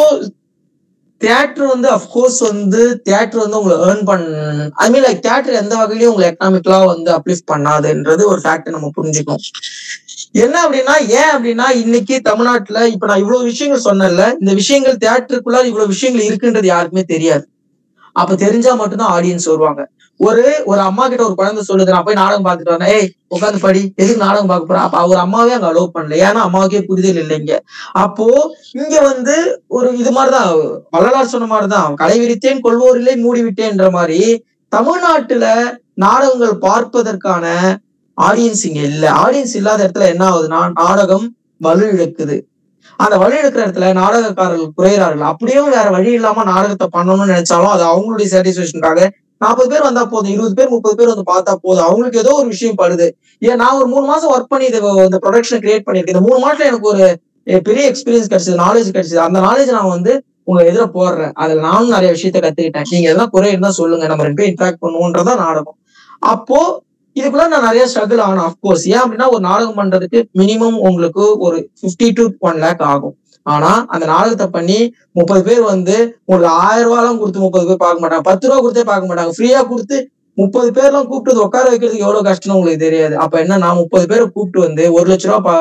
தியேட்டர் வந்து அஃப்கோர்ஸ் வந்து தியேட்டர் வந்து உங்களை ஏர்ன் பண்ண ஐ மீன் லைக் தியேட்டர் எந்த வகையிலயும் உங்களை எக்கனாமிக்கலா வந்து அப்லிஃப்ட் பண்ணாதுன்றது ஒரு ஃபேக்ட் நம்ம புரிஞ்சுக்கணும். என்ன அப்படின்னா ஏன் அப்படின்னா இன்னைக்கு தமிழ்நாட்டுல இப்ப நான் இவ்வளவு விஷயங்கள் சொன்னேன்ல, இந்த விஷயங்கள் தியேட்டருக்குள்ள இவ்வளவு விஷயங்கள் இருக்குன்றது யாருக்குமே தெரியாது. அப்ப தெரிஞ்சா மட்டும்தான் ஆடியன்ஸ் வருவாங்க. ஒரு ஒரு அம்மா கிட்ட ஒரு குழந்தை சொல்லுது நான் போய் நாடகம் பார்த்துட்டு வரேன், ஏய் உட்காந்து படி, எதுக்கு நாடகம் பார்க்க போறேன்? அப்ப அவர் அம்மாவே அங்க அலோவ் பண்ணல, ஏன்னா அம்மாவுக்கே புரிதல் இல்லைங்க. அப்போ இங்க வந்து ஒரு இது மாதிரிதான் வள்ளலார் சொன்ன மாதிரிதான் களை விரித்தேன் கொள்வோரிலே மூடி விட்டேன்ற மாதிரி தமிழ்நாட்டுல நாடகங்கள் பார்ப்பதற்கான ஆடியன்ஸ் இங்க இல்ல. ஆடியன்ஸ் இல்லாத இடத்துல என்ன ஆகுதுன்னா நாடகம் வலு இழக்குது. அந்த வழி எடுக்கிற இடத்துல நாடகக்காரர்கள் குறைகிறார்கள். அப்படியும் வேற வழி இல்லாம நாடகத்தை பண்ணணும்னு நினைச்சாலும் அது அவங்களுடைய சாட்டிஸ்பேக்ஷனுக்காக நாற்பது பேர் வந்தா போதும், இருபது பேர் முப்பது பேர் வந்து பார்த்தா போதும், அவங்களுக்கு ஏதோ ஒரு விஷயம் படுது. ஏன் நான் ஒரு மூணு மாசம் ஒர்க் பண்ணி இந்த ப்ரொடக்ஷன் கிரியேட் பண்ணிருக்கேன். இந்த மூணு மாசத்துல எனக்கு ஒரு பெரிய எக்ஸ்பீரியன்ஸ் கிடைச்சது, நாலேஜ் கிடைச்சது. அந்த நாலேஜ் நான் வந்து உங்க எதிர போடுறேன். அதுல நானும் நிறைய விஷயத்த கத்துக்கிட்டேன். நீங்க எல்லாம் குறை இருந்தா சொல்லுங்க, நம்ம ரெண்டு பேரும் இன்ட்ராக்ட் பண்ணுவோன்றதான் நாடகம். அப்போ இதுக்குள்ள நான் நிறைய ஸ்ட்ரகிள் ஆகணும் அஃப்கோர்ஸ். ஏன் அப்படின்னா ஒரு நாடகம் பண்றதுக்கு மினிமம் உங்களுக்கு ஒரு பிப்டி டு ஒன் லேக் ஆகும். ஆனா அந்த நாடகத்தை பண்ணி முப்பது பேர் வந்து உங்களுக்கு ஆயிரம் ரூபாய் எல்லாம் கொடுத்து முப்பது பேர் பார்க்க மாட்டாங்க, பத்து ரூபா கொடுத்தே பார்க்க மாட்டாங்க. ஃப்ரீயா கொடுத்து முப்பது பேர் எல்லாம் கூப்பிட்டு உட்கார வைக்கிறதுக்கு எவ்வளவு கஷ்டம் உங்களுக்கு தெரியாது. அப்ப என்ன நான் முப்பது பேரை கூப்பிட்டு வந்து ஒரு லட்ச ரூபா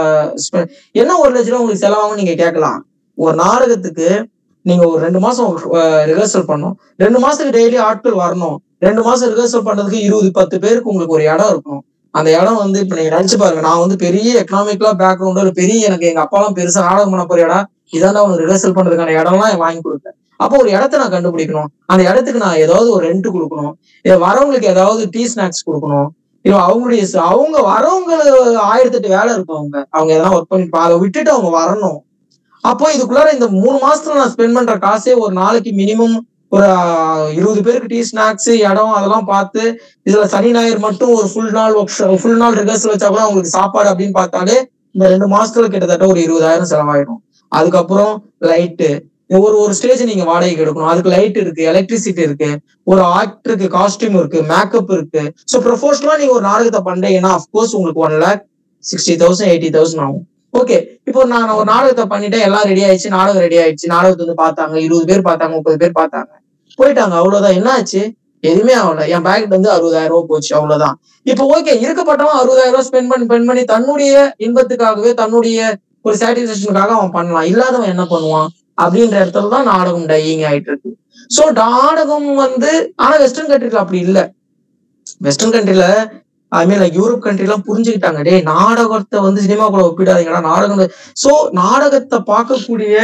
என்ன ஒரு லட்ச ரூபா உங்களுக்கு செலவாகும் நீங்க கேட்கலாம். ஒரு நாடகத்துக்கு நீங்க ஒரு ரெண்டு மாசம் ரிஹர்சல் பண்ணணும், ரெண்டு மாசத்துக்கு டெய்லி ஆட்கள் வரணும், ரெண்டு மாசம் ரிஹர்சல் பண்றதுக்கு இருபது பத்து பேருக்கு உங்களுக்கு ஒரு இடம் இருக்கும். அந்த இடம் வந்து இப்ப நீங்க நினைச்சு பாருங்க, நான் வந்து பெரிய எக்கனாமிக்கலா பேக்ரவுண்ட் ஒரு பெரிய எனக்கு எங்க அப்பா எல்லாம் பெருசா நாடகம் பண்ண போற இடம் இதான் தான் ரிஹர்சல் பண்றதுக்கான இடம்லாம் வாங்கி கொடுப்பேன். அப்போ ஒரு இடத்த நான் கண்டுபிடிக்கணும், அந்த இடத்துக்கு நான் ஏதாவது ஒரு ரெண்ட் கொடுக்கணும், வரவங்களுக்கு ஏதாவது டீ ஸ்நாக்ஸ் கொடுக்கணும், இல்ல அவங்களுடைய அவங்க வரவங்க ஆயிரத்தி எட்டு வேலை இருக்கும், அவங்க அவங்க எதனா ஒர்க் பண்ணி அதை விட்டுட்டு அவங்க வரணும். அப்போ இதுக்குள்ளார இந்த மூணு மாசத்துல நான் ஸ்பெண்ட் பண்ற காசே ஒரு நாளைக்கு மினிமம் ஒரு இருபது பேருக்கு டீ ஸ்நாக்ஸ் இடம் அதெல்லாம் பார்த்து இதுல சனி ஞாயிறு மட்டும் ஒரு ஃபுல் நாள் ஒர்க் ஃபுல் நாள் ரிஹர்சல் வச்சா கூட அவங்களுக்கு சாப்பாடு அப்படின்னு பார்த்தாலே இந்த ரெண்டு மாசத்துல கிட்டத்தட்ட ஒரு இருபதாயிரம் செலவாயிடும். அதுக்கப்புறம் லைட்டு ஒரு ஒரு ஸ்டேஜ் நீங்க வாடகைக்கு எடுக்கணும், அதுக்கு லைட் இருக்கு, எலக்ட்ரிசிட்டி இருக்கு, ஒரு ஆக்டருக்கு காஸ்டியூம் இருக்கு, மேக்கப் இருக்கு. ஸோ ப்ரொஃபஷனலா நீங்க ஒரு நாடகத்தை பண்றீங்கன்னா அஃப்கோர்ஸ் உங்களுக்கு one lakh sixty thousand eighty thousand ஆகும். ஓகே, இப்போ நான் ஒரு நாடகத்தை பண்ணிட்டேன், எல்லாம் ரெடி ஆயிடுச்சு, நாடகம் ரெடி ஆயிடுச்சு, நாடகத்தை வந்து பார்த்தாங்க, இருபது பேர் பார்த்தாங்க, முப்பது பேர் பார்த்தாங்க, போயிட்டாங்க, அவ்வளவுதான். என்ன ஆச்சு? எதுவுமே ஆகல. என் பேக்கெட் வந்து அறுபதாயிரம் ரூபாய் போச்சு, அவ்வளவுதான். இப்போ ஓகே, இருக்கப்பட்டவன் அறுபதாயிரம் ரூபாய் ஸ்பெண்ட் பண்ணி ஸ்பெண்ட் பண்ணி தன்னுடைய இன்பத்துக்காகவே தன்னுடைய ஒரு சாட்டிஸ்பேக்ஷனுக்காக அவன் பண்ணலாம். இல்லாதவன் என்ன பண்ணுவான் அப்படின்ற இடத்துலதான் நாடகம் டையிங் ஆயிட்டு இருக்கு. சோ நாடகம் வந்து ஆனா வெஸ்டர்ன் கண்ட்ரில அப்படி இல்லை. வெஸ்டர்ன் கண்ட்ரில I mean like Europe country எல்லாம் புரிஞ்சுக்கிட்டாங்க, டே நாடகத்தை வந்து சினிமா கூட ஒப்பிடாதீங்கடா நாடகம். சோ நாடகத்தை பார்க்கக்கூடிய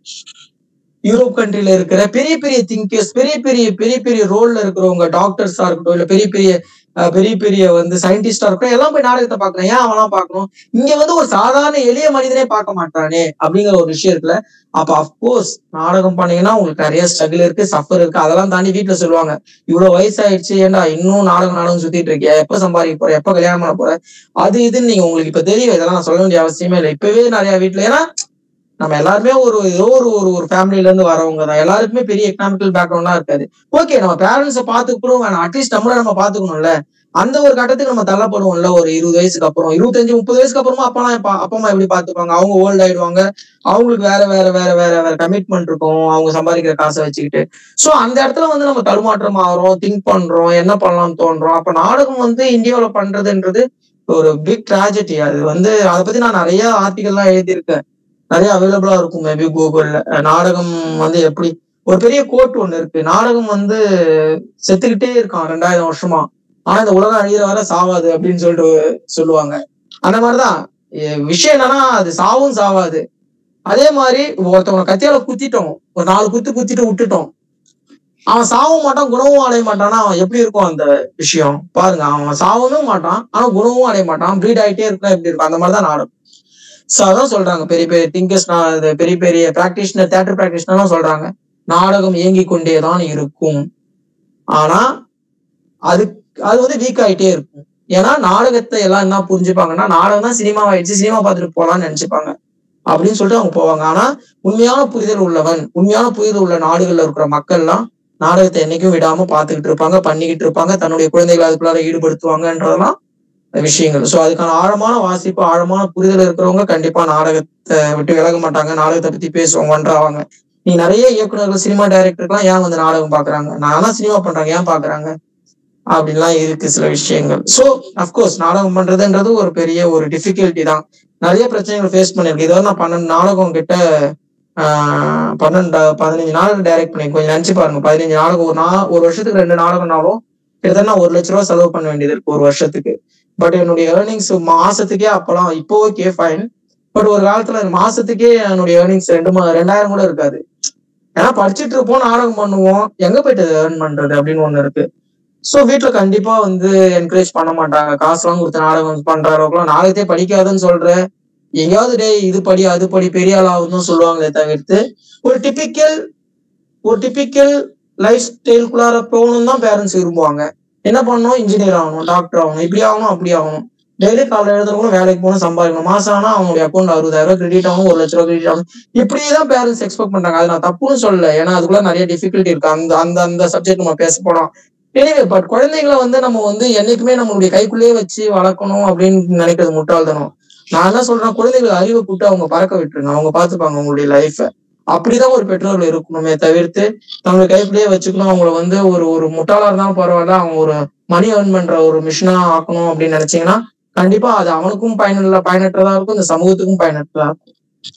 யூரோப் கண்ட்ரில இருக்கிற பெரிய பெரிய திங்கர்ஸ், பெரிய பெரிய பெரிய பெரிய ரோல்ல இருக்கிறவங்க, டாக்டர்ஸா இருக்கட்டும், இல்ல பெரிய பெரிய பெரிய பெரிய வந்து சயின்டிஸ்டா இருக்கணும் எல்லாம் போய் நாடகத்தை பாக்குறேன். ஏன் அவெல்லாம் பார்க்கணும்? இங்க வந்து ஒரு சாதாரண எளிய மனிதனே பார்க்க மாட்டானே அப்படிங்கிற ஒரு விஷயம் இருக்குல்ல. அப்ப அப்கோர்ஸ் நாடகம் பண்ணீங்கன்னா உங்களுக்கு நிறைய ஸ்ட்ரகிள் இருக்கு, சஃபர் இருக்கு. அதெல்லாம் தாண்டி வீட்டுல சொல்லுவாங்க, இவ்வளவு வயசாயிடுச்சு ஏன்டா இன்னும் நாடகம் நாடகம் சுத்திட்டு இருக்கியா, எப்ப சம்பாதிக்க போற, எப்ப கல்யாணம் பண்ண போற, அது இதுன்னு நீங்க உங்களுக்கு இப்ப தெரியும். இதெல்லாம் நான் சொல்ல வேண்டிய அவசியமே இல்லை. இப்பவே நிறைய வீட்டுல, ஏன்னா நம்ம எல்லாருமே ஒரு ஏதோ ஒரு ஒரு ஒரு ஃபேமிலில இருந்து வரவங்க தான். எல்லாருக்குமே பெரிய எக்கனாமிக்கல் பேக்ரவுண்டா இருக்காது. ஓகே, நம்ம பேரண்ட்ஸை பாத்துக்கணும் வேணாம், அட்லீஸ்ட் நம்மள நம்ம பாத்துக்கணும்ல. அந்த ஒரு கட்டத்துக்கு நம்ம தள்ளப்படுவோம்ல ஒரு இருபது வயசுக்கு அப்புறம், இருபத்தஞ்சு முப்பது வயசுக்கு அப்புறமா அப்பெல்லாம் அப்பா அம்மா எப்படி பாத்துப்பாங்க? அவங்க ஓல்ட் ஆயிடுவாங்க, அவங்களுக்கு வேற வேற வேற வேற வேற கமிட்மெண்ட் இருக்கும், அவங்க சம்பாதிக்கிற காசை வச்சுக்கிட்டு. சோ அந்த இடத்துல வந்து நம்ம தடுமாற்றம் ஆகிறோம், திங்க் பண்றோம், என்ன பண்ணலாம்னு தோன்றோம். அப்ப நாடகம் வந்து இந்தியாவில பண்றதுன்றது ஒரு பிக் ட்ராஜடி. அது வந்து அதை பத்தி நான் நிறைய ஆர்டிகல் எல்லாம் எழுதியிருக்கேன், நிறைய அவைலபிளா இருக்கும் மேபி கூகுள்ல. நாடகம் வந்து எப்படி, ஒரு பெரிய கோட் ஒண்ணு இருக்கு, நாடகம் வந்து செத்துக்கிட்டே இருக்கான் ரெண்டாயிரம் வருஷமா, ஆனா இந்த உலகம் அழிகிற வர சாவாது அப்படின்னு சொல்லிட்டு சொல்லுவாங்க. அந்த மாதிரிதான் விஷயம் என்னன்னா, அது சாவும் சாவாது. அதே மாதிரி ஒருத்தவங்க கத்தியால குத்திட்டோம், ஒரு நாலு குத்து குத்திட்டு விட்டுட்டோம், அவன் சாவும் மாட்டான், குணமும் அடைய மாட்டான்னா அவன் எப்படி இருக்கும் அந்த விஷயம் பாருங்க. அவன் சாவவும் மாட்டான், ஆனா குணமும் அடைய மாட்டான், ப்ரீட் ஆகிட்டே இருக்கா எப்படி இருக்கும். அந்த மாதிரிதான் நாடகம். சோ அதான் சொல்றாங்க பெரிய பெரிய திங்கர்ஸ், பெரிய பெரிய பிராக்டிஷனர், தியேட்டர் பிராக்டிஷனர்லாம் சொல்றாங்க, நாடகம் இயங்கி கொண்டேதான் இருக்கும், ஆனா அது அது வந்து வீக் ஆகிட்டே இருக்கும். ஏன்னா நாடகத்தை எல்லாம் என்ன புரிஞ்சுப்பாங்கன்னா, நாடகம் தான் சினிமா ஆயிடுச்சு, சினிமா பார்த்துட்டு போலான்னு நினைச்சுப்பாங்க அப்படின்னு சொல்லிட்டு அவங்க போவாங்க. ஆனா உண்மையான புரிதல் உள்ளவன், உண்மையான புரிதல் உள்ள நாடுகள்ல இருக்கிற மக்கள்லாம் நாடகத்தை என்னைக்கும் விடாம பார்த்துக்கிட்டு இருப்பாங்க, பண்ணிக்கிட்டு இருப்பாங்க, தன்னுடைய குழந்தைகளை அதுக்குள்ளார ஈடுபடுத்துவாங்கன்றதெல்லாம் விஷயங்கள். சோ அதுக்கான ஆழமான வாசிப்பு, ஆழமான புரிதல் இருக்கிறவங்க கண்டிப்பா நாடகத்தை விட்டு விலக மாட்டாங்க, நாடகத்தை பத்தி பேசுவாங்கன்றாங்க. நீ நிறைய இயக்குநர்கள், சினிமா டைரக்டர்லாம் ஏன் வந்து நாடகம் பாக்குறாங்க, நான் தான் சினிமா பண்றாங்க ஏன் பாக்குறாங்க அப்படின்லாம் இருக்கு சில விஷயங்கள். சோ அப்கோர்ஸ் நாடகம் பண்றதுன்றது ஒரு பெரிய ஒரு டிஃபிகல்ட்டி தான், நிறைய பிரச்சனைகள் ஃபேஸ் பண்ணிருக்கு. இதை நான் பன்னெண்டு நாடகம் கிட்ட ஆஹ் பன்னெண்டு பதினஞ்சு நாடகம் டைரக்ட் பண்ணி கொஞ்சம் நினைச்சு பாருங்க. பதினஞ்சு நாடகம் ஒரு நா ஒரு வருஷத்துக்கு ரெண்டு நாடகம்னாலும் கிட்டத்தட்ட ஒரு லட்ச ரூபா செலவு பண்ண வேண்டியது இருக்கு ஒரு வருஷத்துக்கு. பட் என்னுடைய ஏர்னிங்ஸ் மாசத்துக்கே அப்பெல்லாம், இப்போ ஓகே ஃபைன், பட் ஒரு காலத்துல மாசத்துக்கே என்னுடைய ஏர்னிங்ஸ் ரெண்டு ரெண்டாயிரம் கூட இருக்காது. ஏன்னா படிச்சுட்டு இருப்போம், நாடகம் பண்ணுவோம், எங்க போயிட்டு ஏர்ன் பண்றது அப்படின்னு ஒண்ணு இருக்கு. சோ வீட்டுல கண்டிப்பா வந்து என்கரேஜ் பண்ண மாட்டாங்க, காசுலாம் கொடுத்து நாடகம் பண்ற அளவுக்குலாம். நாடகத்தையே படிக்காதுன்னு சொல்ற, எங்கேயாவது டே இது படி அது படி பெரிய ஆள் ஆகுதுன்னு சொல்லுவாங்களே தவிர்த்து, ஒரு டிபிக்கல் ஒரு டிபிக்கல் லைஃப் ஸ்டைலுக்குள்ளார போகணும் தான் பேரண்ட்ஸ் விரும்புவாங்க. என்ன பண்ணணும், இன்ஜினியர் ஆகணும், டாக்டர் ஆகணும், இப்படி ஆகணும் அப்படி ஆகணும், டெய்லி காலையில் எழுதுறவங்களும் வேலைக்கு போகணும், சம்பாதிக்கணும், மாசம் ஆனா அவங்களுடைய அக்கௌண்ட் அறுபதாயிரம் ரூபாய் கிரெடிட் ஆகணும், ஒரு லட்ச ரூபாய் கிரெடிட் ஆகணும், இப்படியேதான் பேரண்ட்ஸ் எக்ஸ்பெக்ட் பண்றாங்க. அது நான் தப்புன்னு சொல்லல, ஏன்னா அதுக்குள்ள நிறைய டிஃபிகல்ட்டி இருக்கு, அந்த அந்த அந்த சப்ஜெக்ட் நம்ம பேச போனோம். எனிவே பட் குழந்தைங்களை வந்து நம்ம வந்து என்னைக்குமே நம்மளுடைய கைக்குள்ளேயே வச்சு வளர்க்கணும் அப்படின்னு நினைக்கிறது முட்டாள்தனம். நான் என்ன சொல்றேன், குழந்தைகளுக்கு அறிவை கூட்டு அவங்க பறக்க விட்டுருங்க, அவங்க பார்த்துப்பாங்க அவங்களுடைய லைஃப. அப்படிதான் ஒரு பெற்றோர்கள் இருக்கணுமே தவிர்த்து தங்களுடைய கைக்குள்ளேயே வச்சுக்கணும், அவங்கள வந்து ஒரு ஒரு முட்டாளா இருந்தாலும் பரவாயில்ல, அவங்க ஒரு மணி ஏர்ன் பண்ற ஒரு மிஷினா ஆக்கணும் அப்படின்னு நினைச்சீங்கன்னா கண்டிப்பா அது அவனுக்கும் பயனுள்ள பயனற்றதா இருக்கும், இந்த சமூகத்துக்கும் பயனற்றதா இருக்கும்.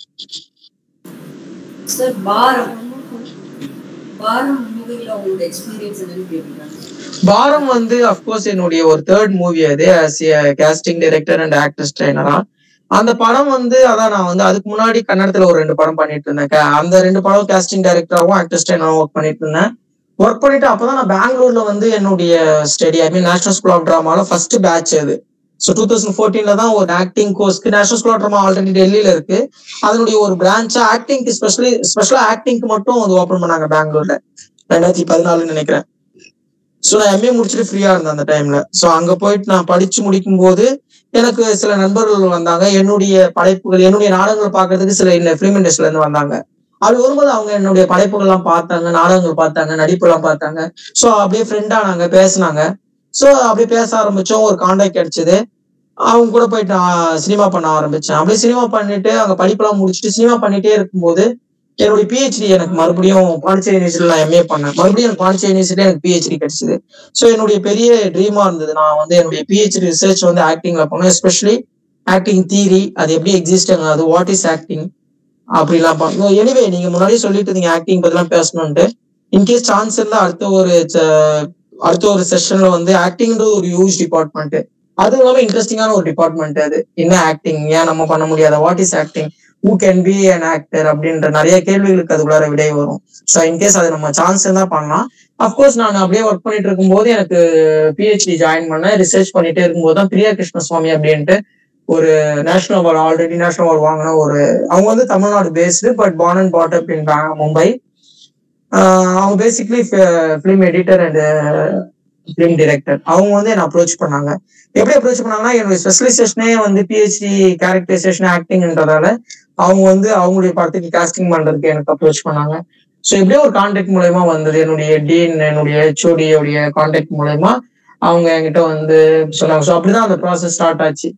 சார் பாரம் பாரம் மூவில உங்களோட எக்ஸ்பீரியன்ஸ் என்னன்னு கேட்டீங்க. பாரம் வந்து அப்கோர்ஸ் என்னுடைய ஒரு தேர்ட் மூவி, அது as a casting director and actors ட்ரைனரா. அந்த படம் வந்து அதான் நான் வந்து அதுக்கு முன்னாடி கன்னடத்துல ஒரு ரெண்டு படம் பண்ணிட்டு இருந்தேன். அந்த ரெண்டு படம் காஸ்டிங் டைரக்டராகவும் ஆக்டர்ஸ் ட்ரைனராகவும் ஒர்க் பண்ணிட்டு இருந்தேன். ஒர்க் பண்ணிட்டு அப்பதான் நான் பெங்களூர்ல வந்து என்னுடைய study, I mean national school of டிராமால ஃபர்ஸ்ட் பேட்ச் அது. ஸோ டூ தௌசண்ட் ஃபோர்டீன்ல தான் ஒரு ஆக்டிங் கோர்ஸ்க்கு, national school of drama already டெல்லியில இருக்கு, அதனுடைய ஒரு பிரான்ச்சா ஆக்டிங்க்கு ஸ்பெஷலி ஸ்பெஷலா ஆக்டிங்க்கு மட்டும் வந்து ஓப்பன் பண்ணாங்க பெங்களூர்ல ரெண்டாயிரத்தி பதினாலுன்னு நினைக்கிறேன். ஸோ நான் எம்ஏ முடிச்சுட்டு ஃப்ரீயா இருந்தேன் அந்த டைம்ல. ஸோ அங்க போயிட்டு நான் படிச்சு முடிக்கும் போது எனக்கு சில நண்பர்கள் வந்தாங்க, என்னுடைய படைப்புகள், என்னுடைய நாடகங்கள் பாக்குறதுக்கு சில இந்த ஃபிலிம் இண்டஸ்ட்ரியில இருந்து வந்தாங்க. அப்படி வரும்போது அவங்க என்னுடைய படைப்புகள் எல்லாம் பார்த்தாங்க, நாடகங்கள் பார்த்தாங்க, நடிப்பு எல்லாம் பார்த்தாங்க. ஸோ அப்படியே ஃப்ரெண்ட் ஆனாங்க, பேசினாங்க. ஸோ அப்படியே பேச ஆரம்பிச்சோம், ஒரு கான்டாக்ட் கிடைச்சது, அவங்க கூட போயிட்டு நான் சினிமா பண்ண ஆரம்பிச்சேன். அப்படியே சினிமா பண்ணிட்டு அங்க படிப்பெல்லாம் முடிச்சுட்டு சினிமா பண்ணிட்டே இருக்கும்போது என்னுடைய பிஹெச்டி எனக்கு மறுபடியும் பாண்டிச்சேரி யூனிவர்சிட்டியில நான் எம்ஏ பண்ணேன். மறுபடியும் எனக்கு பாண்டிச்சேரி யூனிவர்சிட்டியில எனக்கு பிஹெச்டி கிடைச்சது. ஸோ என்னுடைய பெரிய ட்ரீமா இருந்தது, நான் வந்து என்னுடைய பிஹெச்டி ரிசர்ச் வந்து ஆக்டிங்ல பண்ணேன், எஸ்பெஷலி ஆக்டிங் தியரி, அது எப்படி எக்ஸிஸ்ட் ஆகுது, வாட் இஸ் ஆக்டிங் அப்படிலாம் பண்ணணும். எனிவே நீங்க முன்னாடியே சொல்லிட்டு இருந்தீங்க ஆக்டிங் பத்திலாம் பேசணும்ட்டு. இன்கேஸ் சான்ஸ் இருந்தா அடுத்த ஒரு அடுத்த ஒரு செஷன்ல வந்து ஆக்டிங்ன்றது ஒரு ஹியூஜ் டிபார்ட்மெண்ட், அது இல்லாம இன்ட்ரெஸ்டிங்கான ஒரு டிபார்ட்மெண்ட். அது என்ன ஆக்டிங், ஏன் நம்ம பண்ண முடியாத, what is acting, who can be an actor அப்படின்ற நிறைய கேள்விகளுக்கு அதுக்குள்ளார விடை வரும். ஸோ இன்கேஸ் அது நம்ம சான்ஸ் இருந்தா பண்ணலாம். அப்கோர்ஸ் நான் அப்படியே ஒர்க் பண்ணிட்டு இருக்கும்போது எனக்கு பிஹெச்டி ஜாயின் பண்ணேன். ரிசர்ச் பண்ணிட்டே இருக்கும்போது தான் பிரியா கிருஷ்ணசுவாமி அப்படின்ட்டு ஒரு national award already national award வாங்கின ஒரு அவங்க வந்து Tamil Nadu based but born and brought up in Mumbai. அவங்க basically film editor and film director. அவங்க வந்து என்ன அப்ரோச் பண்ணாங்க. எப்படி அப்ரோச் பண்ணாங்கன்னா என்னுடைய ஸ்பெஷலைசேஷனே வந்து பிஹெச்டி கேரக்டரைசேஷன் ஆக்டிங்ன்றதால அவங்க வந்து அவங்களுடைய படத்துக்கு காஸ்டிங் பண்றதுக்கு எனக்கு அப்ரோச் பண்ணாங்க. ஸோ எப்படியோ ஒரு கான்டாக்ட் மூலயமா வந்தது. என்னுடைய டீன் என்னுடைய ஹெச்ஓடியோடைய கான்டாக்ட் மூலயமா அவங்க என்கிட்ட வந்து சொன்னாங்க. ஸோ அப்படிதான் அந்த ப்ராசஸ் ஸ்டார்ட் ஆச்சு.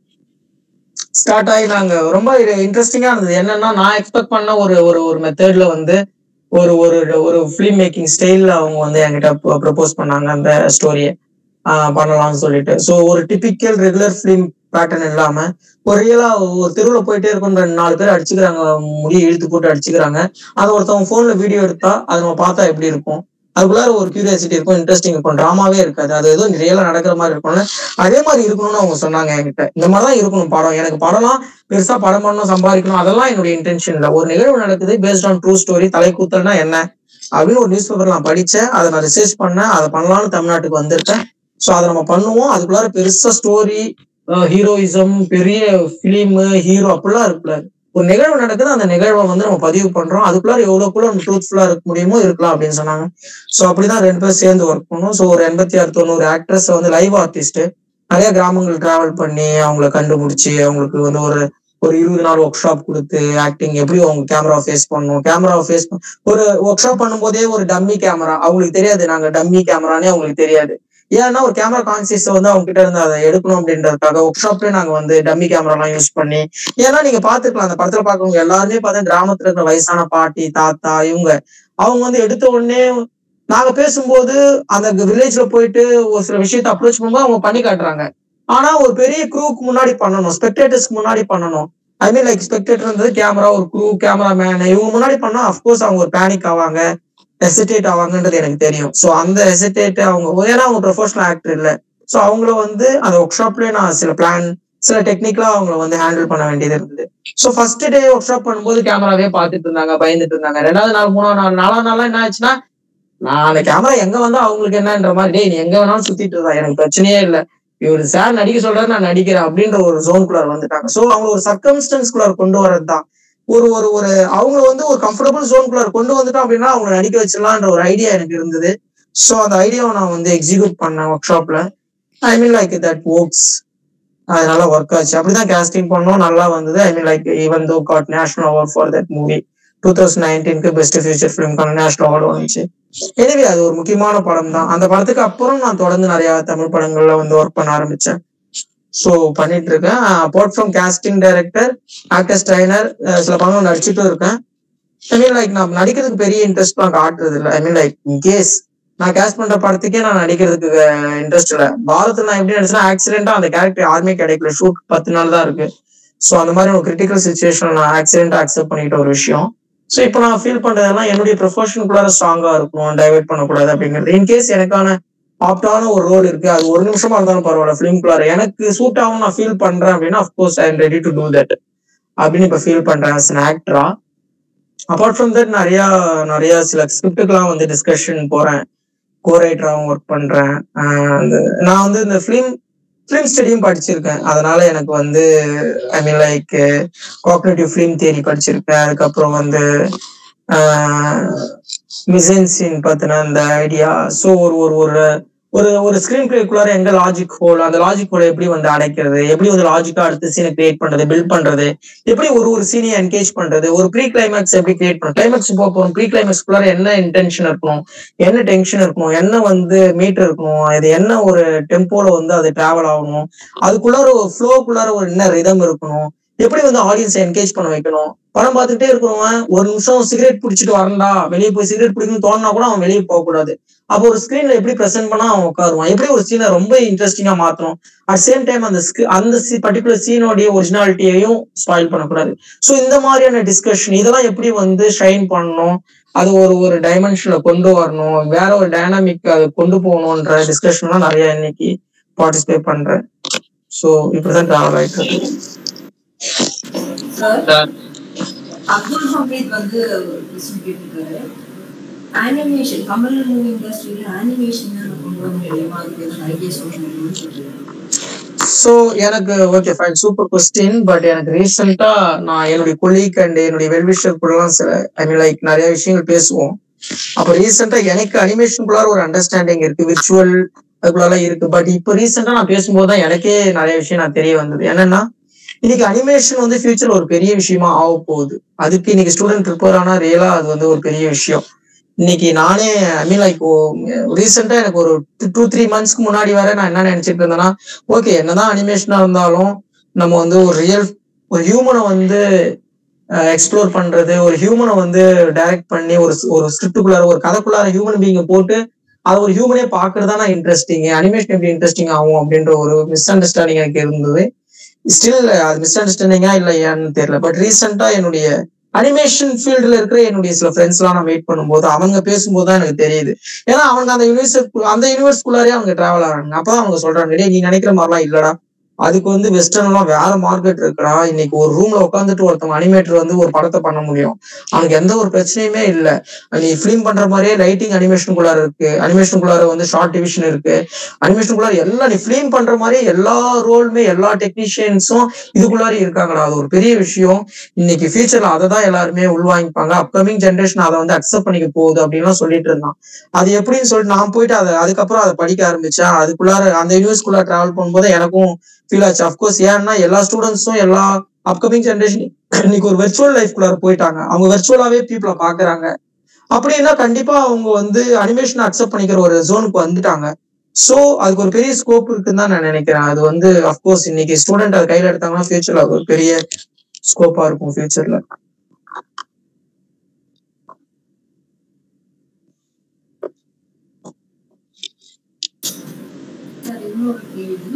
ஸ்டார்ட் ஆகி நாங்க ரொம்ப இன்ட்ரெஸ்டிங்கா இருந்தது. என்னன்னா நான் எக்ஸ்பெக்ட் பண்ண ஒரு ஒரு ஒரு மெத்தட்ல வந்து ஒரு ஒரு ஒரு ஃபிலிம் மேக்கிங் ஸ்டைல்ல அவங்க வந்து என்கிட்ட ப்ரப்போஸ் பண்ணாங்க அந்த ஸ்டோரியை பண்ணலாம்னு சொல்லிட்டு. ஸோ ஒரு டிபிக்கல் ரெகுலர் ஃபிலிம் பேட்டர்ன் இல்லாம ஒரு ரியலா ஒரு தெருவில் போயிட்டே இருக்கும், ரெண்டு நாலு பேர் அடிச்சுக்கிறாங்க, முடிய இழுத்து போட்டு அடிச்சுக்கிறாங்க. அதை ஒருத்தவங்க போன்ல வீடியோ எடுத்தா அது நம்ம பார்த்தா எப்படி இருக்கும், அதுக்குள்ளார ஒரு கியூரியாசிட்டி இருக்கும், இன்ட்ரெஸ்டிங் இருக்கும், ட்ராமாவே இருக்காது, அது ஏதோ ரியலா நடக்கிற மாதிரி இருக்கும்ல, அதே மாதிரி இருக்கணும்னு அவங்க சொன்னாங்க என்கிட்ட. இந்த மாதிரிதான் இருக்கணும் படம். எனக்கு படம்லாம் பெருசா படம் பண்ணணும், சம்பாதிக்கணும், அதெல்லாம் என்னுடைய இன்டென்ஷன் இல்லை. ஒரு நிகழ்வு நடக்குது பேஸ்ட் ஆன் ட்ரூ ஸ்டோரி, தலை கூத்தல்னா என்ன அப்படின்னு ஒரு நியூஸ் பேப்பர் நான் படிச்சேன், அதை நான் ரிசர்ச் பண்ணேன், அதை பண்ணலாம்னு தமிழ்நாட்டுக்கு வந்திருக்கேன். ஸோ அதை நம்ம பண்ணுவோம். அதுக்குள்ளார பெருசா ஸ்டோரி, ஹீரோயிசம், பெரிய பிலிம், ஹீரோ அப்படிலாம் இருக்குல்ல. ஒரு நிகழ்வு நடக்குது, அந்த நிகழ்வை வந்து நம்ம பதிவு பண்றோம், அதுக்குள்ளார எவ்வளவுக்குள்ள நம்ம ட்ரூத்ஃபுல்லா இருக்க முடியுமோ இருக்கலாம் அப்படின்னு சொன்னாங்க. ஸோ அப்படிதான் ரெண்டு பேரும் சேர்ந்து ஒர்க் பண்ணோம். ஸோ ஒரு எண்பத்தி ஆறு தொண்ணூறு ஆக்ட்ரஸ் வந்து லைவ் ஆர்டிஸ்ட் நிறைய கிராமங்கள் டிராவல் பண்ணி அவங்களை கண்டுபிடிச்சி அவங்களுக்கு வந்து ஒரு ஒரு இருபது நாள் ஒர்க் ஷாப் கொடுத்து ஆக்டிங் எப்படி அவங்க கேமரா ஃபேஸ் பண்ணணும், கேமரா ஃபேஸ் ஒரு ஒர்க் ஷாப் பண்ணும் போதே ஒரு டம்மி கேமரா அவங்களுக்கு தெரியாது, நாங்க டம்மி கேமரானே அவங்களுக்கு தெரியாது. ஏன்னா ஒரு கேமரா கான்சியஸ் வந்து அவங்க கிட்ட இருந்து அதை எடுக்கணும் அப்படின்றதுக்காக ஒர்க் ஷாப்லயே நாங்க வந்து டம்மி கேமரா எல்லாம் யூஸ் பண்ணி, ஏன்னா நீங்க பாத்துக்கலாம் அந்த படத்துல பாக்குறவங்க எல்லாருமே பார்த்தா கிராமத்துல இருக்கிற வயசான பாட்டி தாத்தா இவங்க அவங்க வந்து எடுத்த உடனே நாங்க பேசும்போது அந்த வில்லேஜ்ல போயிட்டு ஒரு சில விஷயத்த அப்ரோச் பண்ணும்போது அவங்க பண்ணி காட்டுறாங்க. ஆனா ஒரு பெரிய க்ரூக்கு முன்னாடி பண்ணணும், ஸ்பெக்டேட்டர்ஸ்க்கு முன்னாடி பண்ணணும். ஐ மீன் லைக் ஸ்பெக்டேட்டர் இருந்தது கேமரா, ஒரு க்ரூ, கேமராமேன், இவங்க முன்னாடி பண்ணா அஃப்கோர்ஸ் அவங்க ஒரு பேனிக் ஆவாங்க, ஹெசிடேட் ஆவாங்கன்றது எனக்கு தெரியும். ஸோ அந்த ஹெசிடேட் அவங்க ஏன்னா அவங்க ப்ரொஃபஷனல் ஆக்டர் இல்லை. ஸோ அவங்கள வந்து அந்த ஒர்க் ஷாப்லயே நான் சில பிளான் சில டெக்னிக்கலா அவங்கள வந்து ஹேண்டில் பண்ண வேண்டியது இருந்தது. So first day workshop பண்ணும்போது கேமராவே பார்த்துட்டு இருந்தாங்க, பயந்துட்டு இருந்தாங்க. ரெண்டாவது நாள் மூணாவது நாள் நாலாவது நாள்லாம் என்ன ஆச்சுன்னா, நான் அந்த கேமரா எங்க வந்தா அவங்களுக்கு என்னன்ற மாதிரி, டே நீ எங்க வேணாலும் சுத்திட்டு இருந்தா எனக்கு பிரச்சனையே இல்லை, இவரு சார் நடிக்க சொல்றாரு நான் நடிக்கிறேன் அப்படின்ற ஒரு ஜோன்குள்ளார் வந்துட்டாங்க. ஸோ அவங்க ஒரு சர்க்கம்ஸ்டன்ஸ்குள்ளார் கொண்டு வரதுதான் ஒரு ஒரு ஒரு அவங்க வந்து ஒரு கம்ஃபர்டபுள் ஜோன்குள்ளார் கொண்டு வந்துட்டோம் அப்படின்னா அவங்க நடிக்க வச்சிடலான்ற ஒரு ஐடியா எனக்கு இருந்தது. ஸோ அந்த ஐடியாவை நான் வந்து எக்ஸிக்யூட் பண்ணேன் ஒர்க் ஷாப்ல. I mean like that works, அதனால ஒர்க் ஆச்சு. அப்படிதான் கேஸ்டிங் பண்ணோம், நல்லா வந்தது. I mean like even though got national award for that movie. Two thousand நைன்டீனுக்கு பெஸ்ட் ஃபியூச்சர் ஃபிலிம்கான நேஷனல் அவார்டு வந்துச்சு. எனவே அது ஒரு முக்கியமான படம் தான். அந்த படத்துக்கு அப்புறம் நான் தொடர்ந்து நிறைய தமிழ் படங்கள்ல வந்து ஒர்க் பண்ண ஆரம்பிச்சேன். ஸோ பண்ணிட்டு இருக்கேன். Apart from casting director, actor, trainer, சில படங்கள் நடிச்சுட்டும் இருக்கேன். ஐ மீன் லைக் நான் நடிக்கிறதுக்கு பெரிய இன்ட்ரெஸ்ட் நான் காட்டுறது இல்லை. ஐ மீன் லைக் இன்கேஸ் நான் கேஸ்ட் பண்ற படத்துக்கே நான் நடிக்கிறதுக்கு இன்ட்ரெஸ்ட் இல்லை. பாரத்தில் நான் எப்படி நடிச்சேன்னா ஆக்சிடென்டா அந்த கேரக்டர் யாருமே கிடைக்கல, ஷூட் பத்து நாள் தான் இருக்கு. ஸோ அந்த மாதிரி ஒரு கிரிட்டிக்கல் சுச்சுவேஷன் நான் ஆக்சிடென்டா அக்செப்ட் பண்ணிட்ட ஒரு விஷயம். ஸோ இப்போ நான் ஃபீல் பண்றதெல்லாம் என்னுடைய ப்ரொஃபஷனுக்குள்ளார ஸ்ட்ராங்கா இருக்கணும், டைவெர்ட் பண்ணக்கூடாது அப்படிங்கிறது. இன்கேஸ் எனக்கான ஆப்டான ஒரு ரோல் இருக்கு, அது ஒரு நிமிஷமா இருந்தாலும் பரவாயில்ல, ஃபிலிம்குள்ளார எனக்கு சூட் ஆகும் நான் ஃபீல் பண்றேன் அப்படின்னா of course I am ready to do that அப்படின்னு இப்போ ஃபீல் பண்றேன் ஆஸ் அன் ஆக்டரா. அப்பார்ட் ஃப்ரம் தட் நிறைய நிறைய சில ஸ்கிரிப்டுக்கெல்லாம் வந்து டிஸ்கஷன் போறேன், கோ ரைட்டராகவும் ஒர்க் பண்றேன். நான் வந்து இந்த ஃபிலிம் ஃபிலிம் ஸ்டடியும் படிச்சிருக்கேன். அதனால எனக்கு வந்து I mean like cognitive film theory படிச்சிருக்கேன். அதுக்கப்புறம் வந்து மிசன்சின் பத்தின அந்த ஐடியா. ஸோ ஒரு ஒரு ஒரு ஒரு ஒரு ஸ்கிரீன் பிளேக்குள்ளார எங்க லாஜிக் ஹோல், அந்த லாஜிக் ஹோல் எப்படி வந்து அடைக்கிறது, எப்படி வந்து லாஜிக்கா அடுத்த சீனை கிரியேட் பண்றது, பில்ட் பண்றது, எப்படி ஒரு ஒரு சீனையை என்கேஜ் பண்றது, ஒரு ப்ரீ கிளைமேக்ஸ் எப்படி கிரியேட் பண்ணும், கிளைமேக்ஸ் போக போறோம், ப்ரீ கிளைமேக்ஸ்குள்ளார என்ன இன்டென்ஷன் இருக்கணும், என்ன டென்ஷன் இருக்கணும், என்ன வந்து மீட்டர் இருக்கணும், இது என்ன ஒரு டெம்போல வந்து அது டிராவல் ஆகணும், அதுக்குள்ளார ஒரு ஃப்ளோக்குள்ளார ஒரு என்ன ரிதம் இருக்கணும், எப்படி வந்து ஆடியன்ஸை என்கேஜ் பண்ண வைக்கணும். படம் பார்த்துக்கிட்டே இருக்கிறவன் ஒரு நிமிஷம் சிகரெட் பிடிச்சிட்டு வரண்டா, வெளியே போய் சிகரெட் பிடிக்கணும்னு தோணுனா கூட அவன் வெளியே போக கூடாது. அப்போ ஒரு ஸ்கிரீன்ல எப்படி ப்ரெசென்ட் பண்ணா அவன் உட்காருவான், எப்படி ஒரு சீனை ரொம்ப இன்ட்ரெஸ்டிங்கா மாத்தணும், அட் சேம் டைம் அந்த அந்த பர்டிகுலர் சீனோடைய ஒரிஜினாலிட்டியையும் ஸ்பாயில் பண்ணக்கூடாது. ஸோ இந்த மாதிரியான டிஸ்கஷன் இதெல்லாம் எப்படி வந்து ஷைன் பண்ணணும், அது ஒரு ஒரு டைமென்ஷன்ல கொண்டு வரணும், வேற ஒரு டைனாமிக் அதை கொண்டு போகணும்ன்ற டிஸ்கஷன்லாம் நிறைய இன்னைக்கு பார்ட்டிசிபேட் பண்றேன். ஸோ இப்படிதான் டிராவல் ஆயிட்டு இருக்கு. சார் அப்துல் ஹமீத் வந்து கொஸ்டின் கேட்டிருக்காரு. அனிமேஷன் தமிழ் மூவி இண்டஸ்ட்ரியில அனிமேஷன் கொண்டு வர முடியுமா, அதுக்கு எதுவும் ஐடியா சொல்ல முடியுமான்னு சொல்லியிருக்காரு. ஸோ எனக்கு okay fine super question. But எனக்கு ரீசெண்டா நான் என்னுடைய கொலீக் அண்ட் என்னுடைய வெல்விஷர் கூடலாம் சில ஐ மீன் லைக் நிறைய விஷயங்கள் பேசுவோம். அப்போ ரீசெண்டா எனக்கு அனிமேஷனுக்குள்ளார ஒரு அண்டர்ஸ்டாண்டிங் இருக்கு, விர்ச்சுவல் அதுக்குள்ளார இருக்கு. பட் இப்போ ரீசெண்டா நான் பேசும்போது தான் எனக்கே நிறைய விஷயம் நான் தெரிய வந்தது. என்னன்னா இன்னைக்கு அனிமேஷன் வந்து ஃபியூச்சர் ஒரு பெரிய விஷயமா ஆக போகுது. அதுக்கு இன்னைக்கு ஸ்டூடெண்ட் ப்ரிப்பேர் ஆனா ரியலா அது வந்து ஒரு பெரிய விஷயம். இன்னைக்கு நானே ஐ மீன் லைக் ரீசெண்டா எனக்கு ஒரு டூ த்ரீ மந்த்ஸ்க்கு முன்னாடி வரை நான் என்ன நினைச்சிட்டு இருந்தேன்னா, ஓகே என்னதான் அனிமேஷனா இருந்தாலும் நம்ம வந்து ஒரு ரியல் ஒரு ஹியூமனை வந்து எக்ஸ்ப்ளோர் பண்றது, ஒரு ஹியூமனை வந்து டைரக்ட் பண்ணி ஒரு ஒரு ஸ்கிரிப்டுக்குள்ளார ஒரு கதைக்குள்ளார ஹியூமன் பீங்க போட்டு அது ஒரு ஹியூமனே பாக்குறதுதான் இன்ட்ரெஸ்டிங். அனிமேஷன் எப்படி இன்ட்ரெஸ்டிங் ஆகும் அப்படின்ற ஒரு மிஸ் அண்டர்ஸ்டாண்டிங் எனக்கு இருந்தது. ஸ்டில் அது மிஸ் அண்டர்ஸ்டாண்டிங்கா இல்லையான்னு தெரியல. பட் ரீசெண்டா என்னுடைய அனிமேஷன் ஃபீல்டுல இருக்கிற என்னுடைய சில ஃப்ரெண்ட்ஸ் எல்லாம் நான் வெயிட் பண்ணும்போது அவங்க பேசும்போது தான் எனக்கு தெரியுது. ஏன்னா அவங்க அந்த யூனிவர்ஸ் அந்த யூனிவர்ஸ்குள்ளாரே அவங்க டிராவல் ஆகிறாங்க. அப்பதான் அவங்க சொல்றாங்க, நீ நினைக்கிற மாதிரிலாம் இல்லடா, அதுக்கு வந்து வெஸ்டர்ன் எல்லாம் வேற மார்க்கெட் இருக்குடா. இன்னைக்கு ஒரு ரூம்ல உட்காந்துட்டு ஒருத்தவங்க அனிமேட்டர் வந்து ஒரு படத்தை பண்ண முடியும், அவனுக்கு எந்த ஒரு பிரச்சனையுமே இல்லை. நீ ஃபிலிம் பண்ற மாதிரியே லைட்டிங் அனிமேஷனுக்குள்ளார இருக்கு, அனிமேஷனுக்குள்ளார வந்து ஷார்ட் டிவிஷன் இருக்கு, அனிமேஷனுக்குள்ளார எல்லாம் நீ ஃபிலிம் பண்ற மாதிரியே எல்லா ரோலுமே எல்லா டெக்னீஷியன்ஸும் இதுக்குள்ளார இருக்காங்கடா. அது ஒரு பெரிய விஷயம். இன்னைக்கு ஃபியூச்சர்ல அதை தான் எல்லாருமே உள்வாங்கிப்பாங்க. அப்கமிங் ஜென்ரேஷன் அதை வந்து அக்செப்ட் பண்ணிக்க போகுது அப்படின்லாம் சொல்லிட்டு இருந்தான். அது எப்படின்னு சொல்லிட்டு நான் போயிட்டு அதை அதுக்கப்புறம் அதை படிக்க ஆரம்பிச்சேன். அதுக்குள்ளார அந்த யூனிவர்ஸ்குள்ளார டிராவல் பண்ணும்போது எனக்கும் ஃபீல் ஆச்சு. அப்கோர்ஸ் ஏன்னா எல்லா ஸ்டூடெண்ட்ஸும் எல்லா அப்கமிங் ஜென்ரேஷன் இன்னைக்கு ஒரு வெர்ச்சுவல் லைஃப்குள்ளார போயிட்டாங்க. அவங்க வெர்ச்சுவலாவே பீப்புளை பாக்குறாங்க. அப்படின்னா கண்டிப்பா அவங்க வந்து அனிமேஷன் அக்செப்ட் பண்ணிக்கிற ஒரு ஜோனுக்கு வந்துட்டாங்க. சோ அதுக்கு ஒரு பெரிய ஸ்கோப் இருக்குன்னு தான் நான் நினைக்கிறேன். அது வந்து அப்கோர்ஸ் இன்னைக்கு ஸ்டூடெண்ட் அதை கையில எடுத்தாங்கன்னா ஃபியூச்சர்ல அது ஒரு பெரிய ஸ்கோப்பா இருக்கும் ஃபியூச்சர்ல. இன்னொரு கேள்வி,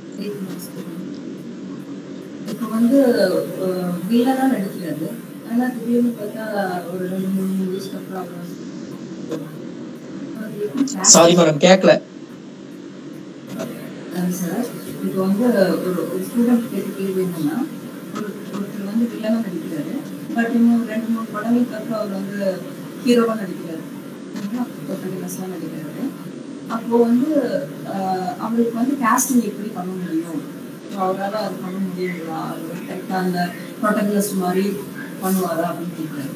இப்போ வந்து வில்லனா நடிக்கிறாரு, ஆனா திடீர்னு பார்த்தா ஒரு ரெண்டு மூணு மூவிஸ்க்கு அப்புறம் சாரி மேடம் கேட்கல சார். இப்போ வந்து ஒரு ஒரு ஸ்டூடெண்ட் கேட்ட கேள்வி என்னன்னா, ஒரு ஒருத்தர் வந்து வில்லனா நடிக்கிறாரு, பட் இன்னும் ரெண்டு மூணு படங்களுக்கு அப்புறம் அவர் வந்து ஹீரோவா நடிக்கிறாரு, நடிக்கிறாரு. அப்போ வந்து அவருக்கு வந்து காஸ்டிங் எப்படி பண்ண முடியும், அவரால் அது பண்ண முடியுங்களா, கரெக்டாக அந்த ப்ரொட்டகனிஸ்ட் மாதிரி பண்ணுவாரா அப்படின்னு கேட்குறாரு.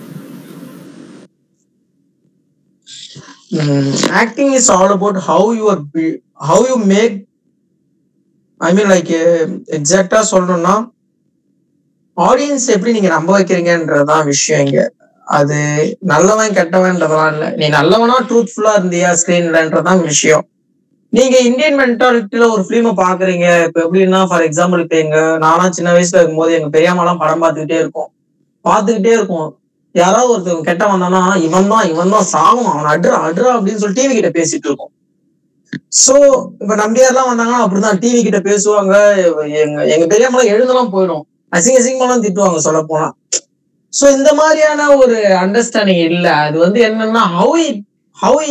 Acting is all about how you're how you make I mean like எக்ஸாக்டா சொல்லணும்னா ஆடியன்ஸ் எப்படி நீங்க நம்ப வைக்கிறீங்கன்றதுதான் விஷயம் இங்க. அது நல்லவன் கெட்டவன்றதெல்லாம் இல்லை, நீ நல்லவனா ட்ரூத்ஃபுல்லா இருந்தியா ஸ்கிரீன்லன்றதான் விஷயம். நீங்க இந்தியன் மென்டாலிட்டியில ஒரு பிலிமை பாக்குறீங்க. இப்ப எப்படின்னா ஃபார் எக்ஸாம்பிள் இப்ப எங்க நானா சின்ன வயசுல இருக்கும்போது எங்க பெரியம்மாலாம் படம் பார்த்துக்கிட்டே இருக்கும் பார்த்துக்கிட்டே இருக்கும் யாராவது ஒருத்தவங்க கெட்ட வந்தானா இவன் தான் இவன் தான் சாகும், அவன் அட்ரா அட்ரா அப்படின்னு சொல்லி டிவி கிட்ட பேசிட்டு இருக்கோம். சோ இப்ப நம்பியார்லாம் வந்தாங்கன்னா அப்படிதான் டிவி கிட்ட பேசுவாங்க. எங்க எங்க பெரியம்மாலாம் எழுந்தெல்லாம் போயிடும், அசிங்க அசிங்கமாலாம் திட்டுவாங்க சொல்ல போனா. சோ இந்த மாதிரியான ஒரு அண்டர்ஸ்டாண்டிங் இல்ல. அது வந்து என்னன்னா ஹவு ஹவு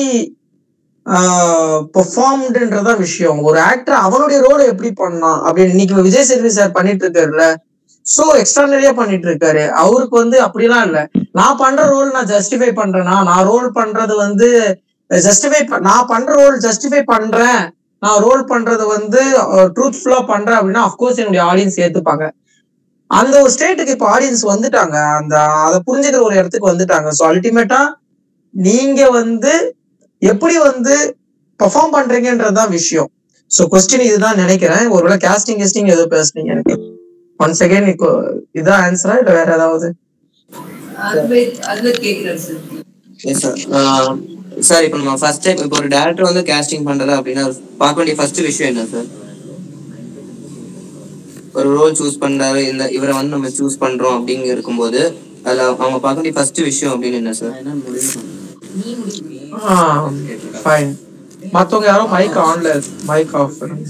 பெர்ஃபார்ம்டுன்றதான் விஷயம். ஒரு ஆக்டர் அவனுடைய ரோலை எப்படி பண்ணான் அப்படின்னு இன்னைக்கு விஜய் சேதுபதி சார் பண்ணிட்டு இருக்காருல்ல, சோ எக்ஸ்ட்ரானரியா பண்ணிட்டு இருக்காரு. அவருக்கு வந்து அப்படிலாம் இல்ல, நான் பண்ற ரோல் நான் ஜஸ்டிஃபை பண்றேன்னா, நான் ரோல் பண்றது வந்து ஜஸ்டிஃபை நான் பண்ற ரோல் ஜஸ்டிஃபை பண்றேன், நான் ரோல் பண்றது வந்து ட்ரூத்ஃபுல்லா பண்றேன் அப்படின்னா அப்கோர்ஸ் என்னுடைய ஆடியன்ஸ் ஏத்துப்பாங்க. அந்த ஒரு ஸ்டேட்டுக்கு இப்ப ஆடியன்ஸ் வந்துட்டாங்க, அந்த அதை புரிஞ்சுக்கிற ஒரு இடத்துக்கு வந்துட்டாங்க. ஸோ அல்டிமேட்டா நீங்க வந்து எப்படி வந்து பெர்ஃபார்ம் பண்றீங்கன்றதுதான் விஷயம். ஸோ கொஸ்டின் இதுதான் நினைக்கிறேன். ஒருவேளை கேஸ்டிங் கேஸ்டிங் ஏதோ பேசுனீங்க எனக்கு ஒன் செகண்ட். இப்போ இதான் ஆன்சரா இல்ல வேற ஏதாவது? சார் இப்போ நம்ம ஃபர்ஸ்ட் டைம் இப்போ ஒரு டைரக்டர் வந்து கேஸ்டிங் பண்றதா அப்படின்னா பார்க்க வேண்டிய ஃபர்ஸ்ட் விஷயம் என்ன சார்? ஒரு ரோல் சூஸ் பண்றாரு, இந்த இவரை வந்து நம்ம சூஸ் பண்றோம் அப்படிங்க இருக்கும்போது அதுல அவங்க பார்க்க வேண்டிய ஃபர்ஸ்ட் விஷயம் அப்படின்னு என்ன சார்? ஃபைன். மத்தவங்க யாரும் மைக் ஆன்ல மைக் ஆஃப் பண்ணுங்க.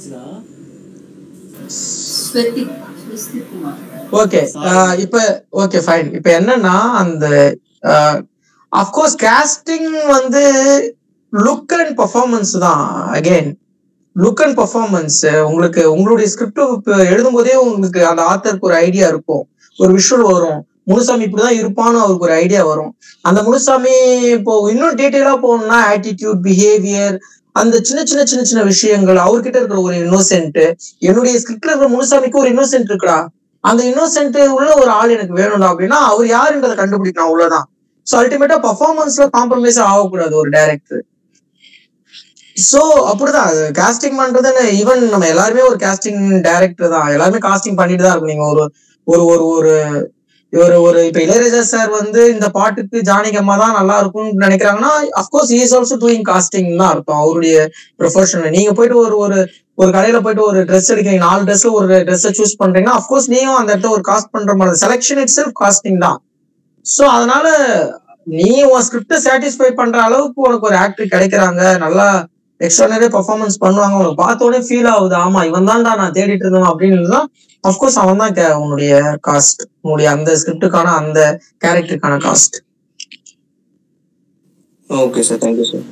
ஓகே இப்ப ஓகே ஃபைன். இப்ப என்னன்னா அந்த அஃப்கோர்ஸ் காஸ்டிங் வந்து லுக் அண்ட் பெர்ஃபார்மன்ஸ் தான். Again look and performance. உங்களுக்கு உங்களுடைய ஸ்கிரிப்ட் எழுதும் போதே உங்களுக்கு அந்த ஆத்தருக்கு ஒரு ஐடியா இருக்கும், ஒரு விஷுவல் வரும். முனுசாமி இப்படிதான் இருப்பான்னு அவருக்கு ஒரு ஐடியா வரும். அந்த முனுசாமி இப்போ இன்னும் டீட்டெயிலா போகணும்னா ஆட்டிடியூட், பிஹேவியர், அந்த சின்ன சின்ன சின்ன சின்ன விஷயங்கள், அவர்கிட்ட இருக்கிற ஒரு இன்னோசென்ட், என்னுடைய ஸ்கிரிப்ட்ல இருக்கிற முனுசாமிக்கு ஒரு இன்னோசென்ட் இருக்குடா, அந்த இன்னோசென்ட் உள்ள ஒரு ஆள் எனக்கு வேணும்டா அப்படின்னா அவர் யாருன்றதை கண்டுபிடிக்கணும், அவ்வளவுதான். ஸோ அல்டிமேட்டா பர்ஃபார்மன்ஸ்ல காம்ப்ரமைஸ் ஆகக்கூடாது ஒரு டைரக்டர். சோ அப்படிதான் காஸ்டிங் பண்றது. ஈவன் நம்ம எல்லாருமே ஒரு காஸ்டிங் டைரக்டர் தான், எல்லாருமே காஸ்டிங் பண்ணிட்டு தான் இருக்கும். நீங்க ஒரு ஒரு ஒரு ஒரு ஒரு ஒரு இப்ப இளையராஜா சார் வந்து இந்த பாட்டுக்கு ஜானகம்மா தான் நல்லா இருக்கும்னு நினைக்கிறாங்கன்னா of course he is also doing casting தான் அர்த்தம் அவருடைய ப்ரொஃபஷனல். நீங்க போயிட்டு ஒரு ஒரு ஒரு கடையில போயிட்டு ஒரு ட்ரெஸ் எடுக்கிறீங்க, நாலு ட்ரெஸ்ல ஒரு ட்ரெஸ்ஸை சூஸ் பண்றீங்கன்னா அஃப்கோர்ஸ் நீயும் அந்த இடத்துல ஒரு காஸ்ட் பண்ற மாதிரி செலெக்ஷன் இட் செல்ஃப் காஸ்டிங் தான். சோ அதனால நீ உன் ஸ்கிரிப்டை சாட்டிஸ்ஃபை பண்ற அளவுக்கு உனக்கு ஒரு ஆக்டர் கிடைக்கிறாங்க, நல்லா எக்ஸ்ட்ரானரி பெர்ஃபார்மன்ஸ் பண்ணுவாங்க, உனக்கு பார்த்த உடனே ஃபீல் ஆகுது ஆமா இவன் தான்டா நான் தேடிட்டு இருந்தேன் அப்படின்னு தான் அஃப்கோர்ஸ் அவன் தான் உன்னுடைய காஸ்ட், உன்னுடைய அந்த ஸ்கிரிப்டுக்கான அந்த கேரக்டருக்கான cast. Okay sir, thank you sir.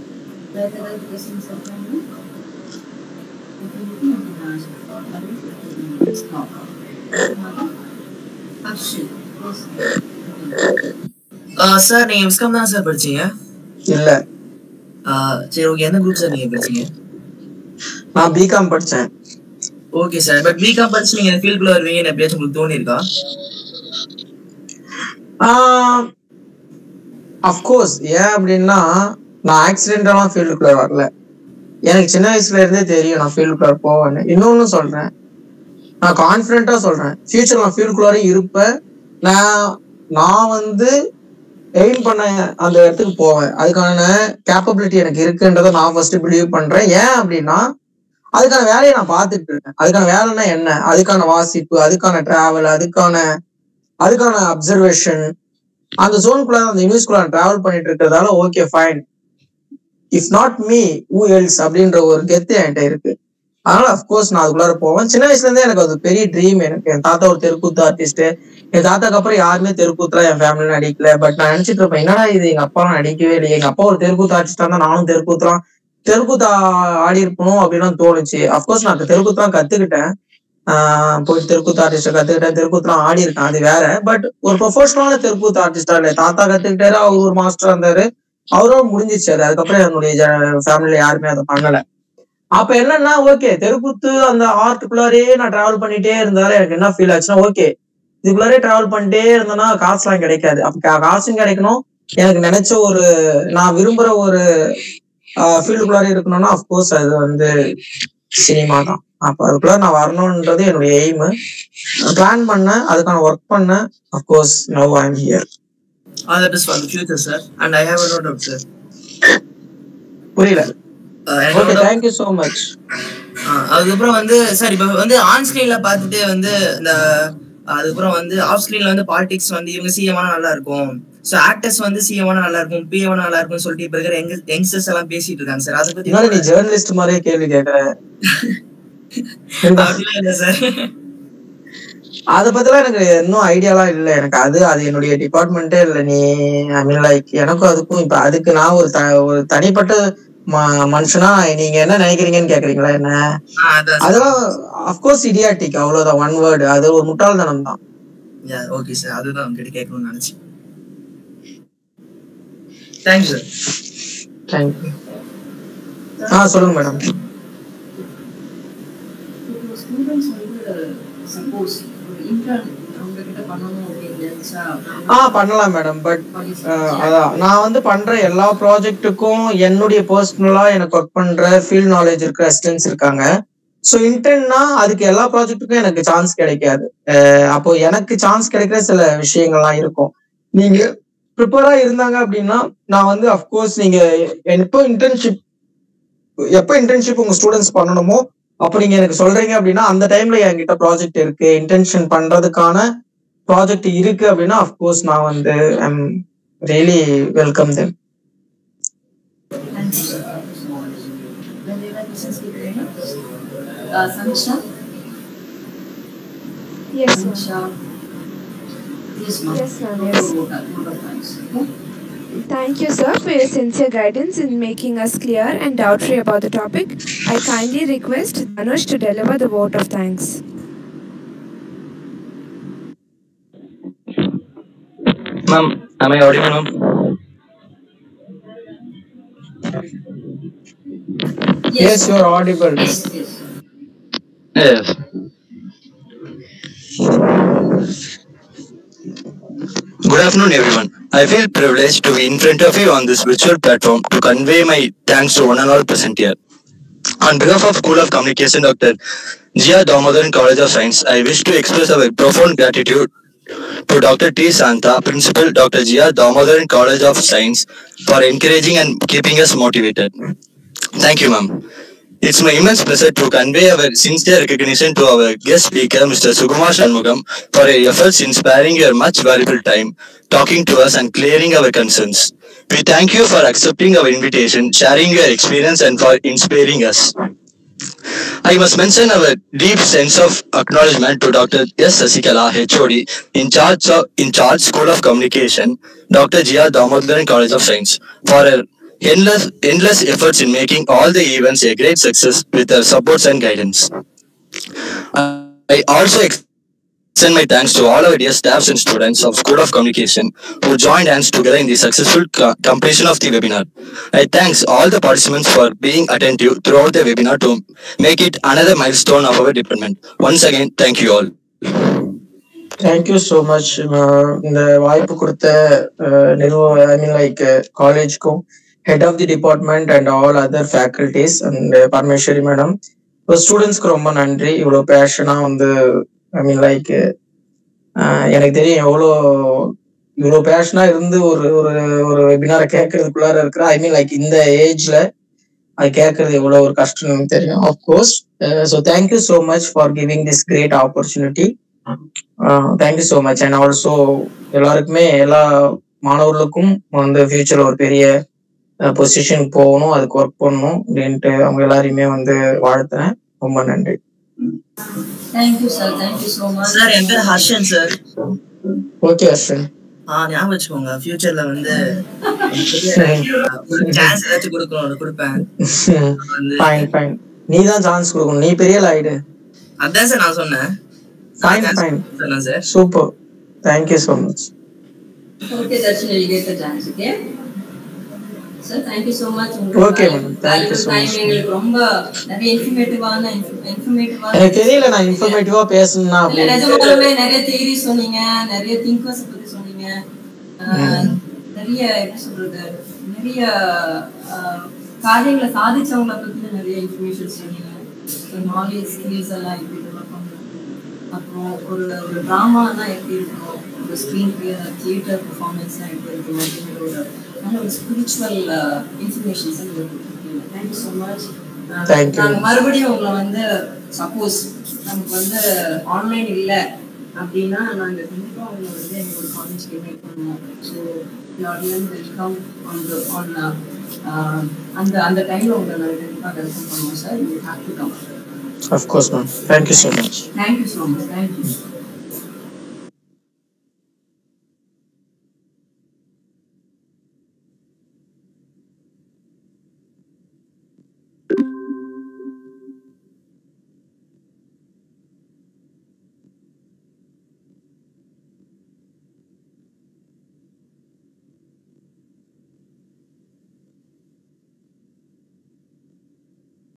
Sir நீங்க விஸ்காம் தான் சார் படிச்சீங்க? இல்ல. சரி ஓகே, எந்த குரூப் சார் நீங்க படிச்சீங்க? நான் பிகாம் படிச்சேன். ஓகே சார், பட் பிகாம் படிச்சு நீங்க ஃபீல்டுக்குள்ள வருவீங்கன்னு எப்பயாச்சும் உங்களுக்கு தோணி இருக்கா? அஃப்கோர்ஸ். ஏன் அப்படின்னா நான் ஆக்சிடென்டெல்லாம் ஃபீல்டுக்குள்ள வரல, எனக்கு சின்ன வயசுல இருந்தே தெரியும் நான் ஃபீல்டுக்குள்ள போவேன்னு. இன்னொன்னு சொல்றேன், நான் கான்ஃபிடென்ட்டா சொல்றேன், ஃபியூச்சர் நான் ஃபீல்டுக்குள்ளாரே இருப்பேன். நான் நான் வந்து எய்ம் பண்ண அந்த இடத்துக்கு போவேன், அதுக்கான கேப்பபிலிட்டி எனக்கு இருக்குன்றதை நான் ஃபர்ஸ்ட் பிலீவ் பண்றேன். ஏன் அப்படின்னா அதுக்கான வேலையை நான் பார்த்துட்டு இருக்கேன். அதுக்கான வேலைன்னா என்ன, அதுக்கான வாசிப்பு, அதுக்கான டிராவல், அதுக்கான அதுக்கான அப்சர்வேஷன், அந்த ஜோனுக்குள்ள அந்த யூனிவர்ஸ்குள்ள டிராவல் பண்ணிட்டு இருக்கிறதால okay fine, if not me who else அப்படின்ற ஒரு கெத்து என்கிட்ட இருக்கு. அதனால அஃப்கோர்ஸ் நான் அதுக்குள்ளார போவேன். சின்ன வயசுல இருந்தே எனக்கு அது பெரிய ட்ரீம். எனக்கு என் தாத்தா ஒரு தெருக்கூத்து ஆர்டிஸ்ட், என் தாத்தாக்கு அப்புறம் யாருமே தெருக்கூத்துல என் ஃபேமிலியில நடிக்கல. பட் நான் நினைச்சிட்டு இருப்பேன் என்னடா இது எங்க அப்பாலாம் நடிக்கவே இல்லை, எங்க அப்பா ஒரு தெருக்கூத்து ஆர்டிஸ்டா இருந்தா நானும் தெருக்கூத்துலாம் தெருக்கூத்து ஆடி இருக்கணும் அப்படின்னு தோணுச்சு. அஃப்கோர்ஸ் நான் தெருக்கூத்துலாம் கத்துக்கிட்டேன், ஆஹ் போயிட்டு தெருக்கூத்து ஆர்டிஸ்ட கத்துக்கிட்டேன், தெருக்கூத்துலாம் ஆடி இருக்கேன், அது வேற. பட் ஒரு ப்ரொஃபஷனலான தெருக்கூத்து ஆர்டிஸ்டா இல்லை, தாத்தா கத்துக்கிட்டாரு, அவர் ஒரு மாஸ்டரா இருந்தாரு, அவரும் முடிஞ்சிச்சு அது. அதுக்கப்புறம் என்னுடைய ஃபேமிலியில யாருமே அதை பண்ணல. அப்ப என்னன்னா ஓகே தெருக்கூத்து அந்த ஆர்ட்டுக்குள்ளாரே நான் டிராவல் பண்ணிட்டே இருந்தாலும் எனக்கு என்ன ஃபீல் ஆச்சுன்னா ஓகே இதுக்குள்ளாரே டிராவல் பண்ணிட்டே இருந்தேன்னா காசுலாம் கிடைக்காது. அப்ப காசும் கிடைக்கணும், எனக்கு நினைச்ச ஒரு நான் விரும்புற ஒரு ஃபீல்டுக்குள்ளாரே இருக்கணும்னா அஃப்கோர்ஸ் அது வந்து சினிமா தான். அப்ப அதுக்குள்ள நான் வரணும்ன்றது என்னுடைய எய்மு. பிளான் பண்ணேன், அதுக்கான ஒர்க் பண்ணேன். Of course now I am here. All the best for the future sir. And I have a note out sir. புரியல. Okay thank you so much. அதுக்கப்புறம் வந்து சார் இப்போ வந்து ஆன் ஸ்கிரீன்ல பார்த்துட்டு வந்து இந்த அதுக்கப்புறம் வந்து ஆஃப் ஸ்கிரீன்ல வந்து பாலிடிக்ஸ் வந்து இவங்க சிஎம்னா நல்லா இருக்கும், சோ ஆக்டர்ஸ் வந்து சிஎம்னா நல்லா இருக்கும், பிஎம்னா நல்லா இருக்கும்னு சொல்லிட்டு இப்ப இருக்கிற யங் யங்ஸ்டர்ஸ் எல்லாம் பேசிட்டு இருக்காங்க சார். அதை பத்தி நீ ஜர்னலிஸ்ட் மாதிரியே கேள்வி கேக்குற. அப்படிலாம் இல்ல சார், அத பத்திலாம் எனக்கு இன்னும் ஐடியாலாம் இல்ல. எனக்கு அது அது என்னுடைய டிபார்ட்மெண்ட்டே இல்ல. நீ ஐ மீன் லைக் எனக்கும் அதுக்கும் இப்ப அதுக்கு நான் ஒரு ஒரு தனிப்பட்ட மனுஷனா நீங்க என்ன நினைக்கிறீங்கன்னு கேக்குறீங்களா என்ன? அதெல்லாம் அஃப்கோர்ஸ் இடியாட்டிக், அவ்வளவுதான், ஒன் வேர்டு. அது ஒரு முட்டாள்தனம் தான். ஓகே சார், அதுதான் உங்ககிட்ட கேட்கணும்னு நினைச்சேன். Thank you sir. தேங்க்யூ. ஆ சொல்லுங்க மேடம். ஸ்டூடெண்ட்ஸ் வந்து சப்போஸ் இன்டர்ன் அவங்க கிட்ட பண்ணணும் அப்படின்னு நினைச்சா ஆ பண்ணலாம் மேடம். பட் அதான் நான் வந்து பண்ற எல்லா ப்ராஜெக்ட்டுக்கும் என்னுடைய பர்சனலா எனக்கு ஒர்க் பண்ற ஃபீல்ட் நாலேஜ் இருக்கிற அசிஸ்டன்ஸ் இருக்காங்க. ஸோ இன்டர்ன்னா அதுக்கு எல்லா ப்ராஜெக்ட்டுக்கும் எனக்கு சான்ஸ் கிடைக்காது. அப்போ எனக்கு சான்ஸ் கிடைக்கிற சில விஷயங்கள்லாம் இருக்கும். நீங்க ப்ரிப்பேரா இருந்தாங்க அப்படின்னா நான் வந்து அஃப்கோர்ஸ் நீங்க எப்போ இன்டர்ன்ஷிப் எப்போ இன்டர்ன்ஷிப் உங்க ஸ்டூடெண்ட்ஸ் பண்ணணுமோ அப்போ நீங்க எனக்கு சொல்றீங்க அப்படின்னா அந்த டைம்ல என்கிட்ட ப்ராஜெக்ட் இருக்கு, இன்டர்ன்ஷன் பண்றதுக்கான ப்ராஜெக்ட் இருக்கு அப்படின்னா அஃப்கோர்ஸ் நான் வந்து I'm really welcome them. Sanisha? Yes, Sanisha. Yes, ma'am. Yes, ma'am. Yes. Okay? Thank you, sir, for your sincere guidance in making us clear and doubt-free about the topic. I kindly request Dhanush to deliver the vote of thanks. Ma'am, am I audible, ma'am? Yes, you are audible. Yes, yes. Yes. Good afternoon, everyone. I feel privileged to be in front of you on this virtual platform to convey my thanks to one and all present here. On behalf of School of Communication, Doctor G R Damodaran College of Science, I wish to express our profound gratitude to Doctor T. Santa, Principal Doctor G R Damodaran College of Science, for encouraging and keeping us motivated. Thank you, ma'am. It's my immense pleasure to convey our sincere recognition to our guest speaker, Mister Sukumar Shanmugam, for your efforts in sparing your much valuable time, talking to us and clearing our concerns. We thank you for accepting our invitation, sharing your experience and for inspiring us. I must mention our deep sense of acknowledgement to Doctor S. Sasikala, H O D, in charge of in charge School of Communication, Doctor G R Damodaran College of Science, for her endless endless efforts in making all the events a great success with her supports and guidance. I also extend my thanks to all our dear staffs and students of School of Communication who joined hands together in the successful co- completion of the webinar. I thank all the participants for being attentive throughout the webinar to make it another milestone of our department. Once again, thank you all. Thank you so much. இந்த வாய்ப்பு கொடுத்த நிறுவ I mean like காலேஜ்க்கும் head of the department and all other faculties and Parameswari madam, ஸ்டூடெண்ட்ஸ்க்கு ரொம்ப நன்றி. இவ்வளோ பேஷனாக வந்து ஐ மீன் லைக் எனக்கு தெரியும் எவ்வளோ இவ்வளோ பேஷனாக இருந்து ஒரு ஒரு ஒரு வெபினாரை கேட்கறதுக்குள்ளார இருக்கிற ஐ மீன் லைக் இந்த ஏஜ்ல அது கேட்கறது எவ்வளோ ஒரு கஷ்டம் எனக்கு தெரியும். Of course. So thank you so much for giving this great opportunity. Thank you so much. And also எல்லாருக்குமே எல்லா மாணவர்களுக்கும் வந்து ஃபியூச்சர்ல ஒரு பெரிய பொசிஷன் போகணும், அதுக்கு ஒர்க் பண்ணணும் அப்படின்ட்டு அவங்க எல்லாரையுமே வந்து வாழ்த்துறேன். ரொம்ப நன்றி. Thank you sir, thank you so much. Sir, என் பேர் ஹர்ஷன் சார். ஓகே ஹர்ஷன். ஆ ஞாபகம் வச்சுக்கோங்க, ஃபியூச்சர்ல வந்து சான்ஸ் ஏதாச்சும் கொடுக்கணும், கொடுப்பேன். Fine fine. நீ தான் சான்ஸ் கொடுக்கணும், நீ பெரிய ஆயிடு. அதான் சார் நான் சொன்னேன். Fine, fine. Sir. Super. Thank you so much. Okay, Darshan, you get the chance, okay? Sir, thank you so much. Okay, madam. Thank you so much. எங்களுக்கு ரொம்ப நிறைய இன்ஃபர்மேட்டிவான இன்ஃபர்மேட்டிவா எனக்கு தெரியல நான் இன்ஃபர்மேட்டிவா பேசணும்னா அப்படி நிஜமாவே நிறைய தியரி சொன்னீங்க, நிறைய திங்கர்ஸ் பத்தி சொன்னீங்க, நிறைய என்ன சொல்றது நிறைய காரியங்களை சாதிச்சவங்களை பத்தி நிறைய இன்ஃபர்மேஷன் சொன்னீங்க. நாலேஜ் ஸ்கில்ஸ் எல்லாம் எப்படி டெவலப் பண்ணணும், அப்புறம் ஒரு ஒரு ட்ராமானா எப்படி இருக்கும், ஒரு ஸ்க்ரீன் பிளே தியேட்டர் பர்ஃபார்மன்ஸ்லாம் எப்படி இருக்கும் அப்படிங்கிற ஒரு நல்ல ஒரு ஸ்பிரிச்சுவல் இன்ஃபர்மேஷன்ஸ் நீங்கள் கொடுத்துருக்கீங்க. Thank you so much. நாங்கள் மறுபடியும் உங்களை வந்து சப்போஸ் நமக்கு வந்து ஆன்லைன் இல்லை அப்படின்னா நாங்கள் கண்டிப்பாக உங்களை வந்து எங்களோட காலேஜ்க்கு இன்வைட் பண்ணுவோம். So audience welcome on the on அந்த அந்த டைமில் உங்களை நாங்கள் கண்டிப்பாக வெல்கம் பண்ணுவோம் sir. You have to come. Of course, ma'am. Thank you so much. Thank you so much. Thank you.